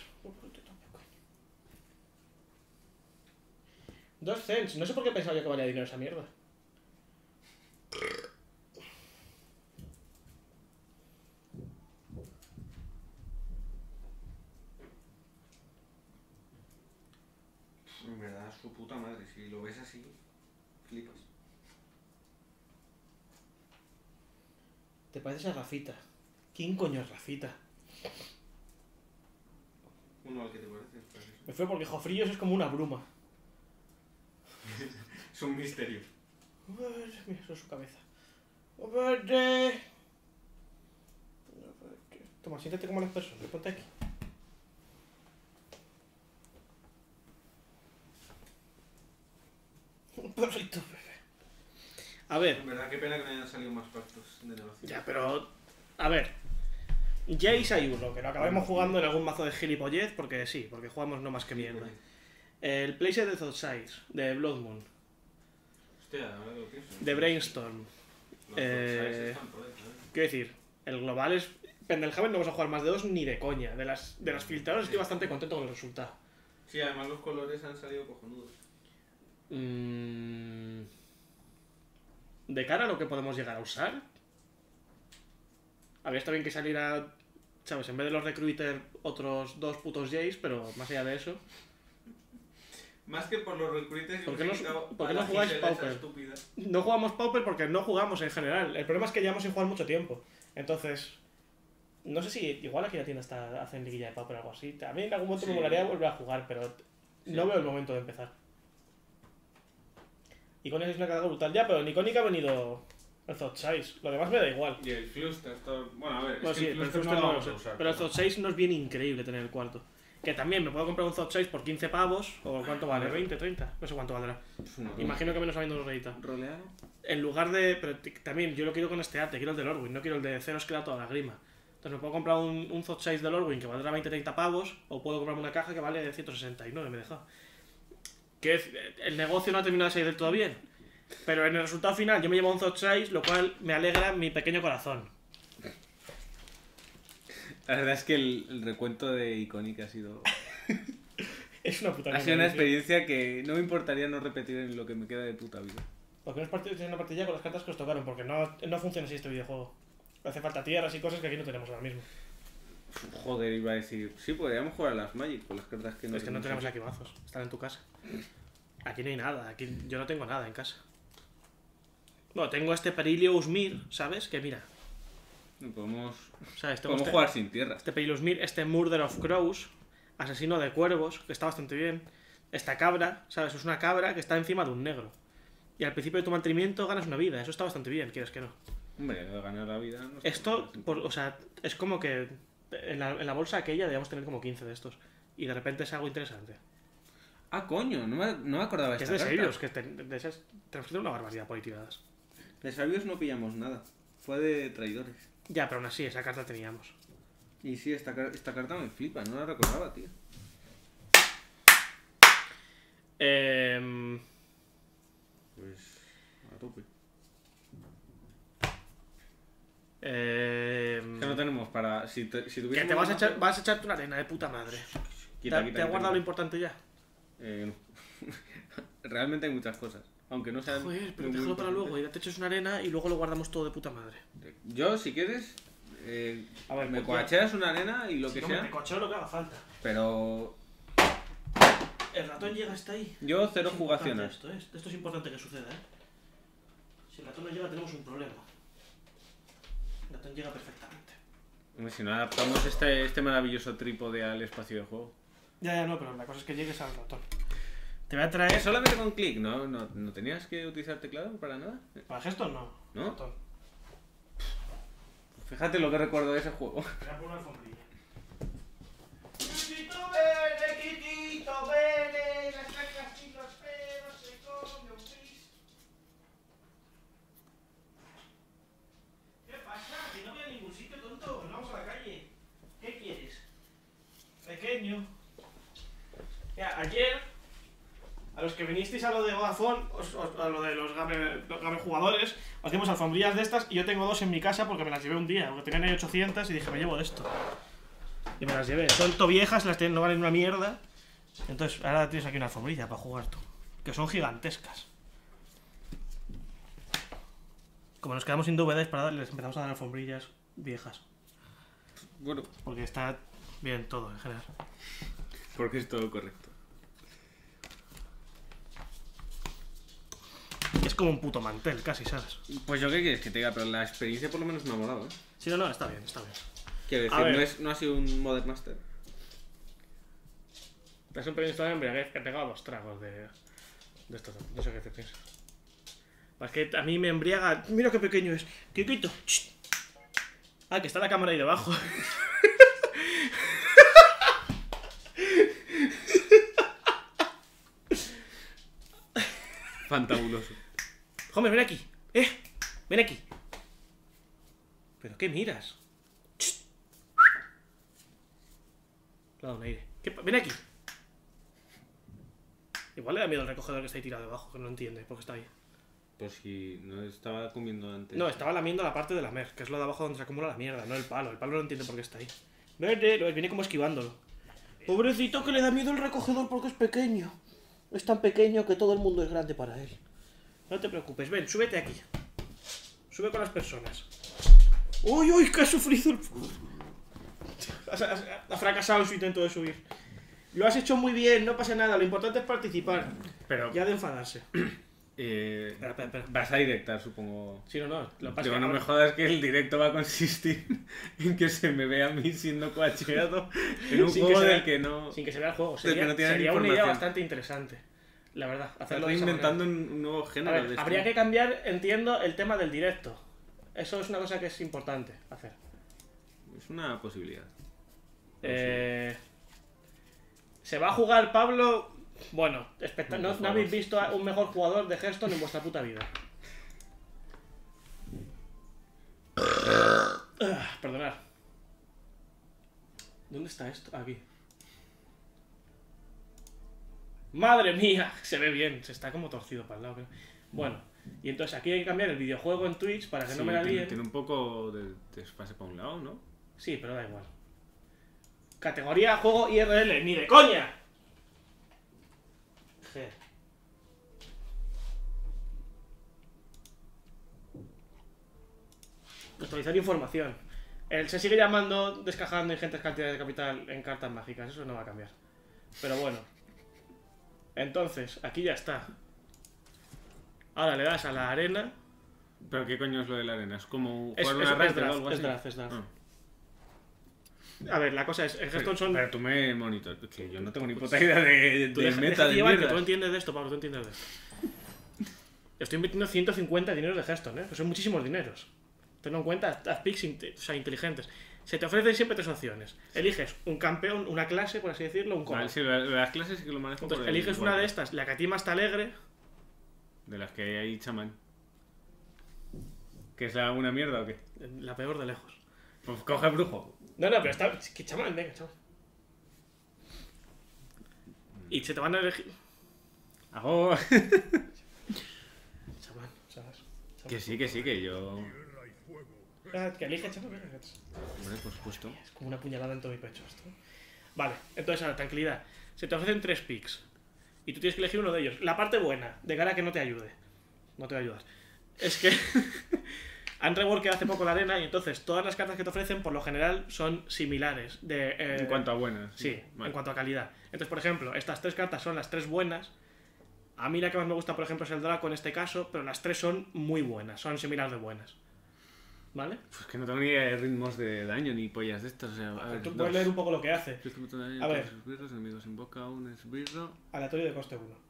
Dos cents. No sé por qué pensaba yo que valía dinero esa mierda. En verdad, su puta madre. Si lo ves así, flipas. ¿Te pareces a Rafita? ¿Quién coño es Rafita? Uno al que te parece. Me fue porque Jofrillos es como una bruma. Es un misterio. Mira, eso es su cabeza. Verde. Toma, siéntate como las personas. Ponte aquí. Un perrito, bebé. A ver. En verdad, qué pena que no hayan salido más pactos de negocio. Ya, pero... A ver. Jace hay uno, que lo acabemos jugando en algún mazo de gilipollez, porque sí, porque jugamos no más que mierda. El Playset de Thoughtseize, de Blood Moon, Hostia, ahora lo pienso. de Brainstorm. Los eh, Thoughtseize están por ahí, ¿sabes? Quiero decir, el global es... Pendelhaven no vamos a jugar más de dos ni de coña. De las, de las filtradas estoy bastante contento con el resultado. Sí, además los colores han salido cojonudos. Mm, de cara a lo que podemos llegar a usar, habría estado bien que saliera, ¿sabes? En vez de los Recruiter, otros dos putos Jays, pero más allá de eso. Más que por los recruiters, ¿Por yo qué me no- he quitado por qué a no la jugáis Gisela esa Pauper? estúpida. No jugamos Pauper porque no jugamos en general. El problema es que llevamos sin jugar mucho tiempo. Entonces, no sé si igual aquí la tienda está hacen liguilla de Pauper o algo así. A mí en algún momento Sí. me molaría volver a jugar, pero Sí. no veo el momento de empezar. Icónica es una carga brutal ya, pero en Icónica ha venido el Thoughtseize. Lo demás me da igual. Y el Fluster, todo... Bueno, a ver, Bueno, es sí, que el pero el Fluster Fluster no no lo lo vamos a sé. usar. Pero el Thoughtseize nos viene increíble tener el cuarto. Que también me puedo comprar un Thoughtseize por quince pavos. ¿O cuánto vale? ¿veinte, treinta? No sé cuánto valdrá. No. Imagino que menos habiendo los reedita. ¿Roleado? En lugar de... Pero t- también yo lo quiero con este arte, quiero el de Lorwyn, no quiero el de ceros que da toda la grima. Entonces me puedo comprar un, un Thoughtseize de Lorwyn que valdrá veinte treinta pavos, o puedo comprarme una caja que vale ciento sesenta y nueve, me he dejado. Que es- el negocio no ha terminado de salir del todo bien. Pero en el resultado final yo me llevo un Thoughtseize, lo cual me alegra mi pequeño corazón. La verdad es que el, el recuento de Icónica ha sido... Es una puta Ha sido una mierda, tío. experiencia que no me importaría no repetir en lo que me queda de puta vida. ¿Por qué no es part- tenéis una partida con las cartas que os tocaron? Porque no, no funciona así este videojuego. Hace falta tierras y cosas que aquí no tenemos ahora mismo. Joder, iba a decir... Sí, podríamos jugar a las Magic con las cartas que no... Es que no tenemos aquí mazos, están en tu casa. Aquí no hay nada, aquí yo no tengo nada en casa. Bueno, tengo este Perilio Usmir, ¿sabes? Que mira, Podemos, ¿sabes? Tengo podemos este, jugar sin tierras. este Perilio Usmir, este Murder of Crows, asesino de cuervos, que está bastante bien. Esta cabra, ¿sabes? Es una cabra que está encima de un negro. Y al principio de tu mantenimiento ganas una vida, eso está bastante bien, quieres que no. Hombre, de ganar la vida... No sé. Esto, por- o sea, es como que en la, en la bolsa aquella debíamos tener como quince de estos. Y de repente es algo interesante. Ah, coño, no me, no me acordaba Que es esta de carta. Sabios, que te- de esas, tenemos que tener una barbaridad por ahí tiradas. De Sabios no pillamos nada. Fue de traidores. Ya, pero aún así, esa carta teníamos. Y sí, esta, car- esta carta me flipa, no la recordaba, tío. Eh, Pues... a tope. eh, Que no tenemos para... Si, te, si que tuviésemos te vas a mazo- echar, vas a echarte una arena de puta madre. Quita, ¿Te, quita, te ha quita, guardado lo quita. importante ya? Eh, no. Realmente hay muchas cosas. Aunque no sean... Joder, pero muy, muy déjalo para luego. importantes. Y te echas una arena y luego lo guardamos todo de puta madre. Yo, si quieres... eh, A ver, me pues ya- coacheas una arena y lo Sí, que hombre, sea. te cocheo lo que haga falta. Pero... El ratón llega hasta ahí. Yo cero Es importante jugaciones. Esto, ¿eh? Esto es importante que suceda, ¿eh? Si el ratón no llega tenemos un problema. ratón llega perfectamente. Hombre, si no adaptamos este, este maravilloso trípode al espacio de juego. Ya, ya, no, pero la cosa es que llegues al ratón. Te voy a traer... Solamente con clic, ¿no? ¿no? ¿No tenías que utilizar teclado para nada? Para gestos no. ¿No? Ratón. Fíjate lo que recuerdo de ese juego. Voy a poner una alfombrilla. Quitito verde, quitito verde, las cacas y los pelos se come un pis. ¿Qué pasa? Que no voy a ningún sitio, tonto. Nos vamos a la calle. ¿Qué quieres? Pequeño. Mira, ayer, a los que vinisteis a lo de Vodafone, os- os- a lo de los Gamer, los Gamer jugadores, os dimos alfombrillas de estas y yo tengo dos en mi casa porque me las llevé un día, porque tenían ahí ochocientas y dije, me llevo de esto. Y me las llevé. Son to viejas, las tienen, no valen una mierda. Entonces, ahora tienes aquí una alfombrilla para jugar tú. Que son gigantescas. Como nos quedamos sin D V Ds para dar, les empezamos a dar alfombrillas viejas. Bueno, Porque está bien todo en general. porque es todo correcto. Es como un puto mantel, casi, ¿sabes? Pues yo qué quieres que te diga, pero la experiencia por lo menos me ha molado, ¿eh? Sí, no, no, está bien, está bien. Quiero A decir, ver. no, es, no ha sido un Modern Master. Es un pequeño historia de embriaguez. He pegado dos tragos de, de esto. No sé qué te piensas. Es que a mí me embriaga. Mira qué pequeño es. Kikito. Ch. Ah, que está la cámara ahí debajo. Fantabuloso. Homer, ven aquí. Eh, ven aquí. ¿Pero qué miras? Ch. Le ha dado un aire. ¿Qué pa- ven aquí. Igual le da miedo al recogedor que está ahí tirado debajo, que no entiende por qué está ahí. Pues si no estaba comiendo antes. No, estaba lamiendo la parte de la mer, que es lo de abajo donde se acumula la mierda, no el palo. El palo no entiende por qué está ahí. Vete, lo- viene como esquivándolo. Pobrecito que le da miedo el recogedor porque es pequeño. Es tan pequeño que todo el mundo es grande para él. No te preocupes, ven, súbete aquí. Sube con las personas. ¡Uy, uy! Que ha sufrido el... Has- has- Ha fracasado en su intento de subir. Lo has hecho muy bien, no pasa nada. Lo importante es participar. Pero Ya de enfadarse. eh, Espera, espera, espera. vas a directar, supongo. Sí, no, no. Lo que pasa Digo, es que no me ahora- jodas que el directo va a consistir en que se me vea a mí siendo coacheado en un Sin que juego se del vea- que no... Sin que se vea el juego. Del que Sería, no tiene sería una idea información. bastante interesante. La verdad, Estás hacerlo de esa inventando manera. un un nuevo A género ver, de habría stream. que cambiar, entiendo, el tema del directo. Eso es una cosa que es importante hacer. Es una posibilidad. Eh, Se va a jugar Pablo. Bueno, especta- no, no habéis visto a un mejor jugador de Hearthstone en vuestra puta vida. Ah, perdonad. ¿Dónde está esto? Aquí. ¡Madre mía! Se ve bien, se está como torcido para el lado. creo. Bueno, y entonces aquí hay que cambiar el videojuego en Twitch para que Sí, no me la tiene, líen. tiene un poco de desfase para un lado, ¿no? Sí, pero da igual. Categoría juego I R L, ni de coña. G. Actualizar información. Él se sigue llamando descajando ingentes cantidades de capital en cartas mágicas, eso no va a cambiar. Pero bueno. Entonces, aquí ya está. Ahora le das a la arena. ¿Pero qué coño es lo de la arena? ¿Es como Es, jugar es, una es ranked o draft, algo es así? draft, es draft. Ah. A ver, la cosa es, el Hearthstone son... Pero tú me monitor, que yo no tengo ni puta idea de, Tú de deja- meta déjate de llevar, que mierda. tú entiendes de esto, Pablo, tú entiendes de esto. Estoy invirtiendo ciento cincuenta dineros de Hearthstone, ¿eh? Que son muchísimos dineros. Tenlo en cuenta, haz, haz picks inte- o sea, inteligentes. Se te ofrecen siempre tres opciones. Eliges un campeón, una clase, por así decirlo, un combo. Vale, sí, lo de las clases sí que lo manejo Entonces, por el eliges una de Warcraft. estas, la que a ti más te alegre. De las que hay ahí, chamán. ¿Que es la una mierda o qué? La peor de lejos. Pues coge brujo. No, no, pero está... Que chamán, venga, chamán. Y se te van a elegir... Hago... Chamán, ¿sabes? que sí, que sí, que yo... Ah, que elige chamán, venga. Hombre, por supuesto. Es como una puñalada en todo mi pecho esto. Vale, entonces ahora, tranquilidad. Se te ofrecen tres picks. Y tú tienes que elegir uno de ellos. La parte buena, de cara a que no te ayude. No te va a ayudar. Es que han reworked hace poco la arena y entonces todas las cartas que te ofrecen por lo general son similares. De, eh, En cuanto a buenas. Sí, Vale. en cuanto a calidad. Entonces, por ejemplo, estas tres cartas son las tres buenas. A mí la que más me gusta, por ejemplo, es el Draco en este caso, pero las tres son muy buenas, son similares de buenas. ¿vale? Pues que no tengo ni idea de ritmos de daño ni pollas de estas. O sea, a ver, Tú dos. puedes leer un poco lo que hace. Este punto de daño, A ver. tres esbirros, enemigos invoca un esbirro. Aleatorio de coste uno.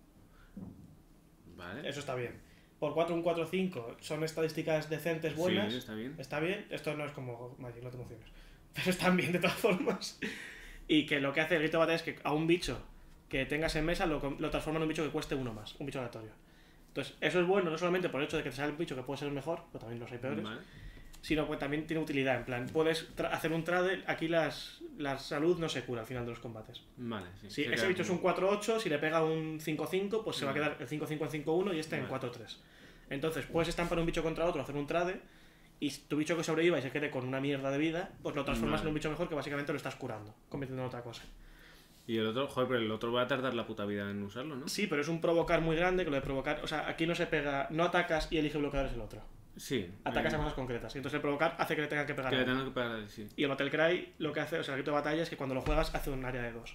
Vale. Eso está bien. Por cuatro, un cuatro, cinco son estadísticas decentes, buenas. Sí, está bien. Está bien. Esto no es como Magic, no te emociones. Pero están bien de todas formas. Y que lo que hace el grito de batalla es que a un bicho que tengas en mesa lo, lo transforma en un bicho que cueste uno más. Un bicho aleatorio. Entonces, eso es bueno no solamente por el hecho de que te sale un bicho que puede ser mejor, pero también los hay peores. Vale. Sino que también tiene utilidad. En plan, puedes hacer un trade. Aquí las, la salud no se cura al final de los combates. Vale, sí. Si Se ese queda bicho es un como- cuatro ocho, si le pega un cinco cinco, pues se va a Vale. quedar el cinco cinco en cinco uno y este en Vale. cuatro tres. Entonces, puedes estampar un bicho contra otro, hacer un trade, y tu bicho que sobreviva y se quede con una mierda de vida, pues lo transformas Vale. en un bicho mejor que básicamente lo estás curando, convirtiendo en otra cosa. Y el otro, joder, pero el otro va a tardar la puta vida en usarlo, ¿no? Sí, pero es un provocar muy grande, que lo de provocar, o sea, aquí no se pega, no atacas y elige bloqueadores el otro. Sí. Atacas eh, a cosas concretas. Y entonces el provocar hace que le tengan que pegar Que a le uno. tengo que pegar, sí. Y el Battle Cry lo que hace, o sea, el grito de batalla es que cuando lo juegas hace un área de dos.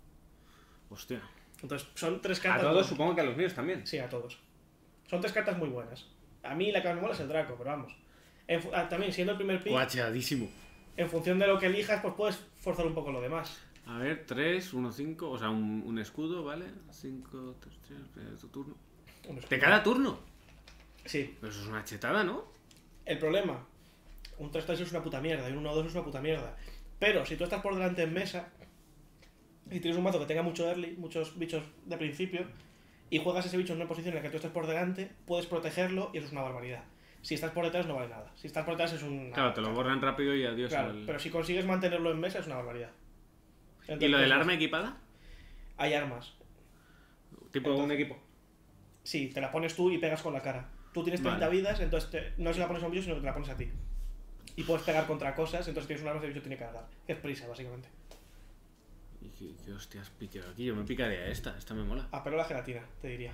Hostia. Entonces, son tres A cartas. todos muy- supongo que a los míos también. Sí, a todos. Son tres cartas muy buenas. A mí la que más me mola es el Draco, pero vamos. En fu- ah, también, siendo el primer pick, Guacheadísimo. en función de lo que elijas, pues puedes forzar un poco lo demás. A ver, tres, uno, cinco, o sea, un, un escudo, ¿vale? cinco, tres, tres, de tu turno. Un ¿De escudo. cada turno? Sí. Pero eso es una chetada, ¿no? El problema, un tres tres es una puta mierda y un uno dos es una puta mierda. Pero si tú estás por delante en mesa y tienes un mazo que tenga mucho early, muchos bichos de principio, y juegas ese bicho en una posición en la que tú estés por delante, puedes protegerlo y eso es una barbaridad. Si estás por detrás no vale nada. Si estás por detrás es un... Claro, te lo borran rápido y adiós. Claro, al- pero si consigues mantenerlo en mesa es una barbaridad. ¿Y Entonces, lo del pues, arma equipada? Hay armas. Tipo Entonces- un equipo. Sí, te la pones tú y pegas con la cara. Tú tienes treinta Vale. vidas, entonces te- no se la pones a un bicho, sino que te la pones a ti. Y puedes pegar contra cosas, entonces tienes un arma que el bicho tiene que cargar. Es prisa, básicamente. ¿Y qué, qué hostias piqueo aquí? Yo me picaría a esta, esta me mola. Apelo a la gelatina, te diría.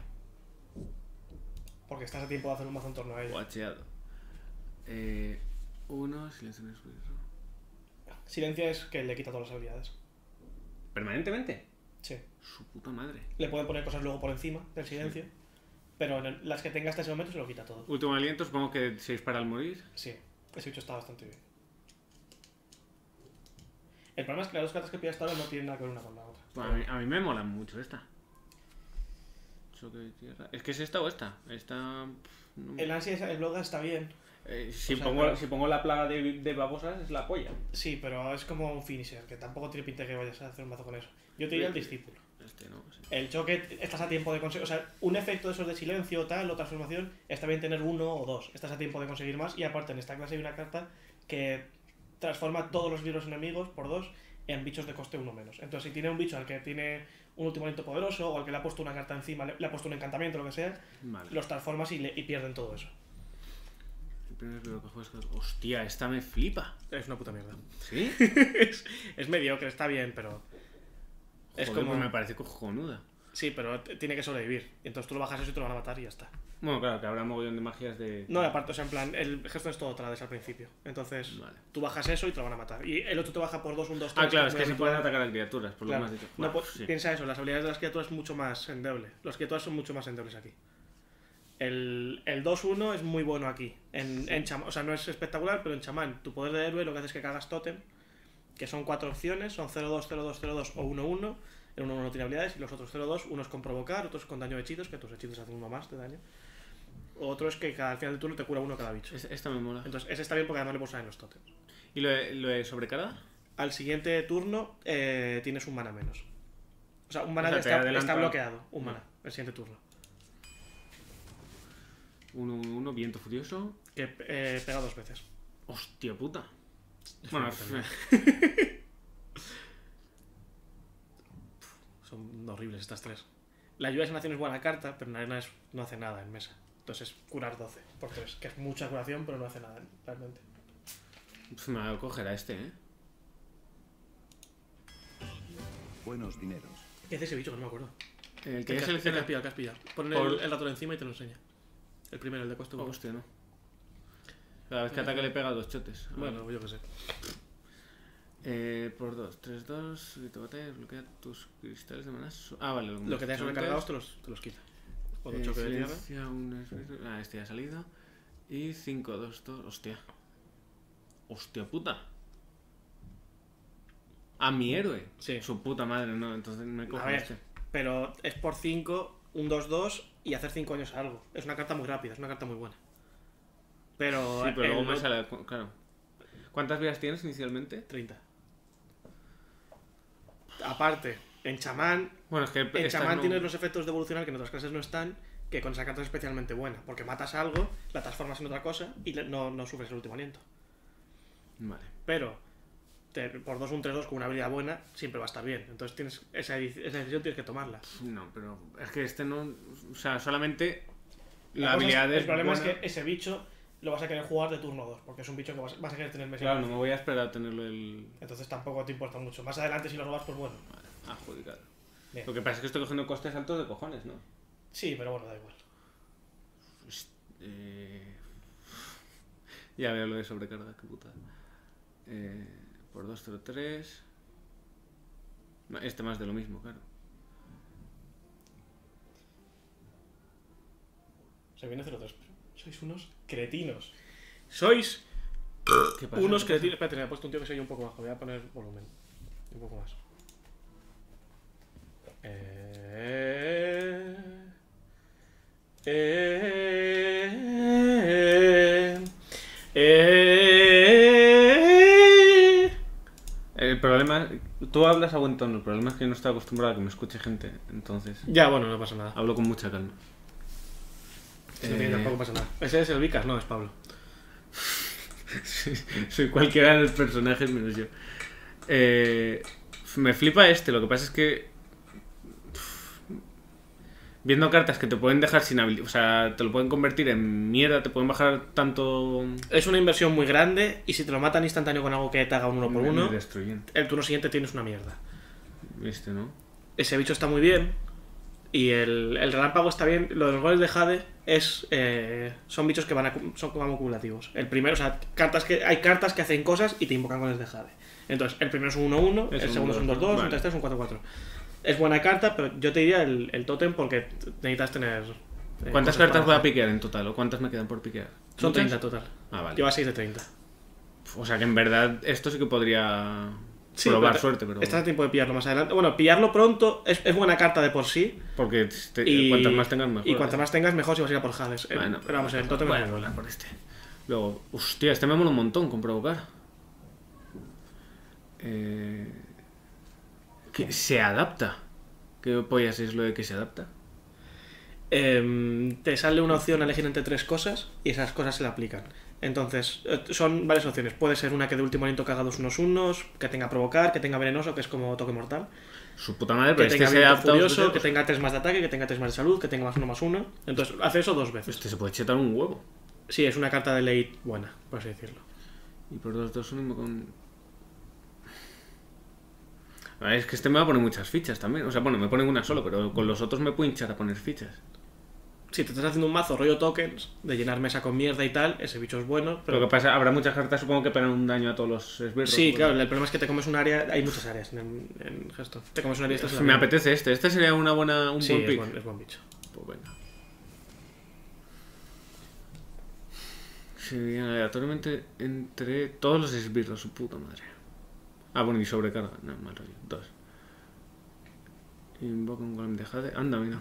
Porque estás a tiempo de hacer un mazo en torno a ella. Guacheado. Eh, uno, silencio en esbirro. Silencia es que le quita todas las habilidades. ¿Permanentemente? Sí. Su puta madre. Le pueden poner cosas luego por encima del silencio. Pero en el- las que tenga hasta ese momento se lo quita todo. Último aliento, supongo que se dispara al morir. Sí, ese bicho está bastante bien. El problema es que las dos cartas que pillas ahora no tienen nada que ver una con la otra. Pues a, mí, a mí me mola mucho esta. Choque de tierra. ¿Es que es esta o esta? Esta. pff, no me- El ansia, el blog está bien. Eh, si, o sea, pongo, pero- si pongo la plaga de, de babosas, es la polla. Sí, pero es como un finisher, que tampoco tiene pinta que vayas a hacer un mazo con eso. Yo te diría el discípulo. Este no, sí. El choque, estás a tiempo de conseguir. O sea, un efecto de esos de silencio, tal, o transformación, está bien tener uno o dos. Estás a tiempo de conseguir más. Y aparte, en esta clase hay una carta que transforma todos los libros enemigos por dos en bichos de coste uno menos. Entonces, si tiene un bicho al que tiene un último aliento poderoso o al que le ha puesto una carta encima, le, le ha puesto un encantamiento, lo que sea, Vale. los transformas y, le- y pierden todo eso. El primer libro que juegas. Hostia, esta me flipa. Es una puta mierda. ¿Sí? es, es mediocre, está bien, pero. Es Joder, como. pues me parece cojonuda. Sí, pero t- tiene que sobrevivir. Y entonces tú lo bajas eso y te lo van a matar y ya está. Bueno, claro, que habrá mogollón de magias de. No, y aparte, o sea, en plan, el gesto es todo trades al principio. Entonces, Vale. tú bajas eso y te lo van a matar. Y el otro te baja por dos, un dos, tres. Ah, claro, es que muy se habitual. pueden atacar a criaturas, por Claro. lo que me has dicho. No, Buah, pu- sí. Piensa eso, las habilidades de las criaturas es mucho más endeble. Las criaturas son mucho más endebles aquí. El, el dos uno es muy bueno aquí. En, en chamán, o sea, no es espectacular, pero en chamán, tu poder de héroe lo que hace es que cagas tótem, que son cuatro opciones, son cero dos, cero dos, cero dos o uno uno. El uno uno no tiene habilidades y los otros cero dos, uno es con provocar, otro es con daño de hechizos, que tus hechizos hacen uno más de daño. Otro es que cada, al final del turno te cura uno cada bicho. Es- Esta me mola. Entonces, ese está bien porque además le puedes usar en los tótems. ¿Y lo de, lo de sobrecarga? Al siguiente turno eh, tienes un mana menos. O sea, un mana O sea, que te está, adelanta- está bloqueado. Un Vale. mana, el siguiente turno. Uno, uno, uno, viento furioso. Que eh, pega dos veces. Hostia puta. Bueno, una Son horribles estas tres. La lluvia de sanación es buena carta, pero en arena es, no hace nada en mesa. Entonces es curar doce por tres, que es mucha curación, pero no hace nada realmente. pf, me voy a coger a este, ¿eh? Buenos dineros. ¿Qué hace ese bicho? Que no me acuerdo. El que El es que, el el que has pillado, el que has pillado. Pon Por- el, el ratón encima y te lo enseña. El primero, el de coste Oh, uno. hostia, no. Cada vez que ataque le pega dos chotes. A ver. Bueno, yo qué sé. Eh, por dos, tres, dos, y te batalla, desbloquea tus cristales de maná. so- Ah, vale. Lo que te hayas sobrecargados te los, te los quita. Cuando choque de tierra. Ah, este ya ha salido. Y cinco, dos, dos. Hostia. Hostia puta. A mi héroe. Sí. Su puta madre, no. Entonces me cojo A ver, este. pero es por cinco, un dos dos y hacer cinco años a algo. Es una carta muy rápida, es una carta muy buena. Pero. Sí, pero luego el- me sale. Claro. ¿Cuántas vidas tienes inicialmente? treinta. Aparte, en chamán. Bueno, es que En esta chamán no- tienes los efectos de evolucionar que en otras clases no están. Que con esa carta es especialmente buena. Porque matas algo, la transformas en otra cosa y le- no, no sufres el último aliento. Vale. Pero. te- por dos un tres dos con una habilidad buena siempre va a estar bien. Entonces tienes esa, edi- esa decisión tienes que tomarla. No, pero es que este no. O sea, solamente. La La cosa es- habilidad es. el problema buena. es que ese bicho lo vas a querer jugar de turno dos, porque es un bicho que vas, vas a querer tener mesa. Claro, no me voy a esperar a tenerlo el. Entonces tampoco te importa mucho. Más adelante si lo robas, pues bueno. Vale, adjudicado. Bien. Lo que pasa es que estoy cogiendo costes altos de cojones, ¿no? Sí, pero bueno, da igual. Pues, eh... Ya veo lo de sobrecarga, qué putada. Eh, por dos cero tres. Este más de lo mismo, claro. Se viene cero tres. Sois unos cretinos. Sois ¿Qué pasa? unos ¿Qué pasa? cretinos. Espérate, me he puesto un tío que se oye un poco bajo. Voy a poner volumen. Un poco más. Eh... Eh... Eh... El problema. Tú hablas a buen tono, el problema es que yo no estoy acostumbrado a que me escuche gente, entonces. Ya, bueno, no pasa nada. Hablo con mucha calma. Sí, Eh, tampoco pasa nada. Ese es el Vicas, no, es Pablo. Soy cualquiera de los personajes menos yo. Eh, me flipa este, lo que pasa es que. Viendo cartas que te pueden dejar sin habilidad, o sea, te lo pueden convertir en mierda, te pueden bajar tanto. Es una inversión muy grande y si te lo matan instantáneo con algo que te haga un uno por uno, Muy destruyente. el turno siguiente tienes una mierda. Este, ¿no? Ese bicho está muy bien y el, el relámpago está bien. Lo de los goles de Jade es eh, son bichos que van a, son como acumulativos. El primero, o sea, cartas que hay cartas que hacen cosas y te invocan goles de Jade. Entonces, el primero es un uno uno, Es el un segundo es un dos dos, dos, vale. un tres tres, un cuatro cuatro. Es buena carta, pero yo te diría el, el tótem porque necesitas tener. eh, ¿Cuántas cosas cartas para voy a hacer. piquear en total? ¿O cuántas me quedan por piquear? Son ¿Muchas? treinta total. Ah, vale. Lleva seis de treinta. O sea que en verdad esto sí que podría Sí, probar pero suerte, pero. estás a tiempo de pillarlo más adelante. Bueno, pillarlo pronto es, es buena carta de por sí. Porque te- Y cuantas más tengas mejor. Y cuantas ¿eh? más tengas, mejor si vas a ir a por Hades. Eh, Bueno, pero vamos, el tótem voy es a muy bueno. volar por este. Luego, hostia, este me mola un montón con provocar. Eh... Que se adapta. ¿Qué pollas es lo de que se adapta? Em, te sale una opción a elegir entre tres cosas y esas cosas se le aplican. Entonces, eh, son varias opciones. Puede ser una que de último aliento que haga dos unos unos, que tenga provocar, que tenga venenoso, que es como toque mortal, Su puta madre, que pero este tenga se viento adapta a furioso, los que tenga tres más de ataque, que tenga tres más de salud, que tenga más uno más uno. Entonces, hace eso dos veces. Este se puede chetar un huevo. Sí, es una carta de late buena, por así decirlo. Y por dos dos uno con. A ver, es que este me va a poner muchas fichas también. O sea, bueno, me ponen una solo, pero con los otros me puedo hinchar a poner fichas. Si te estás haciendo un mazo rollo tokens, de llenar mesa con mierda y tal, ese bicho es bueno, Pero pero... lo que pasa, habrá muchas cartas, supongo que pegan un daño a todos los esbirros. Sí, ¿no? claro, el problema es que te comes un área, hay muchas áreas en, en gesto. Te comes un área y estás en la Me mierda. apetece este. Este sería una buena, un Sí, buen es pick. buen, es buen bicho. Pues venga. Se dividían aleatoriamente entre todos los esbirros, su puta madre. Ah, bueno, y sobrecarga. No, mal rollo. Dos. Invoca un golem de Jade. Anda, mira.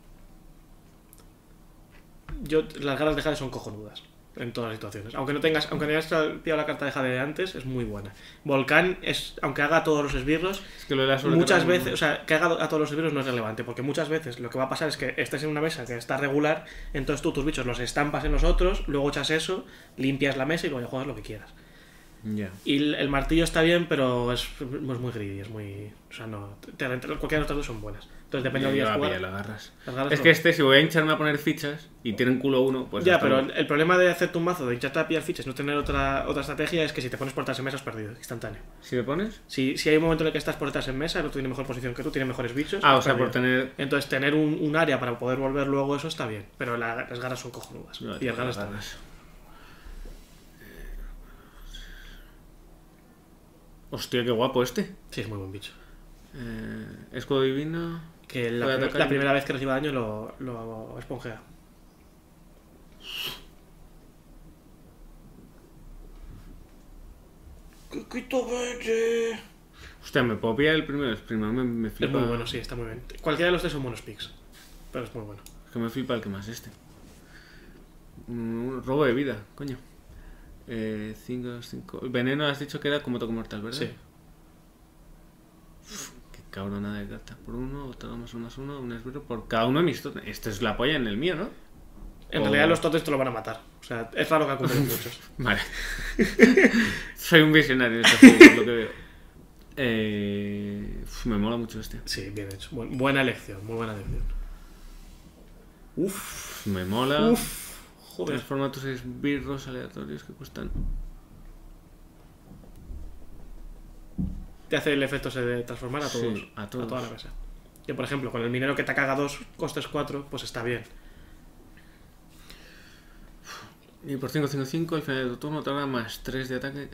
Yo, las galas de Jade son cojonudas en todas las situaciones. Aunque no tengas, aunque no hayas pillado la carta de Jade de antes, es muy buena. Volcán es, aunque haga todos los esbirros, Es que lo de la sobrecarga muchas no- veces, o sea, que haga a todos los esbirros no es relevante, porque muchas veces lo que va a pasar es que estés en una mesa que está regular, entonces tú tus bichos los estampas en los otros, luego echas eso, limpias la mesa y luego ya juegas lo que quieras. Ya. Y el, el martillo está bien, pero es, es muy greedy, es muy... O sea, no... Te, te, cualquiera de las otras dos son buenas. Entonces depende de lo que Ya, quieras ya, jugar. ya, la agarras. Las galas Es son- que este, si voy a hincharme a poner fichas y tienen culo uno, pues. Ya, hasta pero luego. el, el problema de hacerte un mazo, de hincharte a pillar fichas y no tener otra, otra estrategia es que si te pones por detrás en mesa has perdido, instantáneo. ¿Si le pones? Si, si hay un momento en el que estás por detrás en mesa, el otro tiene mejor posición que tú, tiene mejores bichos. Ah, has o sea, por perdido. tener. Entonces tener un, un área para poder volver luego eso está bien, pero la- las ganas son cojonudas. No, y el ganas las está bien. garras. Hostia, qué guapo este. Sí, es muy buen bicho. Eh, escudo divino. Que la, Puede prim- atacar la y- primera vez que reciba daño lo, lo esponjea. Chiquito verde. Hostia, me puedo pillar el primero. El primero me, me Es flipa. muy bueno, sí, está muy bien. Cualquiera de los tres son buenos picks. Pero es muy bueno. Es que me flipa el que más este. Un robo de vida, coño. Eh, cinco, cinco. Veneno has dicho que era como toque mortal, ¿verdad? Sí. Qué cabrona de carta. Por uno, otra más uno más uno, un esbirro por cada uno de mis totems. Esto es la polla en el mío, ¿no? En O- realidad los totems te lo van a matar. O sea, es raro que acumulen muchos. Vale. Soy un visionario en este juego, por lo que veo. Eh, uf, me mola mucho este. Sí, bien hecho. Bu- buena elección, muy buena elección. Uf, Me mola. uf. Joder. Transforma tus esbirros aleatorios que cuestan. Te hace el efecto ese de transformar a Sí, todos. a todos. toda la mesa. Que por ejemplo, con el minero que te caga dos, costes cuatro, pues está bien. Y por cinco cinco cinco al final de tu turno te haga más tres de ataque.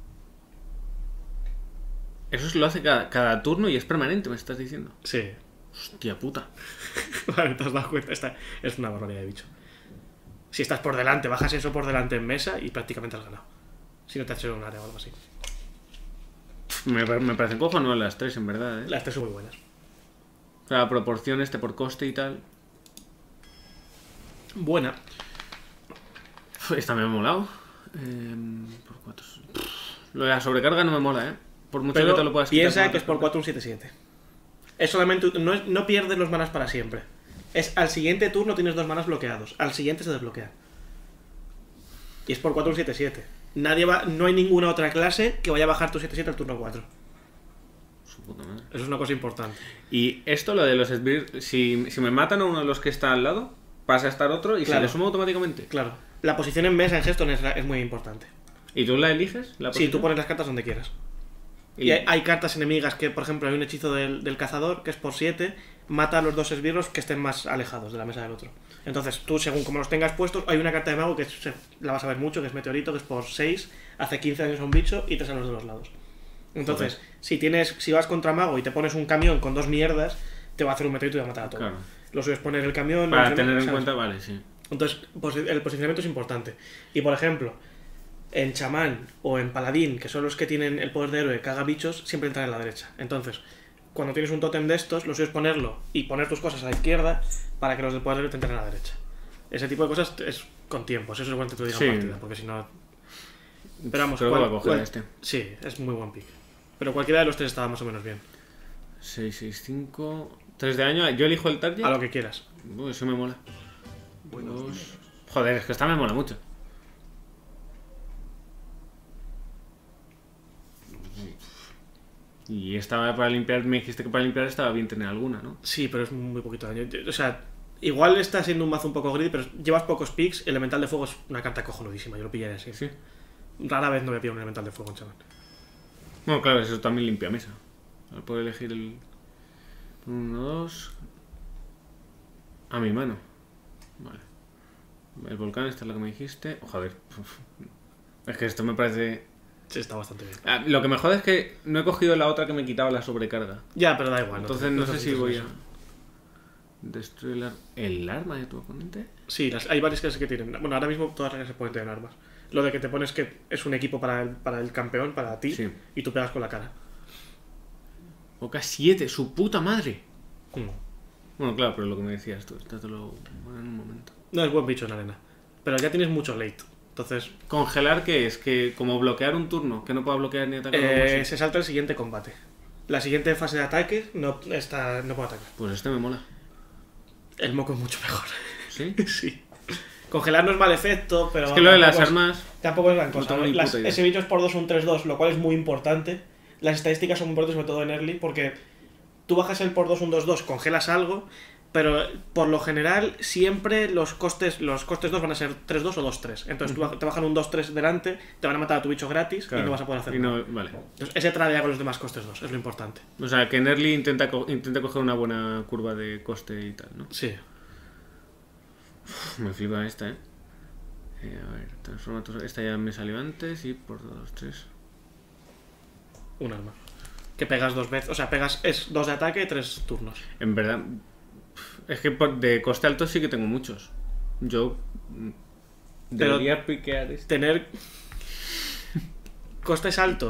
Eso lo hace cada, cada turno y es permanente, me estás diciendo. Sí. Hostia puta. Vale, te has dado cuenta. Esta es una barbaridad de bicho. Si estás por delante, bajas eso por delante en mesa y prácticamente has ganado. Si no te has hecho un área o algo así. Me, me parecen cojonudas las tres, en verdad, ¿eh? Las tres son muy buenas. O sea, la proporción este por coste y tal. Buena. Uf, esta me ha molado. Eh, por cuatro. Lo de la sobrecarga no me mola, ¿eh? Por mucho que te lo Pero puedas quitar piensa con que es por otra cuatro un siete siete. Es solamente. No, es- no pierdes los manas para siempre. Es al siguiente turno tienes dos manas bloqueados. Al siguiente se desbloquea. Y es por cuatro un siete siete. Nadie va, no hay ninguna otra clase que vaya a bajar tu siete siete al turno cuatro. Su puta madre. Eso es una cosa importante. Y esto, lo de los esbirros, si, si me matan a uno de los que está al lado, pasa a estar otro y Claro. se le suma automáticamente. Claro. La posición en mesa en Hearthstone es, es muy importante. ¿Y tú la eliges? La Sí, posición? tú pones las cartas donde quieras. Y hay, hay cartas enemigas que, por ejemplo, hay un hechizo del, del cazador que es por siete, mata a los dos esbirros que estén más alejados de la mesa del otro. Entonces, tú, según como los tengas puestos, hay una carta de mago que se- la vas a ver mucho, que es Meteorito, que es por seis, hace quince daños a un bicho y tres a los de los lados. Entonces, Joder. si tienes si vas contra mago y te pones un camión con dos mierdas, te va a hacer un meteorito y va a matar a todo. Claro. Lo sueles poner el camión... Para el- tener en ¿sabes? cuenta, vale, sí. Entonces, posi- el posicionamiento es importante. Y por ejemplo, en chamán o en paladín, que son los que tienen el poder de héroe, caga bichos, siempre entran en la derecha. Entonces, cuando tienes un tótem de estos, lo sueles ponerlo y poner tus cosas a la izquierda para que los del poder de héroe te entren a la derecha. Ese tipo de cosas es con tiempos, eso es bueno que te lo diga Sí. en partida, porque si no... Pero vamos, Creo que cual- voy a coger cual- este. Sí, es muy buen pick. Pero cualquiera de los tres estaba más o menos bien. seis, seis, cinco. tres de daño. Yo elijo el target. A lo que quieras. Uy, eso me mola. Buenos Dos. días. Joder, es que esta me mola mucho. Y esta para limpiar, me dijiste que para limpiar estaba bien tener alguna, ¿no? Sí, pero es muy poquito daño. O sea, igual está siendo un mazo un poco greedy, pero llevas pocos picks. Elemental de fuego es una carta cojonudísima. Yo lo pillaría así. Sí. Rara vez no voy a pillar un elemental de fuego en chaval. Bueno, claro, eso también limpia mesa. Ahora puedo elegir el... uno, dos... A mi mano. Vale. El volcán, esta es la que me dijiste. Oh, joder. Es que esto me parece... Sí, está bastante bien. Ah, lo que me jode es que no he cogido la otra que me quitaba la sobrecarga. Ya, pero da igual. Entonces te- no te sé si preocupes voy de a... eso. Destruir el, ar- el arma de tu oponente. Sí, las- hay varias clases que tienen. Bueno, ahora mismo todas las clases pueden tener armas. Lo de que te pones que es un equipo para el, para el campeón, para ti, Sí. y tú pegas con la cara. Boca siete, su puta madre. Mm. Bueno, claro, pero lo que me decías tú, esto te lo... Bueno, en un momento. No es buen bicho en arena. Pero ya tienes mucho late. Entonces, Congelar, ¿qué es? Que como bloquear un turno, que no pueda bloquear ni atacar. o algo eh, así. se salta el siguiente combate. La siguiente fase de ataque no, está, no puede atacar. Pues este me mola. El moco es mucho mejor. ¿Sí? Sí. Congelar no es mal efecto, pero... Es que lo de las tampoco es- armas... Tampoco es gran No cosa. tengo ni Las- puta idea. ese bicho es por dos, un tres dos, lo cual es muy importante. Las estadísticas son muy importantes, sobre todo en early, porque tú bajas el por dos, un dos dos, congelas algo, pero por lo general siempre los costes los costes dos van a ser tres dos o dos tres. Entonces tú, te bajan un dos tres delante, te van a matar a tu bicho gratis y no vas a poder hacer Y nada. no, vale. Entonces ese tradea con los demás costes dos, es lo importante. O sea, que en early intenta, co- intenta coger una buena curva de coste y tal, ¿no? Sí. Uf, me flipa esta, ¿eh? Eh, a ver, transforma tu... Esta ya me salió antes y por dos, tres. Un arma. Que pegas dos veces, o sea, pegas es dos de ataque y tres turnos. En verdad, es que por- de coste alto sí que tengo muchos. Yo mm, Pero- debería piquear este. Tener costes altos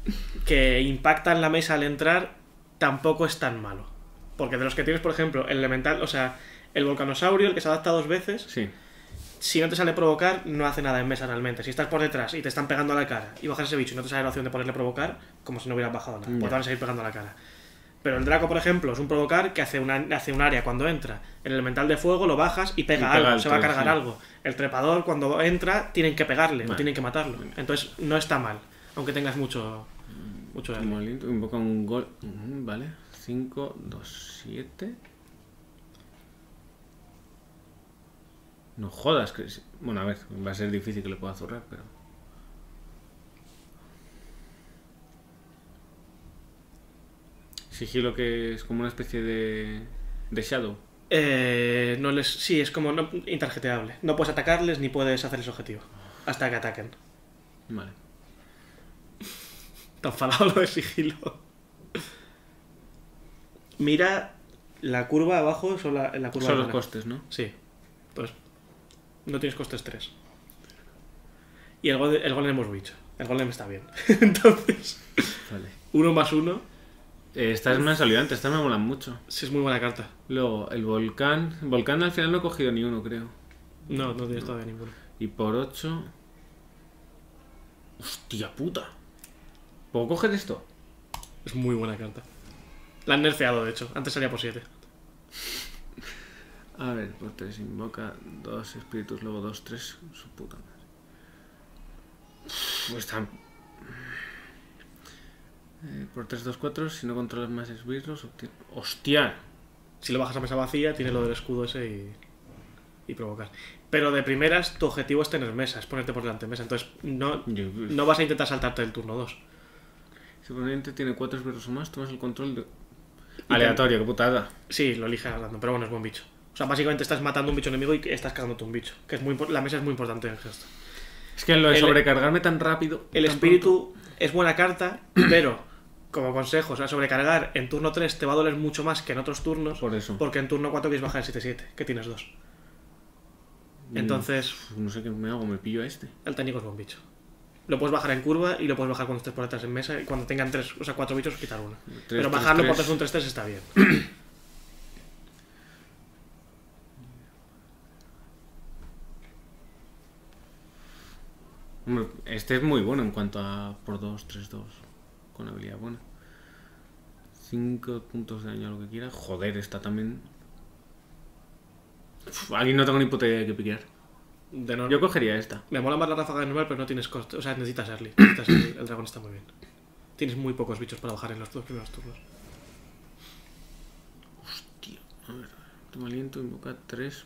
que impactan la mesa al entrar, tampoco es tan malo. Porque de los que tienes, por ejemplo, el elemental, o sea, el volcanosaurio, el que se adapta dos veces, Sí. si no te sale provocar, no hace nada en mesa realmente. Si estás por detrás y te están pegando a la cara y bajas ese bicho y no te sale la opción de ponerle provocar, como si no hubieras bajado nada, Ya. pues te van a seguir pegando a la cara. Pero el Draco, por ejemplo, es un provocar que hace, una, hace un área cuando entra. El elemental de fuego lo bajas y pega, Y pega algo, al se va a tres, cargar sí. algo. El trepador, cuando entra, tienen que pegarle, no Vale. tienen que matarlo. Entonces, no está mal, aunque tengas mucho. mucho early. Como lindo, invoca un gol. Mm, Vale. cinco, dos, siete. No jodas. Que... sí. Bueno, a ver, va a ser difícil que le pueda zurrar, pero. Sigilo, que es como una especie de. de Shadow. Eh, no les, sí, es como no, intarjeteable. No puedes atacarles ni puedes hacerles objetivo. Hasta que ataquen. Vale. Tan enfadado lo de sigilo. Mira la curva abajo, son la, la curva Son de los mana. costes, ¿no? Sí. Pues no tienes costes tres. Y el golem, el golem hemos dicho. El golem está bien. Entonces, Vale. uno más uno, Eh, estas me han salido antes, estas me molan mucho. sí es muy buena carta. Luego, el volcán. Volcán al final no he cogido ni uno, creo. No, no tienes todavía ninguno. Y por ocho. Hostia puta. ¿Puedo coger esto? Es muy buena carta. La han nerfeado, de hecho. Antes salía por siete. A ver, por tres invoca dos espíritus, luego dos, tres. Su puta madre. Uf, están. Eh, por tres, dos, cuatro. Si no controlas más esbirros, obtienes. ¡Hostia! Si lo bajas a mesa vacía, tiene lo del escudo ese y, y provocar. Pero de primeras, tu objetivo es tener mesa, es ponerte por delante de mesa. Entonces, no, Yo- no vas a intentar saltarte el turno dos. Si el oponente tiene cuatro esbirros o más, tomas el control de. Aleatorio, qué putada. Sí, lo eliges hablando, pero bueno, es buen bicho. O sea, básicamente estás matando un bicho enemigo y estás cagándote un bicho. Que es muy impor- la mesa es muy importante en el gesto. Es que lo de El- sobrecargarme tan rápido. El tan espíritu es buena carta, pero como consejo, o sea, sobrecargar en turno tres te va a doler mucho más que en otros turnos. Por eso. Porque en turno cuatro quieres bajar el siete siete, que tienes dos. pronto. Entonces, Mm, No sé qué me hago, me pillo a este. el técnico es buen bicho. Lo puedes bajar en curva y lo puedes bajar cuando estés por detrás en mesa. Y cuando tengan tres, o sea, cuatro bichos, quitar uno. Pero tres, bajarlo por tres. tres un tres tres está bien. Hombre, este es muy bueno en cuanto a por dos, tres, dos. Con habilidad buena. cinco puntos de daño a lo que quiera. Joder, está también. Uf, aquí no tengo ni puta idea de qué pillar. De no- Yo cogería esta. Me mola más la ráfaga de normal, pero no tienes coste. O sea, necesitas early. Necesitas early. El dragón está muy bien. Tienes muy pocos bichos para bajar en los dos primeros turnos. Hostia, a ver. Toma aliento, invoca tres.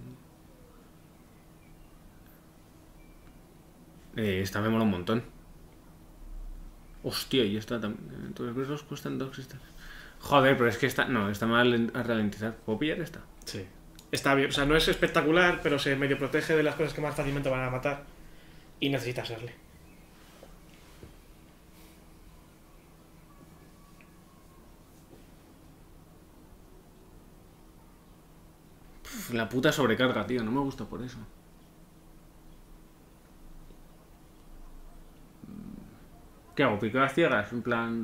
Eh, esta me mola un montón. Hostia, y esta también. Entonces, ¿ves? Los cuestan dos cristales. Joder, pero es que esta. No, esta me va a len- a ralentizar. ¿Puedo pillar esta? Sí. Está bien. O sea, no es espectacular, pero se medio protege de las cosas que más fácilmente van a matar. Y necesitas early. Pff, la puta sobrecarga, tío. No me gusta por eso. ¿Qué hago? ¿Picadas ciegas? En plan.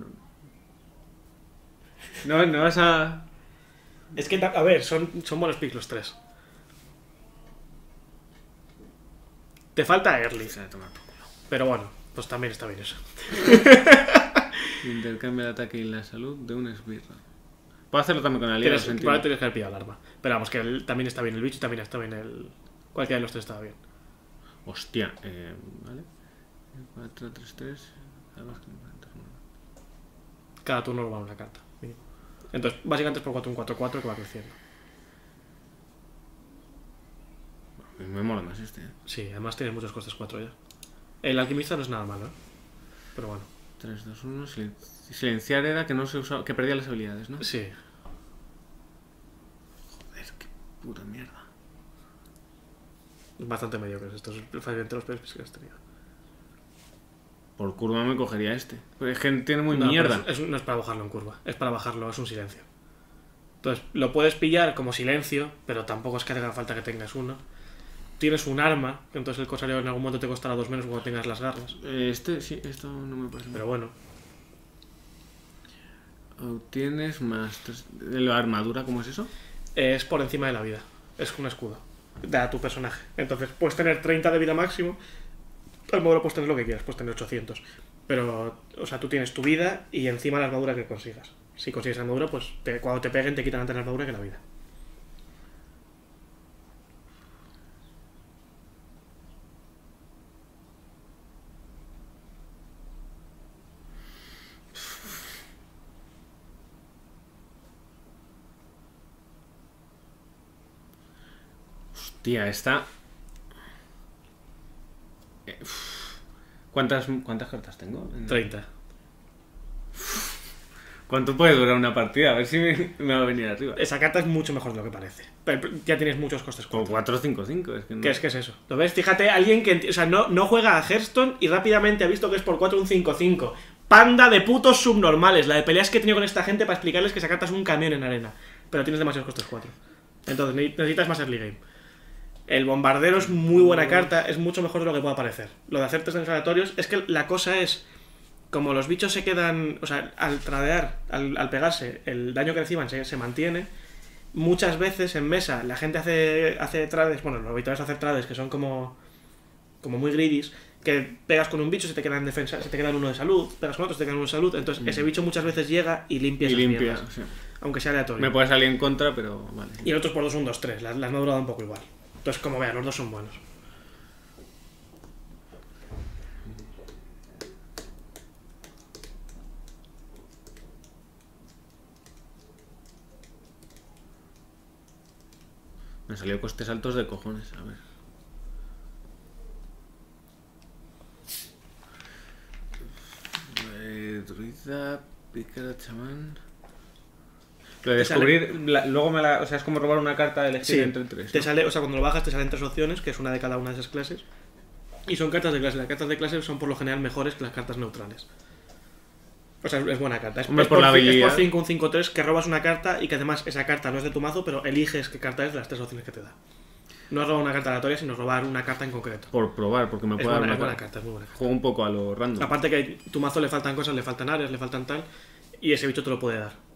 No, no vas a. Es que, a ver, son, son buenos picks los tres. Te falta early. Se va a tomar por culo. Pero bueno, pues también está bien eso. Intercambia el ataque y la salud de un esbirro. Puedo hacerlo también con aliados, Tienes, entiendo. probablemente tienes que haber pillado el arma. Pero vamos, que el- también está bien el bicho y también está bien el. Cualquiera de los tres estaba bien. Hostia, eh, vale. cuatro, tres, tres. Cada turno roba una carta. Mínimo. Entonces, básicamente es por cuatro un cuatro cuatro que va creciendo. Me mola más este, eh. Sí, además tienes muchos costes cuatro ya. El alquimista no es nada malo, ¿eh? Pero bueno. tres, dos, uno. Silen- Silenciar era que no se usaba. Que perdía las habilidades, ¿no? Sí. Joder, qué puta mierda. Es bastante mediocres estos. Fácilmente los peores que has tenido. Por curva me cogería este. Pero es que tiene muy No, mierda. pero es- es- no es para bajarlo en curva. Es para bajarlo, es un silencio. Entonces, lo puedes pillar como silencio, pero tampoco es que haga falta que tengas uno. Tienes un arma, que entonces el corsario en algún momento te costará dos menos cuando tengas las garras. Eh, Este, sí, esto no me parece. Pero bueno, Obtienes más tres... ¿La armadura cómo es eso? Es por encima de la vida. Es un escudo. Da a tu personaje. Entonces puedes tener treinta de vida máximo. Al modo puedes tener lo que quieras. Puedes tener ochocientos. Pero, o sea, tú tienes tu vida y encima la armadura que consigas. Si consigues armadura, pues te, cuando te peguen te quitan antes la armadura que la vida. Hostia, esta... Eh, uf. ¿Cuántas, ¿Cuántas cartas tengo? treinta. ¿Cuánto puede durar una partida? A ver si me, me va a venir arriba. Esa carta es mucho mejor de lo que parece. Pero ya tienes muchos costes. Como cuatro cinco cinco. Es que no... ¿Qué es que es eso? ¿Lo ves? Fíjate, alguien que o sea, no, no juega a Hearthstone y rápidamente ha visto que es por cuatro un cinco cinco. Panda de putos subnormales. La de peleas que he tenido con esta gente para explicarles que esa carta es un camión en arena. Pero tienes demasiados costes cuatro. Entonces necesitas más early game. El bombardero es muy buena carta, es mucho mejor de lo que pueda parecer. Lo de hacer test aleatorios es que la cosa es, como los bichos se quedan, o sea, al tradear, al, al pegarse, el daño que reciban se, se mantiene. Muchas veces en mesa la gente hace, hace trades, bueno, lo habitual es hacer trades que son como, como muy greedies, que pegas con un bicho, se te queda en defensa, se te queda en uno de salud, pegas con otro, se te queda en uno de salud, entonces mm. ese bicho muchas veces llega y limpia y esas limpia, mierdas, sí. Aunque sea aleatorio. Me puede salir en contra, pero vale. Y el otro es por dos un dos tres, las, las no durado un poco igual. Entonces, como vean, los dos son buenos. Me salió costes altos de cojones, a ver. Eh, druida, pícara, chamán... Lo de descubrir, la, luego me la... O sea, es como robar una carta de elegir sí, entre tres, ¿no? Te sale, o sea, cuando lo bajas te salen tres opciones, que es una de cada una de esas clases. Y son cartas de clase. Las cartas de clase son por lo general mejores que las cartas neutrales. O sea, es buena carta. Es, Hombre, es por, por la es por cinco, un cinco tres, que robas una carta y que además esa carta no es de tu mazo, pero eliges qué carta es de las tres opciones que te da. No es robar una carta aleatoria, sino robar una carta en concreto. Por probar, porque me es puede buena, dar una es buena carta. carta, es muy buena carta. Juego un poco a lo random. Aparte que a tu mazo le faltan cosas, le faltan áreas, le faltan tal, y ese bicho te lo puede dar.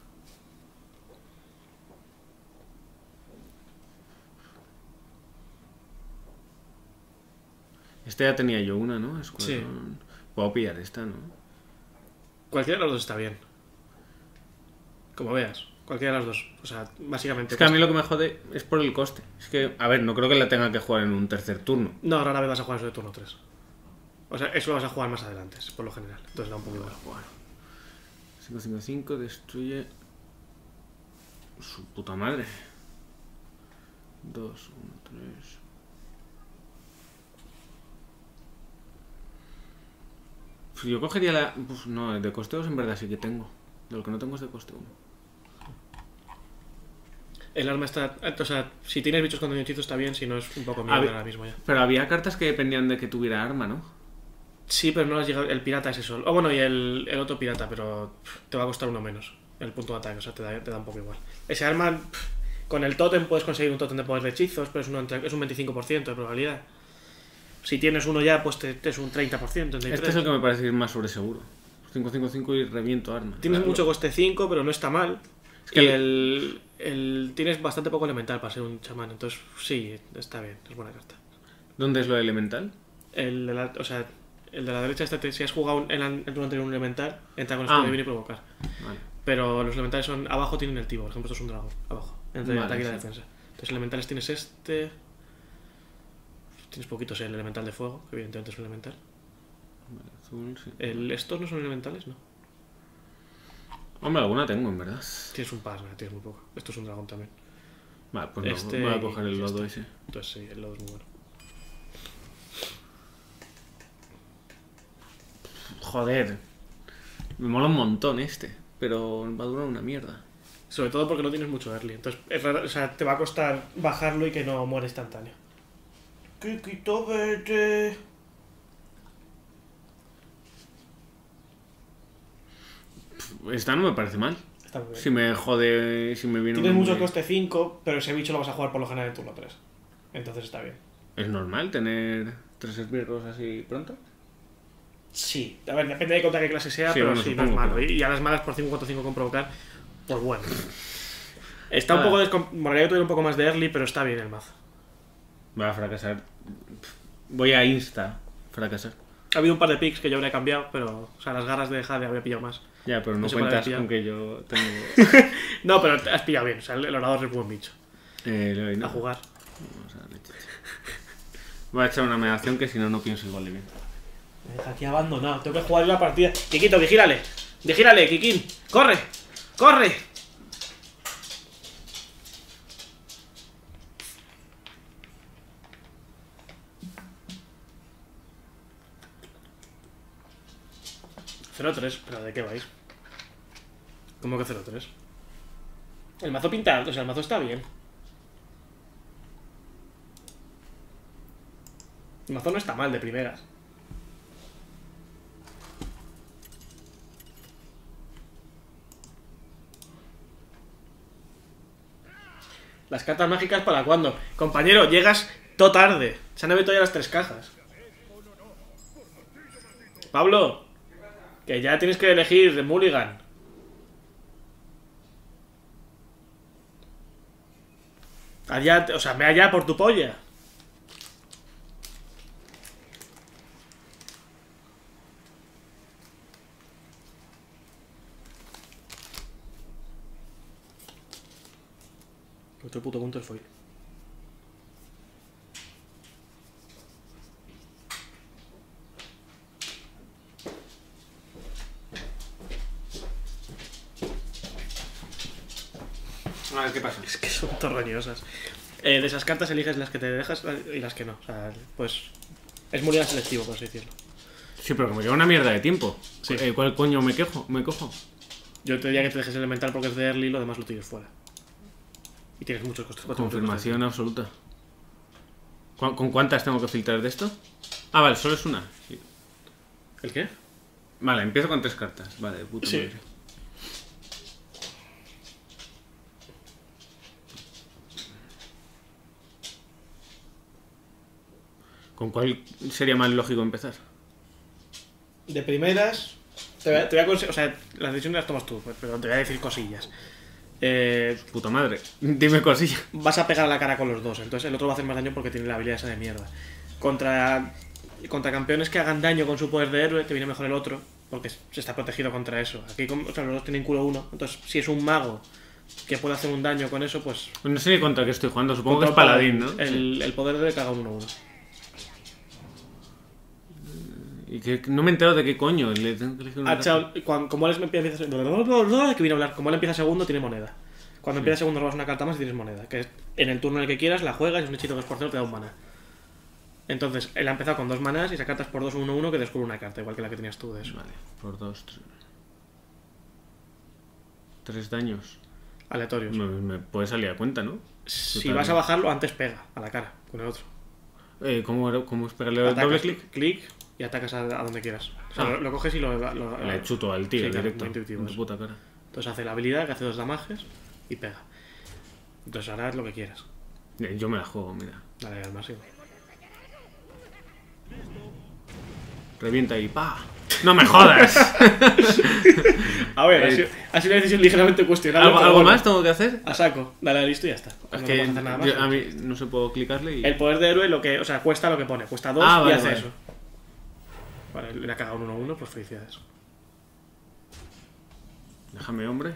Este ya tenía yo una, ¿no? Escuadrón. Sí. Puedo pillar esta, ¿no? Cualquiera de los dos está bien. Como veas. Cualquiera de las dos. O sea, básicamente... Es que a mí lo que me jode es por el coste. Es que, a ver, no creo que la tenga que jugar en un tercer turno. No, rara vez vas a jugar eso de turno tres. O sea, eso lo vas a jugar más adelante, por lo general. Entonces da un poco igual. cinco cinco cinco destruye... Su puta madre. dos, uno, tres... Yo cogería la... Pues no, de coste dos en verdad sí que tengo. De lo que no tengo es de coste uno. El arma está... O sea, si tienes bichos con daño hechizo está bien, si no es un poco mierda Había... ahora mismo ya. Pero había cartas que dependían de que tuviera arma, ¿no? Sí, pero no has llegado... El pirata es eso. O bueno, y el, el otro pirata, pero pff, te va a costar uno menos. El punto de ataque, o sea, te da, te da un poco igual. Ese arma... Pff, con el tótem puedes conseguir un tótem de poder de hechizos, pero es un, es un veinticinco por ciento de probabilidad. Si tienes uno ya, pues te, te es un treinta por ciento. treinta y tres. Este es el que me parece ir más sobre seguro. cinco cinco cinco y reviento arma. Tienes Claro. mucho coste cinco, pero no está mal. Es que y el, el tienes bastante poco elemental para ser un chamán, entonces sí, está bien, es buena carta. ¿Dónde es lo elemental? El de la, o sea, el de la derecha, este, si has jugado en el turno anterior un elemental, entra con escudo Ah. divino y provocar. Vale. Pero los elementales son abajo, tienen el tibo, por ejemplo, esto es un dragón, abajo, entre el Vale, ataque y la sí. defensa. Entonces elementales tienes este, tienes poquitos, el elemental de fuego, que evidentemente es un elemental. Vale, azul, sí. El, estos no son elementales, no. Hombre, alguna tengo, en verdad. Tienes un par, tienes muy poco. Esto es un dragón también. Vale, pues no, Este voy a coger el y lodo este. ese. Entonces sí, el lodo es muy bueno. Joder. Me mola un montón este. Pero va a durar una mierda. Sobre todo porque no tienes mucho early. Entonces, es raro, o sea, te va a costar bajarlo y que no muera instantáneo. Kikito verde. Esta no me parece mal. Está muy bien. Si me jode, si me viene Tienes un- mucho coste cinco, pero ese bicho lo vas a jugar por lo general en turno tres. Entonces está bien. ¿Es normal tener tres esbirros así pronto? Sí, a ver, depende de contra qué clase sea, Sí, pero bueno, sí, no es supongo, malo. pero- Y a las malas por cinco cuatro cinco con provocar, pues bueno. Está un Ah. poco descom... Molaría que tuviera un poco más de early, pero está bien el mazo. Va a fracasar. Voy a insta fracasar. Ha habido un par de picks que yo habría cambiado, pero, o sea, las garras de Jade habría pillado más. Ya, pero no, No se puede cuentas pillar. con que yo tengo. No, pero te has pillado bien, o sea, el el orador es buen bicho. eh, le doy, ¿no? A jugar. Vamos a darle chicha. Voy a echar una mediación que si no, no pienso igual de bien. Me deja aquí abandonado, tengo que jugar la partida. Kikito, vigílale, vigílale, Kikín, corre, corre. cero tres, pero ¿de qué vais? ¿Cómo que cero tres? El mazo pinta alto, o sea, el mazo está bien. El mazo no está mal de primeras. Las cartas mágicas para cuándo. Compañero, llegas todo tarde. Se han abierto ya las tres cajas. Pablo, que ya tienes que elegir de Mulligan. Allá, o sea, ve allá por tu polla. Otro puto punto el foil. A ver, ¿qué pasa? Es que son torroñosas. Eh, de esas cartas eliges las que te dejas y las que no. O sea, pues es muy selectivo, por así decirlo. Sí, pero que me queda una mierda de tiempo. Sí. Eh, ¿Cuál coño me quejo? ¿Me cojo? Yo te diría que te dejes elemental porque es de early y lo demás lo tires fuera. Y tienes muchos costes. cuatro Confirmación absoluta. ¿Cu- ¿Con cuántas tengo que filtrar de esto? Ah, vale, solo es una. Sí. ¿El qué? Vale, empiezo con tres cartas. Vale, de puta Sí. madre. ¿Con cuál sería más lógico empezar? De primeras, te voy a, te voy a conse- o sea, las decisiones las tomas tú, pero te voy a decir cosillas. Eh, Puta madre. Dime cosilla. vas a pegar a la cara con los dos, entonces el otro va a hacer más daño porque tiene la habilidad esa de mierda. Contra, contra campeones que hagan daño con su poder de héroe, te viene mejor el otro, porque se está protegido contra eso. Aquí, como- o sea, los dos tienen culo uno, entonces si es un mago que puede hacer un daño con eso, pues... No sé ni contra qué estoy jugando. Supongo que es contra un paladín, ¿no? El, el poder de héroe caga un uno uno. Y que no me he enterado de qué coño. Le tengo que elegir una Ah, carta. chao, cuando, como él empieza que viene a hablar, como él empieza segundo tiene moneda. Cuando empieza segundo robas una carta más y tienes moneda, que es en el turno en el que quieras la juegas, es un hechizo que es por cero, te da un mana. Entonces, él ha empezado con dos manas y esa carta es por dos uno uno que descubre una carta, igual que la que tenías tú de eso. Vale, por dos, tres. Tres daños. Aleatorios. Me, me puede salir a cuenta, ¿no? Si Total. vas a bajarlo, antes pega a la cara con el otro. Eh, ¿cómo, era- ¿Cómo es pegarle doble Atacas, clic? clic y atacas a, a donde quieras. O sea, Ah. lo, lo coges y lo, lo- Le chuto al tío Sí, claro, directo. muy intuitivo En tu eso. puta cara. Entonces hace la habilidad que hace dos damages y pega. Entonces ahora haz lo que quieras. Eh, Yo me la juego, mira. Dale al máximo. Revienta y ¡pa! ¡No me jodas! A ver, Eh, ha, sido, ha sido una decisión ligeramente cuestionable. ¿Algo, pero algo bueno. más tengo que hacer? A saco, dale a listo y ya está. Es No que puedes hacer nada más. yo- a mí no se puedo clicarle y... El poder de héroe, lo que, o sea, cuesta lo que pone. Cuesta dos Ah, y vale, hace vale. eso. Vale, le ha cagado un uno uno, pues felicidades. Déjame, hombre.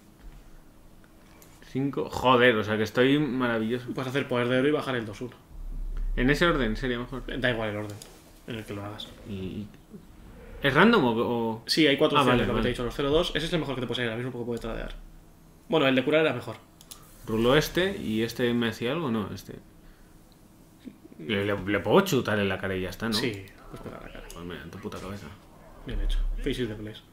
Cinco... Joder, o sea que estoy maravilloso. Puedes hacer poder de héroe y bajar el dos uno. En ese orden sería mejor. Da igual el orden en el que lo hagas. Y... ¿Es random o...? o- Sí, hay cuatro Ah, opciones, vale, lo que vale. te he dicho. Los cero dos, ese es el mejor que te puedes ir ahora mismo porque puede tradear. Bueno, el de curar era mejor. Rulo este y este me hacía algo, ¿no? Este... Le, le- le puedo chutar en la cara y ya está, ¿no? Sí, pues pegar la cara. Pues mira, en tu puta cabeza. Bien hecho. Face is the place.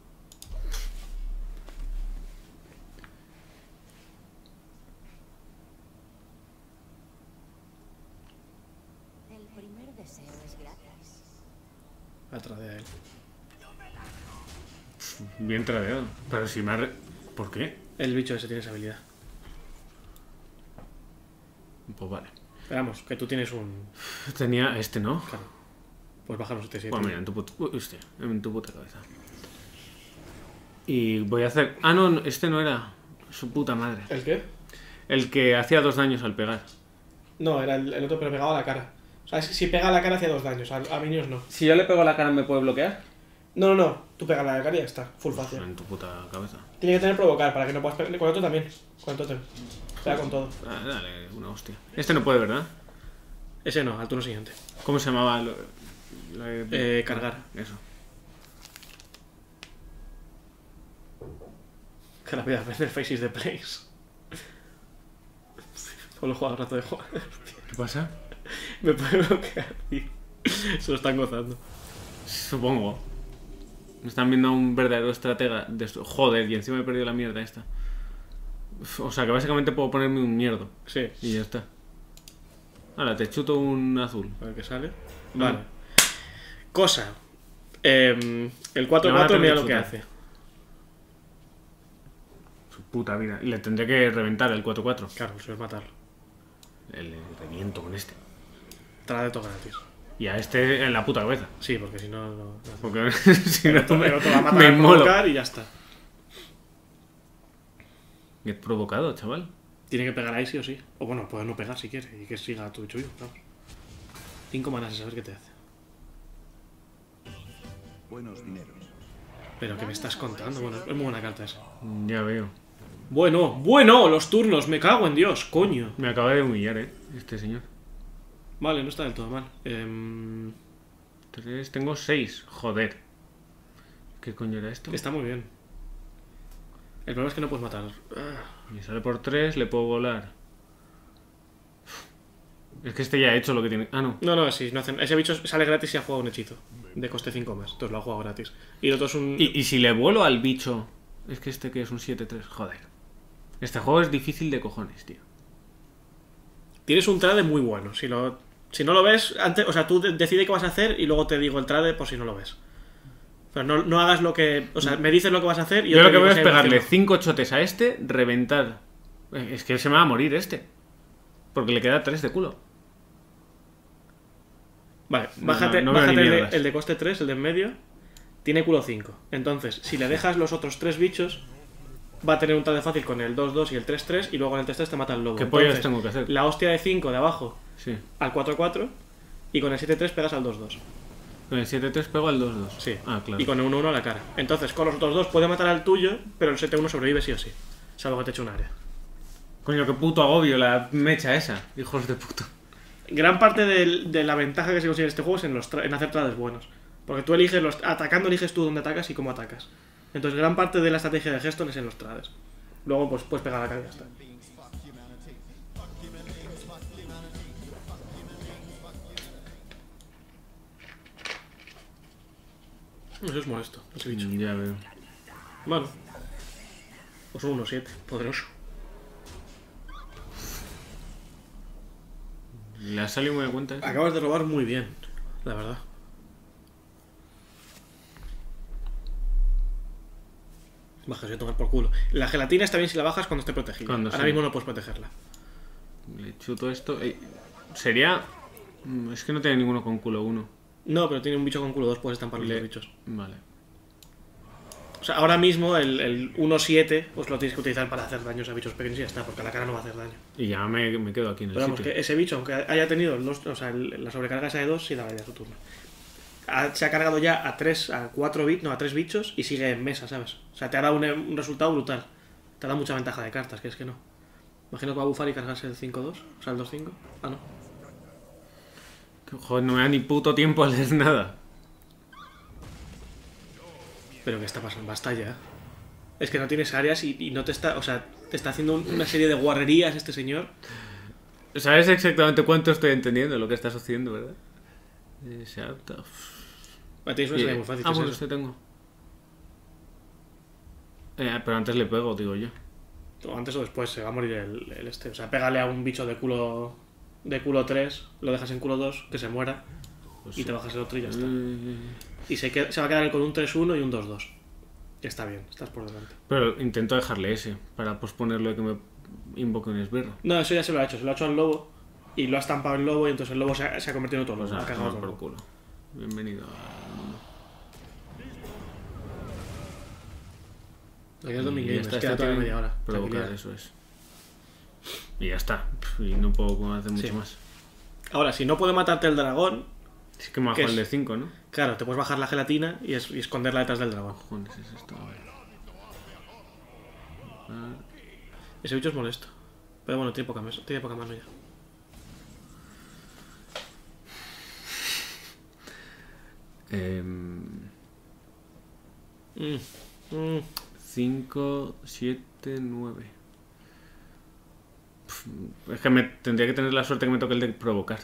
El primer deseo es gratis. La tradea él. Bien tradeado. Pero si me ha... re- ¿Por qué? El bicho ese tiene esa habilidad. Pues vale. Pero vamos, que tú tienes un... Tenía este, ¿no? Claro. Pues bajar un siete siete. Pues mira, en tu puta... Uy, hostia, en tu puta cabeza. Y voy a hacer... Ah, no, este no era. Su puta madre. ¿El qué? El que hacía dos daños al pegar. No, era el, el otro, pero pegaba a la cara. O sea, si, si pega a la cara hacía dos daños, a, a minions no. Si yo le pego a la cara, ¿me puede bloquear? No, no, no. Tú pegas a la cara y ya está. Full fácil. En tu puta cabeza. Tiene que tener provocar para que no puedas pegar. Con el otro también. Con el totem. Pega con todo. Ah, dale, una hostia. Este no puede, ¿verdad? Ese no, al turno siguiente. ¿Cómo se llamaba? Lo, lo- Eh, cargar. Eso. Que la vida vender faces de place. Solo juega rato de jugar. ¿Qué pasa? Me puede bloquear, tío. Se lo están gozando. Supongo. Me están viendo a un verdadero estratega de esto. Joder, y encima he perdido la mierda esta. O sea que básicamente puedo ponerme un mierdo. Sí. Y ya está. Ahora, te chuto un azul. A ver qué sale. Vale. Cosa. Eh, el cuatro Le van a cuatro tener mira que lo que chutar. hace. Su puta vida. Y le tendré que reventar el cuatro cuatro. Claro, eso es matarlo. Le, le reviento con este. Trae de todo gratis. Y a este en la puta cabeza. Sí, porque si no... no, no. Porque si El no otro, el otro va a matar me a inmolo. provocar y ya está. Me he provocado, chaval. Tiene que pegar ahí sí o sí. O bueno, puede no pegar si quiere y que siga tu bicho vivo, vamos. Cinco manas y saber qué te hace. Buenos dineros. Pero que me estás contando. Bueno, es muy buena carta esa. Ya veo. Bueno, bueno, los turnos. Me cago en Dios, coño. Me acaba de humillar, eh, este señor. Vale, no está del todo mal. Eh, Tres, tengo seis. Joder. ¿Qué coño era esto? está muy bien. El problema es que no puedes matar. Ah, Me sale por tres, le puedo volar. Es que este ya ha hecho lo que tiene. Ah, no. No, no, sí, no hacen. Ese bicho sale gratis y ha jugado un hechizo. De coste cinco más. Entonces lo ha jugado gratis. Y el otro es un. Y, y si le vuelo al bicho. Es que este que es un siete tres. Joder. Este juego es difícil de cojones, tío. Tienes un trade muy bueno. Si lo. Si no lo ves, antes, o sea, tú de- decide qué vas a hacer y luego te digo el trade por si no lo ves. Pero no, no hagas lo que. O sea, me dices lo que vas a hacer y Yo te lo que digo voy a si es hay pegarle opción. cinco chotes a este, reventar. Eh, Es que se me va a morir este. Porque le queda tres de culo. Vale, No, bájate, no- no veo bájate ni el, de, mierdas. el de coste tres, el de en medio. Tiene culo cinco. Entonces, si le dejas los otros tres bichos, va a tener un trade fácil con el dos dos y el tres tres. Y luego en el tres tres te mata el lobo. ¿Qué pollas Entonces, tengo que hacer? la hostia de cinco de abajo Sí. al cuatro cuatro. Y con el siete tres pegas al dos dos. Con el siete tres pego al dos dos. Sí. Ah, claro. Y con el uno uno a la cara. Entonces, con los otros dos puede matar al tuyo, pero el siete uno sobrevive sí o sí. Salvo que te eche un área. Coño, qué puto agobio la mecha esa. Hijos de puta. Gran parte del- de la ventaja que se consigue en este juego es en, los tra- en hacer trades buenos. Porque tú eliges los. Atacando eliges tú dónde atacas y cómo atacas. Entonces, gran parte de la estrategia de Hearthstone es en los trades. Luego, pues puedes pegar la cara y ya está. Eso es molesto, ese bicho. Ya veo. Bueno. Pues un uno siete, poderoso. Le ha salido muy de cuenta eso. Acabas de robar muy bien, la verdad. Bajas, voy a tomar por culo. La gelatina está bien si la bajas cuando esté protegida. Cuando Ahora sí. mismo no puedes protegerla. Le chuto esto. Ey, sería. Mm, Es que no tiene ninguno con culo uno. No, pero tiene un bicho con culo dos, puedes estampar los Le- dos bichos. Vale. O sea, ahora mismo el, el uno siete pues lo tienes que utilizar para hacer daños a bichos pequeños y ya está, porque a la cara no va a hacer daño. Y ya me, me quedo aquí en el Pero vamos, sitio. que ese bicho, aunque haya tenido el dos, o sea, el- la sobrecarga esa de dos, sí da ya su turno. Ha- se ha cargado ya a tres, a cuatro bits, no, a tres bichos y sigue en mesa, ¿sabes? O sea, te ha dado un, un resultado brutal. Te ha dado mucha ventaja de cartas, que es que no. Imagino que va a bufar y cargarse el cinco dos, o sea, el dos cinco. Ah, no. Que, Joder, no me da ni puto tiempo a leer nada. Pero ¿qué está pasando? Basta ya. Es que no tienes áreas y, y no te está, o sea, te está haciendo un- una serie de guarrerías este señor. ¿Sabes exactamente cuánto estoy entendiendo de lo que estás haciendo, verdad? Eh, se adapta. Vale, tienes una Y- serie muy fácil. ah, que es bueno, eso. este tengo. Eh, pero antes le pego, digo yo. O antes o después se va a morir el, el este. O sea, pégale a un bicho de culo de culo tres, lo dejas en culo dos, que se muera, Pues y sí. te bajas el otro y ya está. Eh, Y se, queda- se va a quedar con un tres uno y un dos dos. Que está bien, estás por delante. Pero intento dejarle ese para posponerlo de que me invoque un esbirro. No, eso ya se lo ha hecho. Se lo ha hecho al lobo y lo ha estampado el lobo y entonces el lobo se ha, se ha convertido en otro lobo. O sea, ha cagado toma otro por lobo. culo. Bienvenido al mundo. Aquí es Dominic Y ya Games, está, queda este todavía tiene media hora. provocar, Tranquilidad. eso es. Y ya está. Y no puedo hacer mucho Sí. más. Ahora, si no puede matarte el dragón, Es que me bajo ¿Qué el de es? cinco, ¿no? claro, te puedes bajar la gelatina y, es- y esconderla detrás del dragón. Cojones es esto, a ver. Ah, Ese bicho es molesto. Pero bueno, tiene poca, mesa, tiene poca mano ya. em, Mm, mm. cinco, siete, nueve. Es que me tendría que tener la suerte que me toque el de provocar.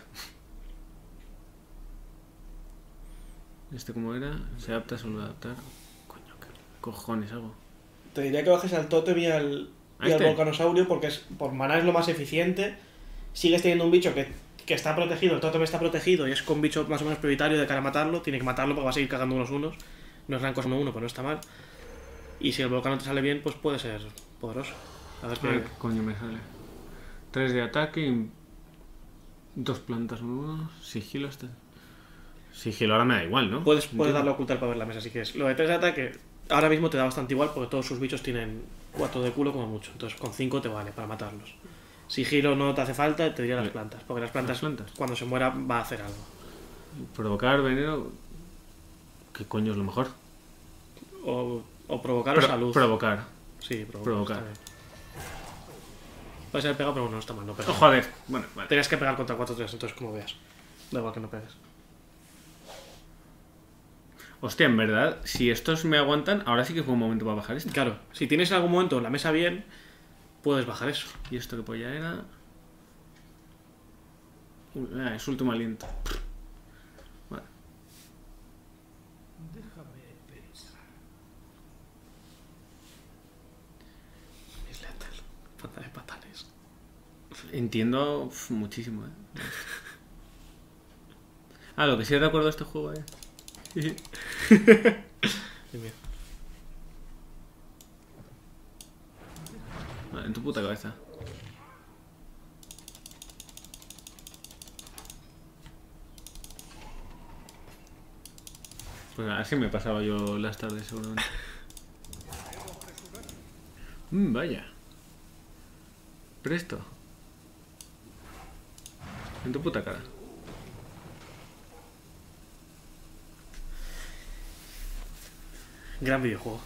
¿Este cómo era? Se adapta, se vuelve a adaptar. Coño, qué cojones hago. Te diría que bajes al Totem y al, ¿A y al este? Volcanosaurio porque es, por maná es lo más eficiente. Sigues teniendo un bicho que, que está protegido, el Totem está protegido y es con bicho más o menos prioritario de cara a matarlo. Tiene que matarlo porque va a seguir cagando unos unos. No es gran cosa uno uno, pero no está mal. Y si el volcán no te sale bien, pues puede ser poderoso. A ver A ver qué. qué coño me sale. tres de ataque y dos plantas uno. Sigilo este. Sigilo ahora me da igual, ¿no? Puedes, puedes Entiendo. darle a ocultar para ver la mesa si quieres. Lo de tres de ataque ahora mismo te da bastante igual porque todos sus bichos tienen cuatro de culo como mucho. Entonces con cinco te vale para matarlos. Sigilo no te hace falta, te diría las Vale. plantas. Porque las plantas, ¿Las plantas? cuando se muera va a hacer algo. Provocar veneno. ¿Qué coño es lo mejor? O, o provocar Pro- o salud. Provocar. Sí, provocar. provocar. está bien. Puede ser pegado, pero bueno, no está mal, no pega. Oh, joder. Bueno, vale. Tenías que pegar contra cuatro tres, entonces como veas. Da igual que no pegues. Hostia, en verdad, si estos me aguantan, ahora sí que fue un momento para bajar esto. Claro, si tienes en algún momento la mesa bien, puedes bajar eso. ¿Y esto qué polla era? Uy, ah, es último aliento. Vale. Es letal. Pata de patanes. Entiendo uf, muchísimo, eh. Ah, lo que sí recuerdo de este juego, eh. Bien, bien. Vale, en tu puta cabeza. Pues así me pasaba yo las tardes, seguramente. Mm, vaya. Presto. En tu puta cara. Gran videojuego.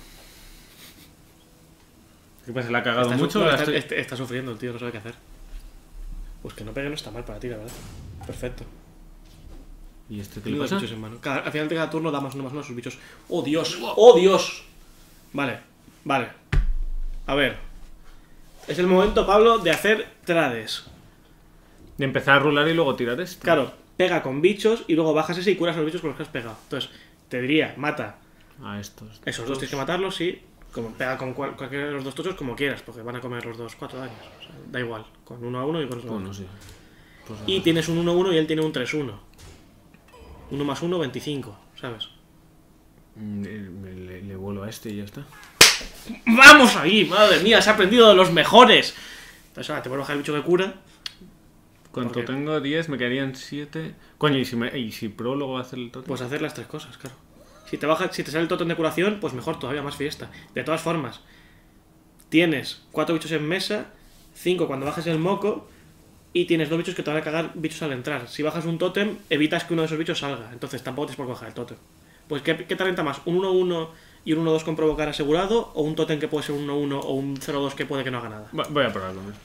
¿Qué pasa? ¿La ha cagado Está, mucho? no, o la está, estoy- este- está sufriendo el tío, no sabe qué hacer. Pues que no pegue no está mal para ti, la verdad. Perfecto. ¿Y este qué Tiene le dos pasa? bichos en mano. Cada- al final de cada turno da más uno más uno a sus bichos. ¡Oh, Dios! ¡Oh, Dios! Vale, vale. A ver. Es el momento, Pablo, de hacer trades. De empezar a rular y luego tirar esto. Claro, pega con bichos y luego bajas ese y curas a los bichos con los que has pegado. Entonces, te diría, mata A estos. esos dos, tienes que matarlos, sí. Como, pega con cual- cualquiera de los dos tochos como quieras, porque van a comer los dos cuatro daños. O sea, da igual, con uno a uno y con otro a Bueno, uno. sí. Pues Y tienes un uno uno y él tiene un tres uno. uno más uno, veinticinco, ¿sabes? mm, le, le- le vuelo a este y ya está. ¡Vamos ahí! ¡Madre mía! Se ha aprendido de los mejores. Entonces ahora te voy a bajar el bicho que cura. ¿Cuánto Porque- tengo? diez, me quedarían siete. Coño, ¿y si, me, y si pro luego va a hacer el totem? Pues hacer las tres cosas, claro. Si te baja, si te sale el totem de curación, pues mejor, todavía más fiesta. De todas formas, tienes cuatro bichos en mesa, cinco cuando bajes el moco, y tienes dos bichos que te van a cagar bichos al entrar. Si bajas un totem, evitas que uno de esos bichos salga. Entonces tampoco tienes por qué bajar el totem. Pues ¿qué, qué te renta más? ¿Un uno uno y un uno dos con provocar asegurado? ¿O un totem que puede ser un uno uno o un cero dos que puede que no haga nada? Va- voy a probarlo. ¿eh?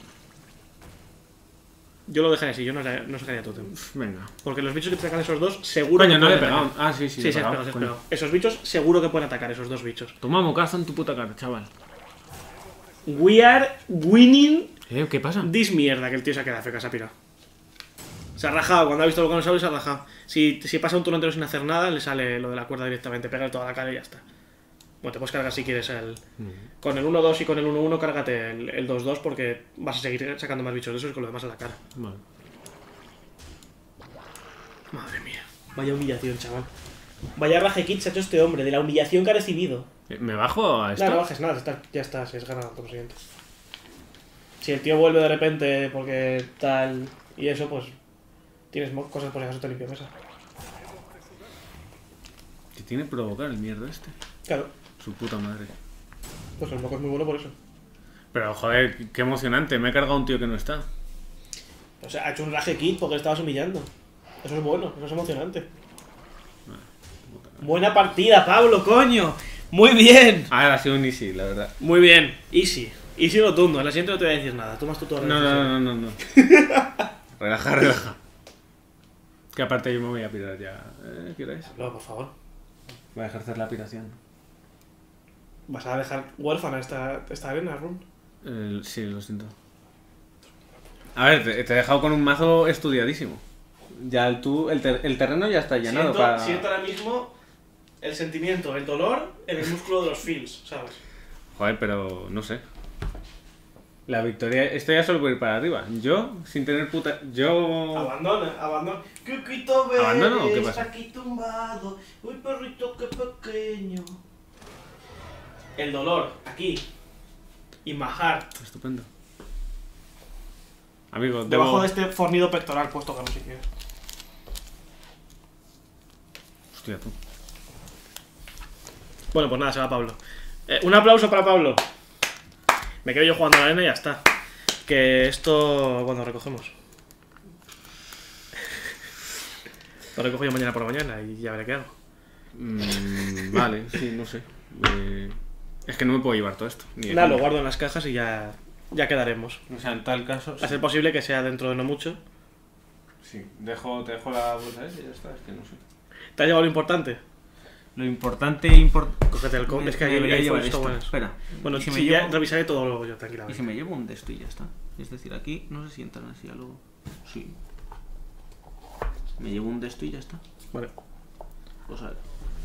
Yo lo dejaría así, yo no, haría- no sacaría totem. Venga. Porque los bichos que te sacan esos dos, seguro Coño, que no le he pueden pegado. atacar. Ah, sí, sí. Sí, le he sí, has pegado, pegado, sí, has coño. pegado. Esos bichos seguro que pueden atacar, esos dos bichos. Toma mocazo en tu puta cara, chaval. We are winning Eh, ¿qué pasa? this mierda que el tío se ha quedado feca, se ha pirado. Se ha rajado, cuando ha visto lo que no sabe se ha rajado. Si, si pasa un turno entero sin hacer nada, le sale lo de la cuerda directamente, pega toda la cara y ya está. Bueno, te puedes cargar si quieres el... Con el uno dos y con el uno uno cárgate el, el dos dos porque vas a seguir sacando más bichos de esos y con lo demás a la cara. Vale. Madre mía. Vaya humillación, chaval. Vaya raje kit se ha hecho este hombre, de la humillación que ha recibido. Eh, ¿Me bajo a esto? No, no bajes nada, está- ya está, si es ganado por lo siguiente. Si el tío vuelve de repente porque tal y eso, pues tienes mo- cosas por si acaso te limpio mesa. Que tiene provocar el mierda este. Claro. Su puta madre. Pues el moco es muy bueno por eso. Pero joder, qué emocionante. Me he cargado a un tío que no está. O sea, ha hecho un rage kit porque le estabas humillando. Eso es bueno, eso es emocionante. Buena partida, Pablo, coño. Muy bien. A ver, ha sido un easy, la verdad. Muy bien. Easy. Easy rotundo. En la siguiente no te voy a decir nada. Tomas tú toda la No, no, decisión. no, no, no. Relaja, relaja. Que aparte yo me voy a pirar ya. ¿Eh? ¿Qué hora es? No, por favor. Voy a ejercer la piración. ¿Vas a dejar huérfana esta, esta arena, Run? Eh, sí, lo siento. A ver, te, te he dejado con un mazo estudiadísimo. Ya el, tú, el, ter, el terreno ya está llenado Siento, para... siento ahora mismo el sentimiento, el dolor en el músculo de los feels, ¿sabes? Joder, pero no sé. La victoria... Esto ya solo por ir para arriba. Yo, sin tener puta... Yo... Abandona, abandona. Cuquito bebé, ¿Abandono o qué pasa? está aquí tumbado. Uy, perrito, qué pequeño. El dolor, aquí. Y majar. Estupendo. Amigo, Debajo debo... de este fornido pectoral puesto que no si quieres. Hostia, tú. Bueno, pues nada, se va Pablo. Eh, un aplauso para Pablo. Me quedo yo jugando a la arena y ya está. Que esto... cuando recogemos. Lo recojo yo mañana por la mañana y ya veré qué hago. Mm, vale, sí, no sé. Eh, es que no me puedo llevar todo esto. Ni de Nada, lo coña. guardo en las cajas y ya, ya quedaremos. O sea, en tal caso... A ser posible que sea dentro de no mucho. Sí, dejo, te dejo la bolsa esa y ya está, es que no sé. ¿Te ha llevado lo importante? Lo importante import... Cógete el com. Es que hay, debería hay llevar fotos esto. buenas. Espera. Bueno, ¿Y si si me ya llevo- revisaré todo luego yo, Y tranquilamente. si me llevo un de esto y ya está. Es decir, aquí no sé si entran así a luego. Sí. Me llevo un de esto y ya está. Vale. Pues a ver.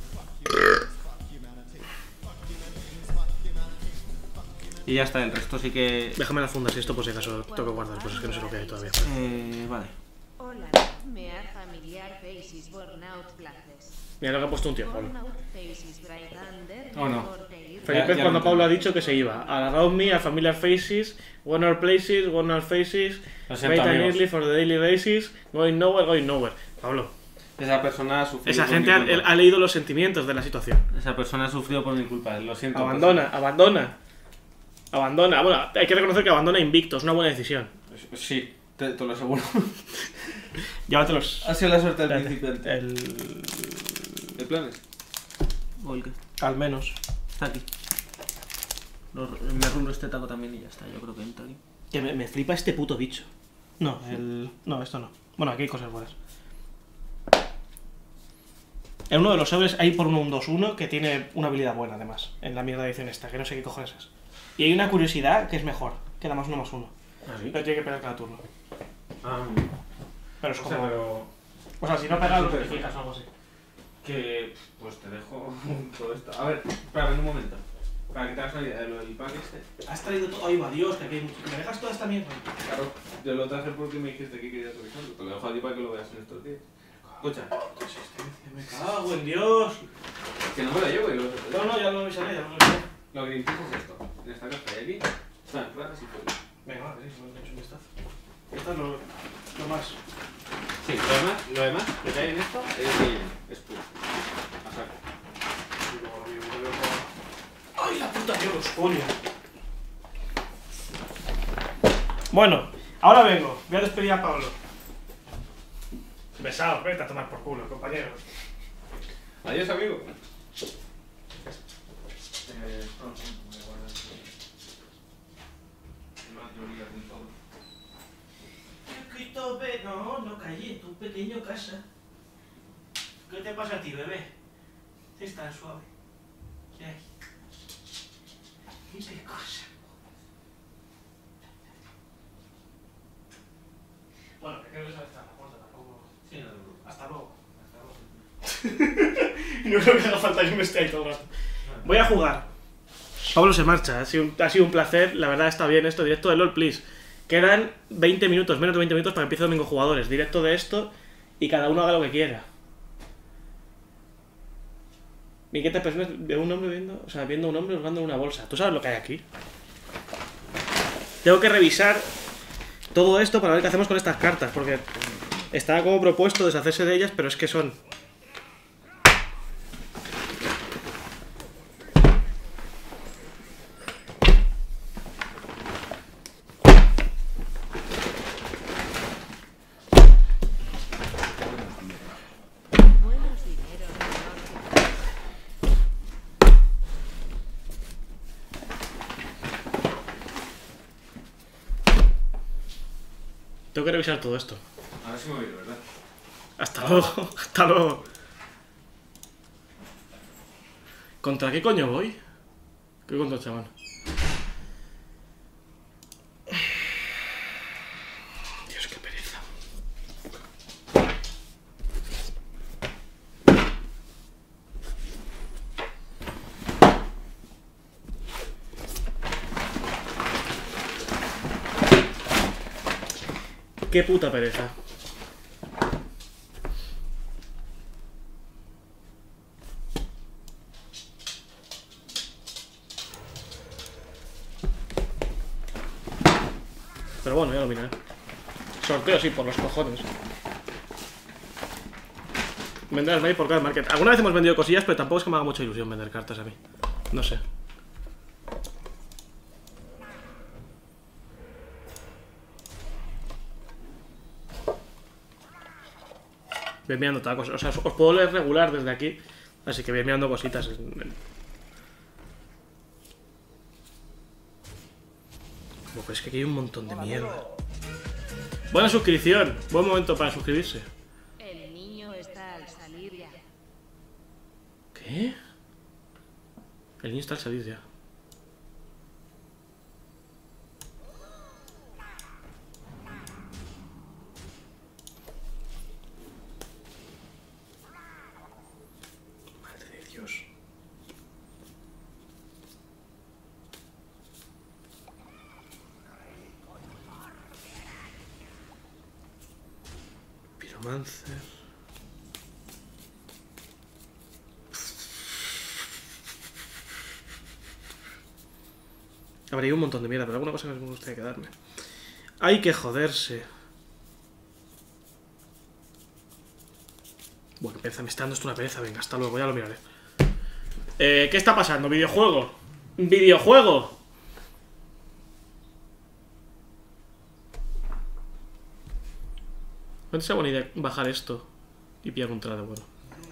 Y ya está, el resto sí que... Déjame la funda si esto por si acaso tengo que guardar, pues es que no sé lo que hay todavía. Eh, vale. Hola, me ha familiar faces burnout places. Mira lo que ha puesto un tío, Pablo. Burnout faces bright under. Oh, no. Felipe Ya- es ya cuando lo Pablo ha entiendo. dicho que se iba. A Around Me, a Familiar Faces, One Hour Places, One Hour Faces, Lo siento, Wait and amigos. Early for the Daily Basis, Going Nowhere, Going Nowhere. Pablo, Esa persona ha sufrido esa por gente mi ha, culpa. ha leído los sentimientos de la situación. Esa persona ha sufrido por mi culpa, lo siento. Abandona, abandona. Abandona. Bueno, hay que reconocer que abandona invicto, es una buena decisión. persona. Sí, te, te lo aseguro. Llévatelos. Ha sido la suerte del Espérate, principiante. el... ¿El plan es? ¿O el qué? Al menos. Está aquí. Lo- me rulo este taco también y ya está, yo creo que entra aquí. Que me, me flipa este puto bicho. No, el... No, esto no. Bueno, aquí hay cosas buenas. En uno de los sobres hay por uno un dos uno que tiene una habilidad buena, además. En la mierda edición esta, que no sé qué cojones es. Y hay una curiosidad que es mejor. Que da más uno más uno. ¿Ah, sí? Pero tiene que pegar cada turno. Ah, Pero es o como... sea, pero... O sea, si no pegas, lo Sí, modificas o algo así. Que... Pues te dejo todo esto. A ver, espera un momento. Para que te hagas una idea de lo del pack este. Has traído todo... Ay, va Dios, que aquí hay mucho... ¿Me dejas toda esta mierda? Claro, yo lo traje porque me dijiste que querías revisarlo. Te lo dejo a ti para que lo veas en estos días. Escucha, Me cago en Dios. que no me lo llevo y lo... No, no, ya lo revisaré, ya lo revisaré. Lo que limpias es esto. En esta caja y aquí están claras y fuera. Venga, vale, sí, me he hecho un vistazo. Esto es lo, lo más... Sí, lo demás, lo demás que hay en esto es relleno, es puro. A saco. ¡Ay, la puta Dios, coño! Bueno, ahora vengo. Voy a despedir a Pablo. Besado, vete a tomar por culo, compañero. Adiós, amigo. Eh, pronto, me guardas. Más teorías del todo. Chiquito, ve... No, no callé, tu pequeño casa. ¿Qué te pasa a ti, bebé? Estás suave. ¿Qué hay? ¿Qué cosa? Bueno, que creo que eso está en la puerta, tampoco... Sí, no te preocupes. Hasta luego. No creo que haga falta que me esté ahí todo el rato. Voy a jugar. Pablo se marcha. Ha sido, un, ha sido un placer. La verdad está bien esto. Directo de LOL, please. Quedan veinte minutos, menos de veinte minutos para que empiece Domingo Jugadores. Directo de esto y cada uno haga lo que quiera. Miqueta personas de un hombre viendo, o sea, viendo a un hombre hurgando en una bolsa. ¿Tú sabes lo que hay aquí? Tengo que revisar todo esto para ver qué hacemos con estas cartas, porque está como propuesto deshacerse de ellas, pero es que son Tengo que revisar todo esto. Ahora sí me voy, ¿verdad? Hasta luego, hasta luego. ¿Contra qué coño voy? ¿Qué contra, chaval? Dios, qué pereza. Qué puta pereza. Pero bueno, ya lo miraré. Sorteo sí, por los cojones. Vendrás Bay por cada market. Alguna vez hemos vendido cosillas, pero tampoco es que me haga mucha ilusión vender cartas a mí. No sé. Voy mirando tacos. O sea, os puedo leer regular desde aquí. Así que voy mirando cositas. Como es que aquí hay un montón de mierda. Buena suscripción. Buen momento para suscribirse. El niño está al salir ya. ¿Qué? El niño está al salir ya. Madre de Dios. Piromancer. Habría un montón de mierda, pero alguna cosa que me gustaría quedarme. Hay que joderse. Bueno, pereza, me está dando esto una pereza. Venga, hasta luego, ya lo miraré. Eh, ¿qué está pasando? ¿Videojuego? ¿Videojuego? ¿No te sea buena idea bajar esto y pillar un trade? Bueno.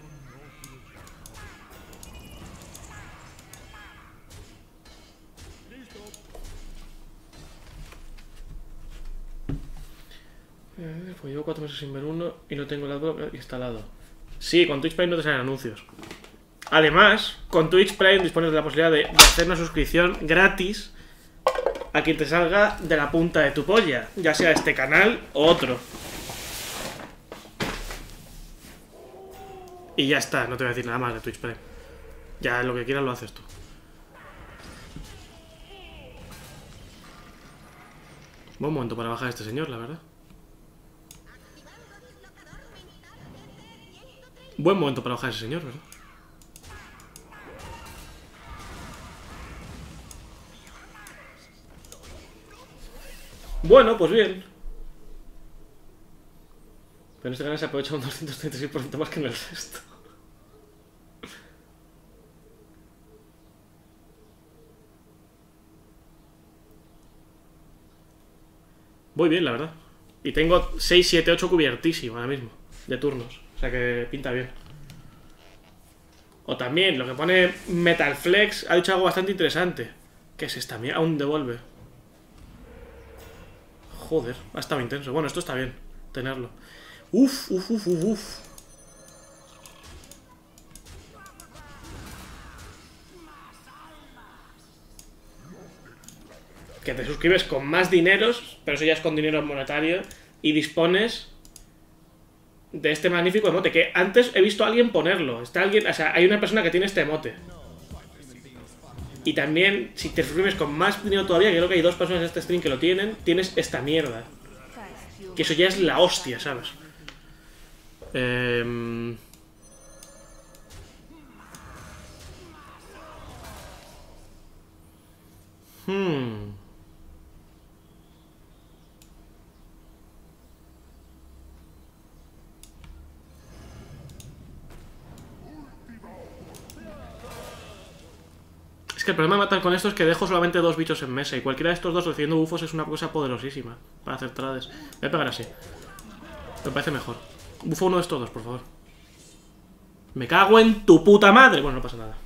Eh, pues llevo cuatro meses sin ver uno y no tengo el adblock instalado. Sí, con Twitch Prime no te salen anuncios. Además, con Twitch Prime dispones de la posibilidad de, de hacer una suscripción gratis a quien te salga de la punta de tu polla, ya sea este canal o otro. Y ya está, no te voy a decir nada más de Twitch Prime. Ya lo que quieras lo haces tú. Buen momento para bajar a este señor, la verdad. Buen momento para bajar a ese señor, ¿verdad? Bueno, pues bien. Pero en este canal se aprovecha un doscientos treinta y seis por ciento más que en el resto. Voy bien, la verdad. Y tengo seis, siete, ocho cubiertísimo ahora mismo. De turnos. O sea que pinta bien. O también, lo que pone Metal Flex ha dicho algo bastante interesante. ¿Qué es esta mierda? Aún devuelve. Joder, ha estado intenso. Bueno, esto está bien, tenerlo. Uf, uf, uf, uf, uf. Que te suscribes con más dineros, pero eso ya es con dinero monetario, y dispones de este magnífico emote, que antes he visto a alguien ponerlo. Está alguien, o sea, hay una persona que tiene este emote. Y también, si te suscribes con más dinero todavía, que creo que hay dos personas en este stream que lo tienen, tienes esta mierda. Que eso ya es la hostia, ¿sabes? Eh... Hmm... Es que el problema de matar con esto es que dejo solamente dos bichos en mesa y cualquiera de estos dos recibiendo bufos es una cosa poderosísima para hacer trades. Voy a pegar así. Me parece mejor. Bufo uno de estos dos, por favor. Me cago en tu puta madre. Bueno, no pasa nada.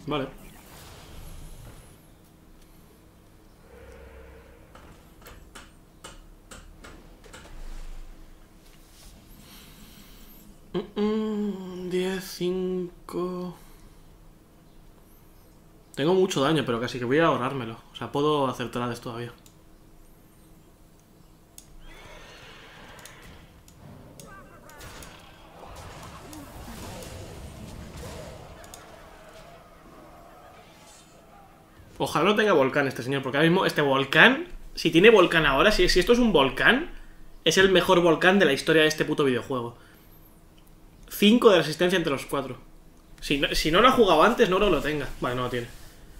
Vale. diez, cinco... Tengo mucho daño, pero casi que voy a ahorrármelo. O sea, puedo hacer trades todavía. Ojalá no tenga volcán este señor, porque ahora mismo este volcán, si tiene volcán ahora, si, si esto es un volcán, es el mejor volcán de la historia de este puto videojuego. cinco de resistencia entre los cuatro. Si no, si no lo ha jugado antes, no creo que lo tenga. Vale, no lo tiene.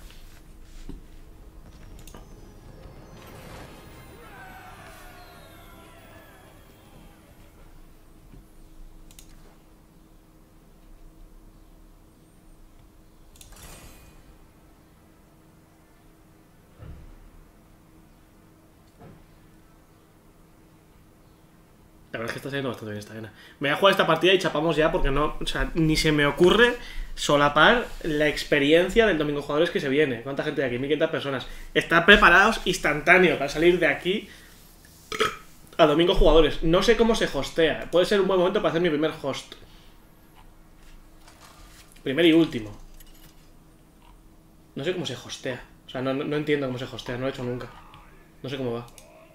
La verdad es que está saliendo bastante bien esta arena. Me voy a jugar esta partida y chapamos ya porque no... O sea, ni se me ocurre solapar la experiencia del Domingo Jugadores que se viene. ¿Cuánta gente hay aquí? mil quinientas personas. Están preparados instantáneo para salir de aquí a Domingo Jugadores. No sé cómo se hostea. Puede ser un buen momento para hacer mi primer host. Primer y último. No sé cómo se hostea. O sea, no, no, no entiendo cómo se hostea. No lo he hecho nunca. No sé cómo va.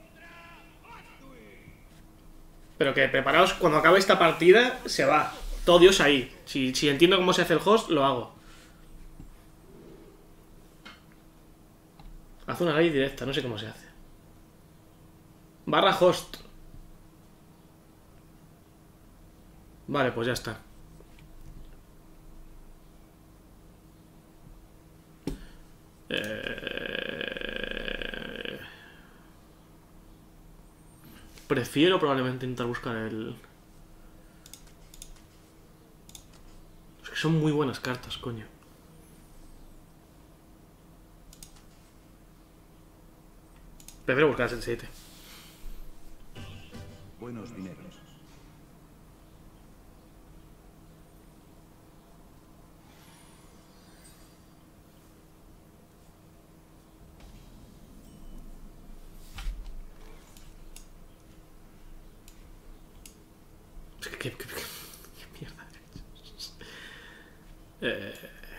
Pero que preparaos, cuando acabe esta partida, se va. Todo Dios ahí. Si, si entiendo cómo se hace el host, lo hago. Haz una raid directa, no sé cómo se hace. Barra host. Vale, pues ya está. Eh... Prefiero probablemente intentar buscar el... Es que son muy buenas cartas, coño. Prefiero buscar el siete. Buenos dineros. ¿Qué, qué, qué, qué mierda? Eh...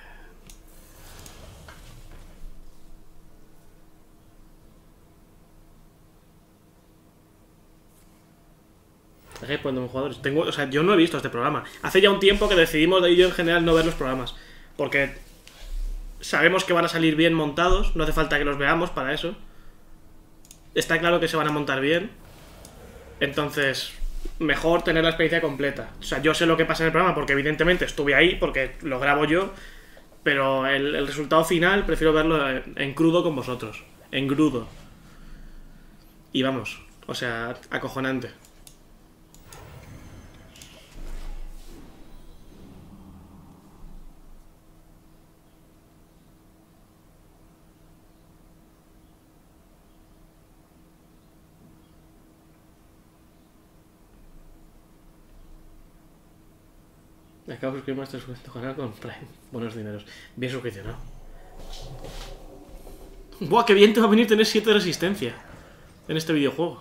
Dejé poniendo jugadores. Tengo, o sea, yo no he visto este programa. Hace ya un tiempo que decidimos de yo en general no ver los programas. Porque sabemos que van a salir bien montados. No hace falta que los veamos para eso. Está claro que se van a montar bien. Entonces... mejor tener la experiencia completa. O sea, yo sé lo que pasa en el programa porque evidentemente estuve ahí, porque lo grabo yo, pero el, el resultado final prefiero verlo en, en crudo con vosotros. En crudo. Y vamos, o sea, acojonante. Acabo de suscribirme a este canal con Prime. Buenos dineros. Bien suscripcionado. Buah, qué bien te va a venir tener siete de resistencia en este videojuego.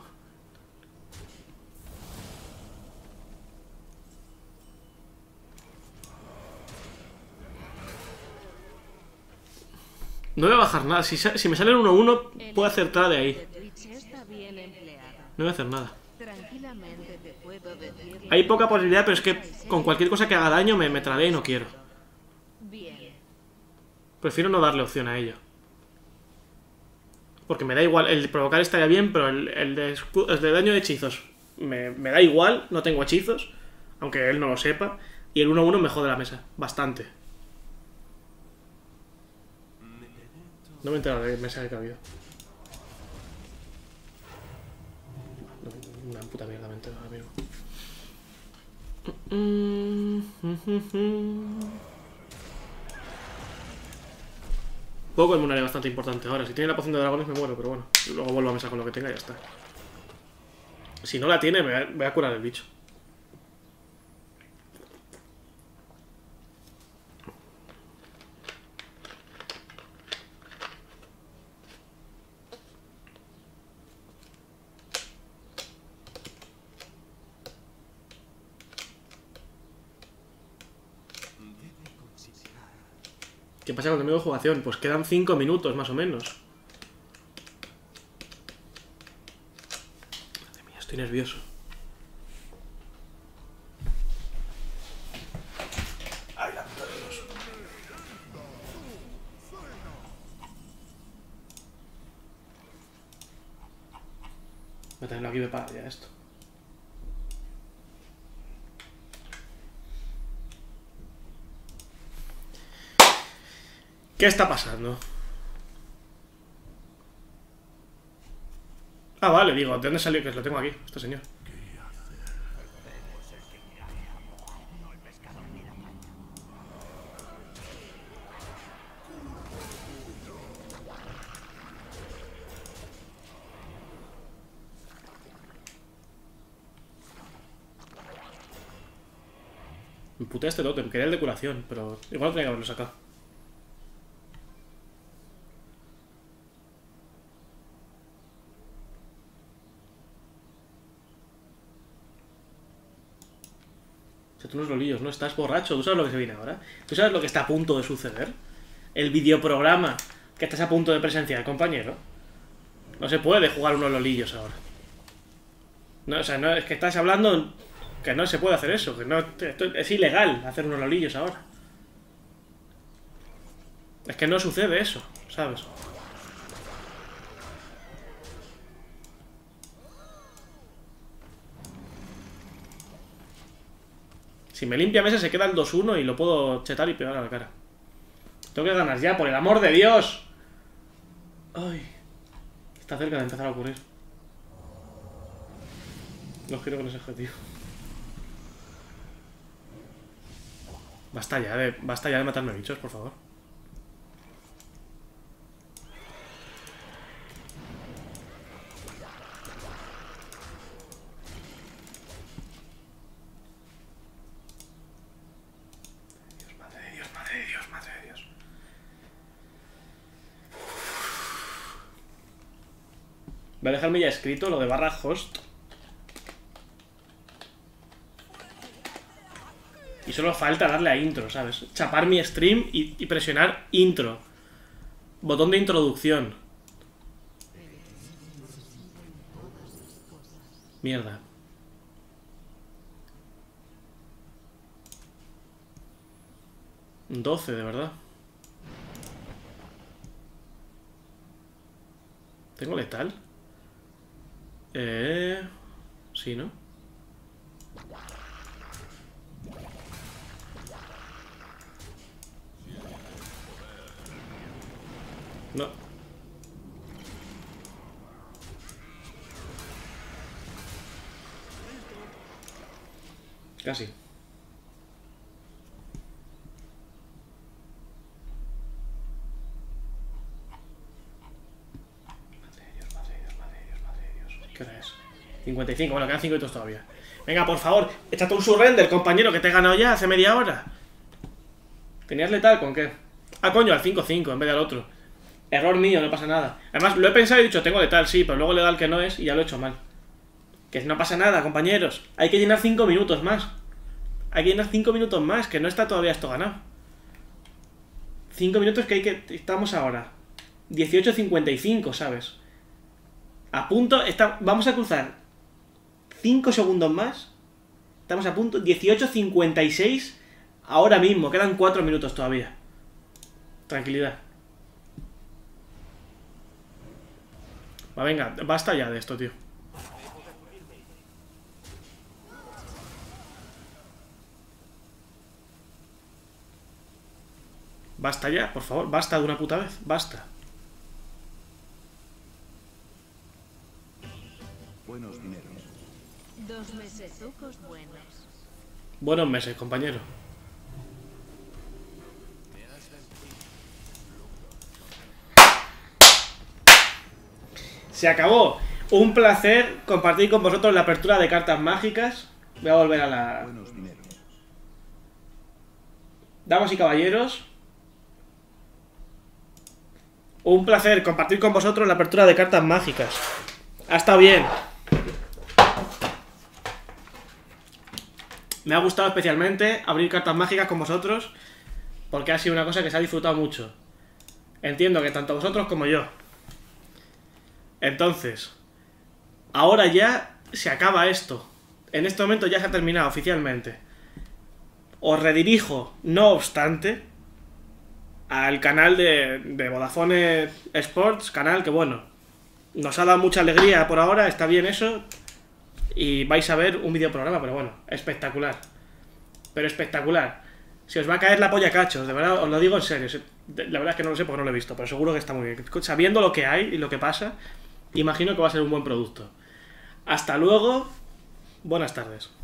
No voy a bajar nada. Si, si me sale el uno uno, puedo hacer trade ahí. No voy a hacer nada. Hay poca posibilidad, pero es que con cualquier cosa que haga daño me, me trade y no quiero. Prefiero no darle opción a ello. Porque me da igual, el provocar estaría bien, pero el, el, de, el de daño de hechizos me, me da igual, no tengo hechizos, aunque él no lo sepa. Y el uno uno me jode la mesa, bastante. No me he enterado de mesa que ha habido. Una puta mierda me entero ahora mismo. Puedo comerme un área bastante importante ahora. Si tiene la poción de dragones me muero, pero bueno. Luego vuelvo a mesa con lo que tenga y ya está. Si no la tiene, me voy a curar el bicho. ¿Qué pasa con el amigo de jugación? Pues quedan cinco minutos más o menos. Madre mía, estoy nervioso. Ay, la puta de Dios. Voy a tenerlo aquí de para ya esto. ¿Qué está pasando? Ah, vale, digo, ¿de dónde salió? Que lo tengo aquí, este señor. Me putea este tótem, quería el de curación, pero igual tenía que haberlo sacado. Tú unos lolillos, ¿no? Estás borracho. ¿Tú sabes lo que se viene ahora? ¿Tú sabes lo que está a punto de suceder? El videoprograma que estás a punto de presenciar, compañero. No se puede jugar unos lolillos ahora. No, o sea, no, es que estás hablando que no se puede hacer eso. Que no, esto, es ilegal hacer unos lolillos ahora. Es que no sucede eso, ¿sabes? Si me limpia mesa se queda el dos uno y lo puedo chetar y pegar a la cara. Tengo que ganar ya, por el amor de Dios. Ay. Está cerca de empezar a ocurrir. No quiero con ese objetivo. Basta ya de, basta ya de matarme bichos, por favor. Voy a dejarme ya escrito lo de barra host. Y solo falta darle a intro, ¿sabes? Chapar mi stream y, y presionar intro. Botón de introducción. Mierda. doce, de verdad. ¿Tengo letal? Eh... Sí, ¿no? No. Casi. ¿Qué hora es? cincuenta y cinco, bueno, quedan cinco minutos todavía. Venga, por favor, échate un surrender, compañero, que te he ganado ya hace media hora. ¿Tenías letal con qué? Ah, coño, al cinco cinco en vez del otro. Error mío, no pasa nada. Además, lo he pensado y he dicho, tengo letal, sí, pero luego letal que no es y ya lo he hecho mal. Que no pasa nada, compañeros. Hay que llenar cinco minutos más. Hay que llenar cinco minutos más, que no está todavía esto ganado. cinco minutos que hay que... Estamos ahora. dieciocho cincuenta y cinco, ¿sabes? A punto... Está, vamos a cruzar cinco segundos más. Estamos a punto... dieciocho cincuenta y seis ahora mismo. Quedan cuatro minutos todavía. Tranquilidad. Va, venga, basta ya de esto, tío. Basta ya, por favor, basta de una puta vez, basta. Buenos dineros. Dos mesesucos buenos. Buenos meses, compañero. Se acabó. Un placer compartir con vosotros la apertura de cartas mágicas. Voy a volver a la... Buenos dineros. Damas y caballeros, un placer compartir con vosotros la apertura de cartas mágicas. Ha estado bien. Me ha gustado especialmente abrir cartas mágicas con vosotros. porque ha sido una cosa que se ha disfrutado mucho. Entiendo que tanto vosotros como yo. Entonces, ahora ya se acaba esto. En este momento ya se ha terminado oficialmente. Os redirijo, no obstante, al canal de, de Vodafone Sports, canal que bueno, nos ha dado mucha alegría por ahora, está bien eso, y vais a ver un videoprograma, pero bueno, espectacular. Pero espectacular. Si os va a caer la polla cachos, de verdad, os lo digo en serio. La verdad es que no lo sé porque no lo he visto, pero seguro que está muy bien. Sabiendo lo que hay y lo que pasa, imagino que va a ser un buen producto. Hasta luego, buenas tardes.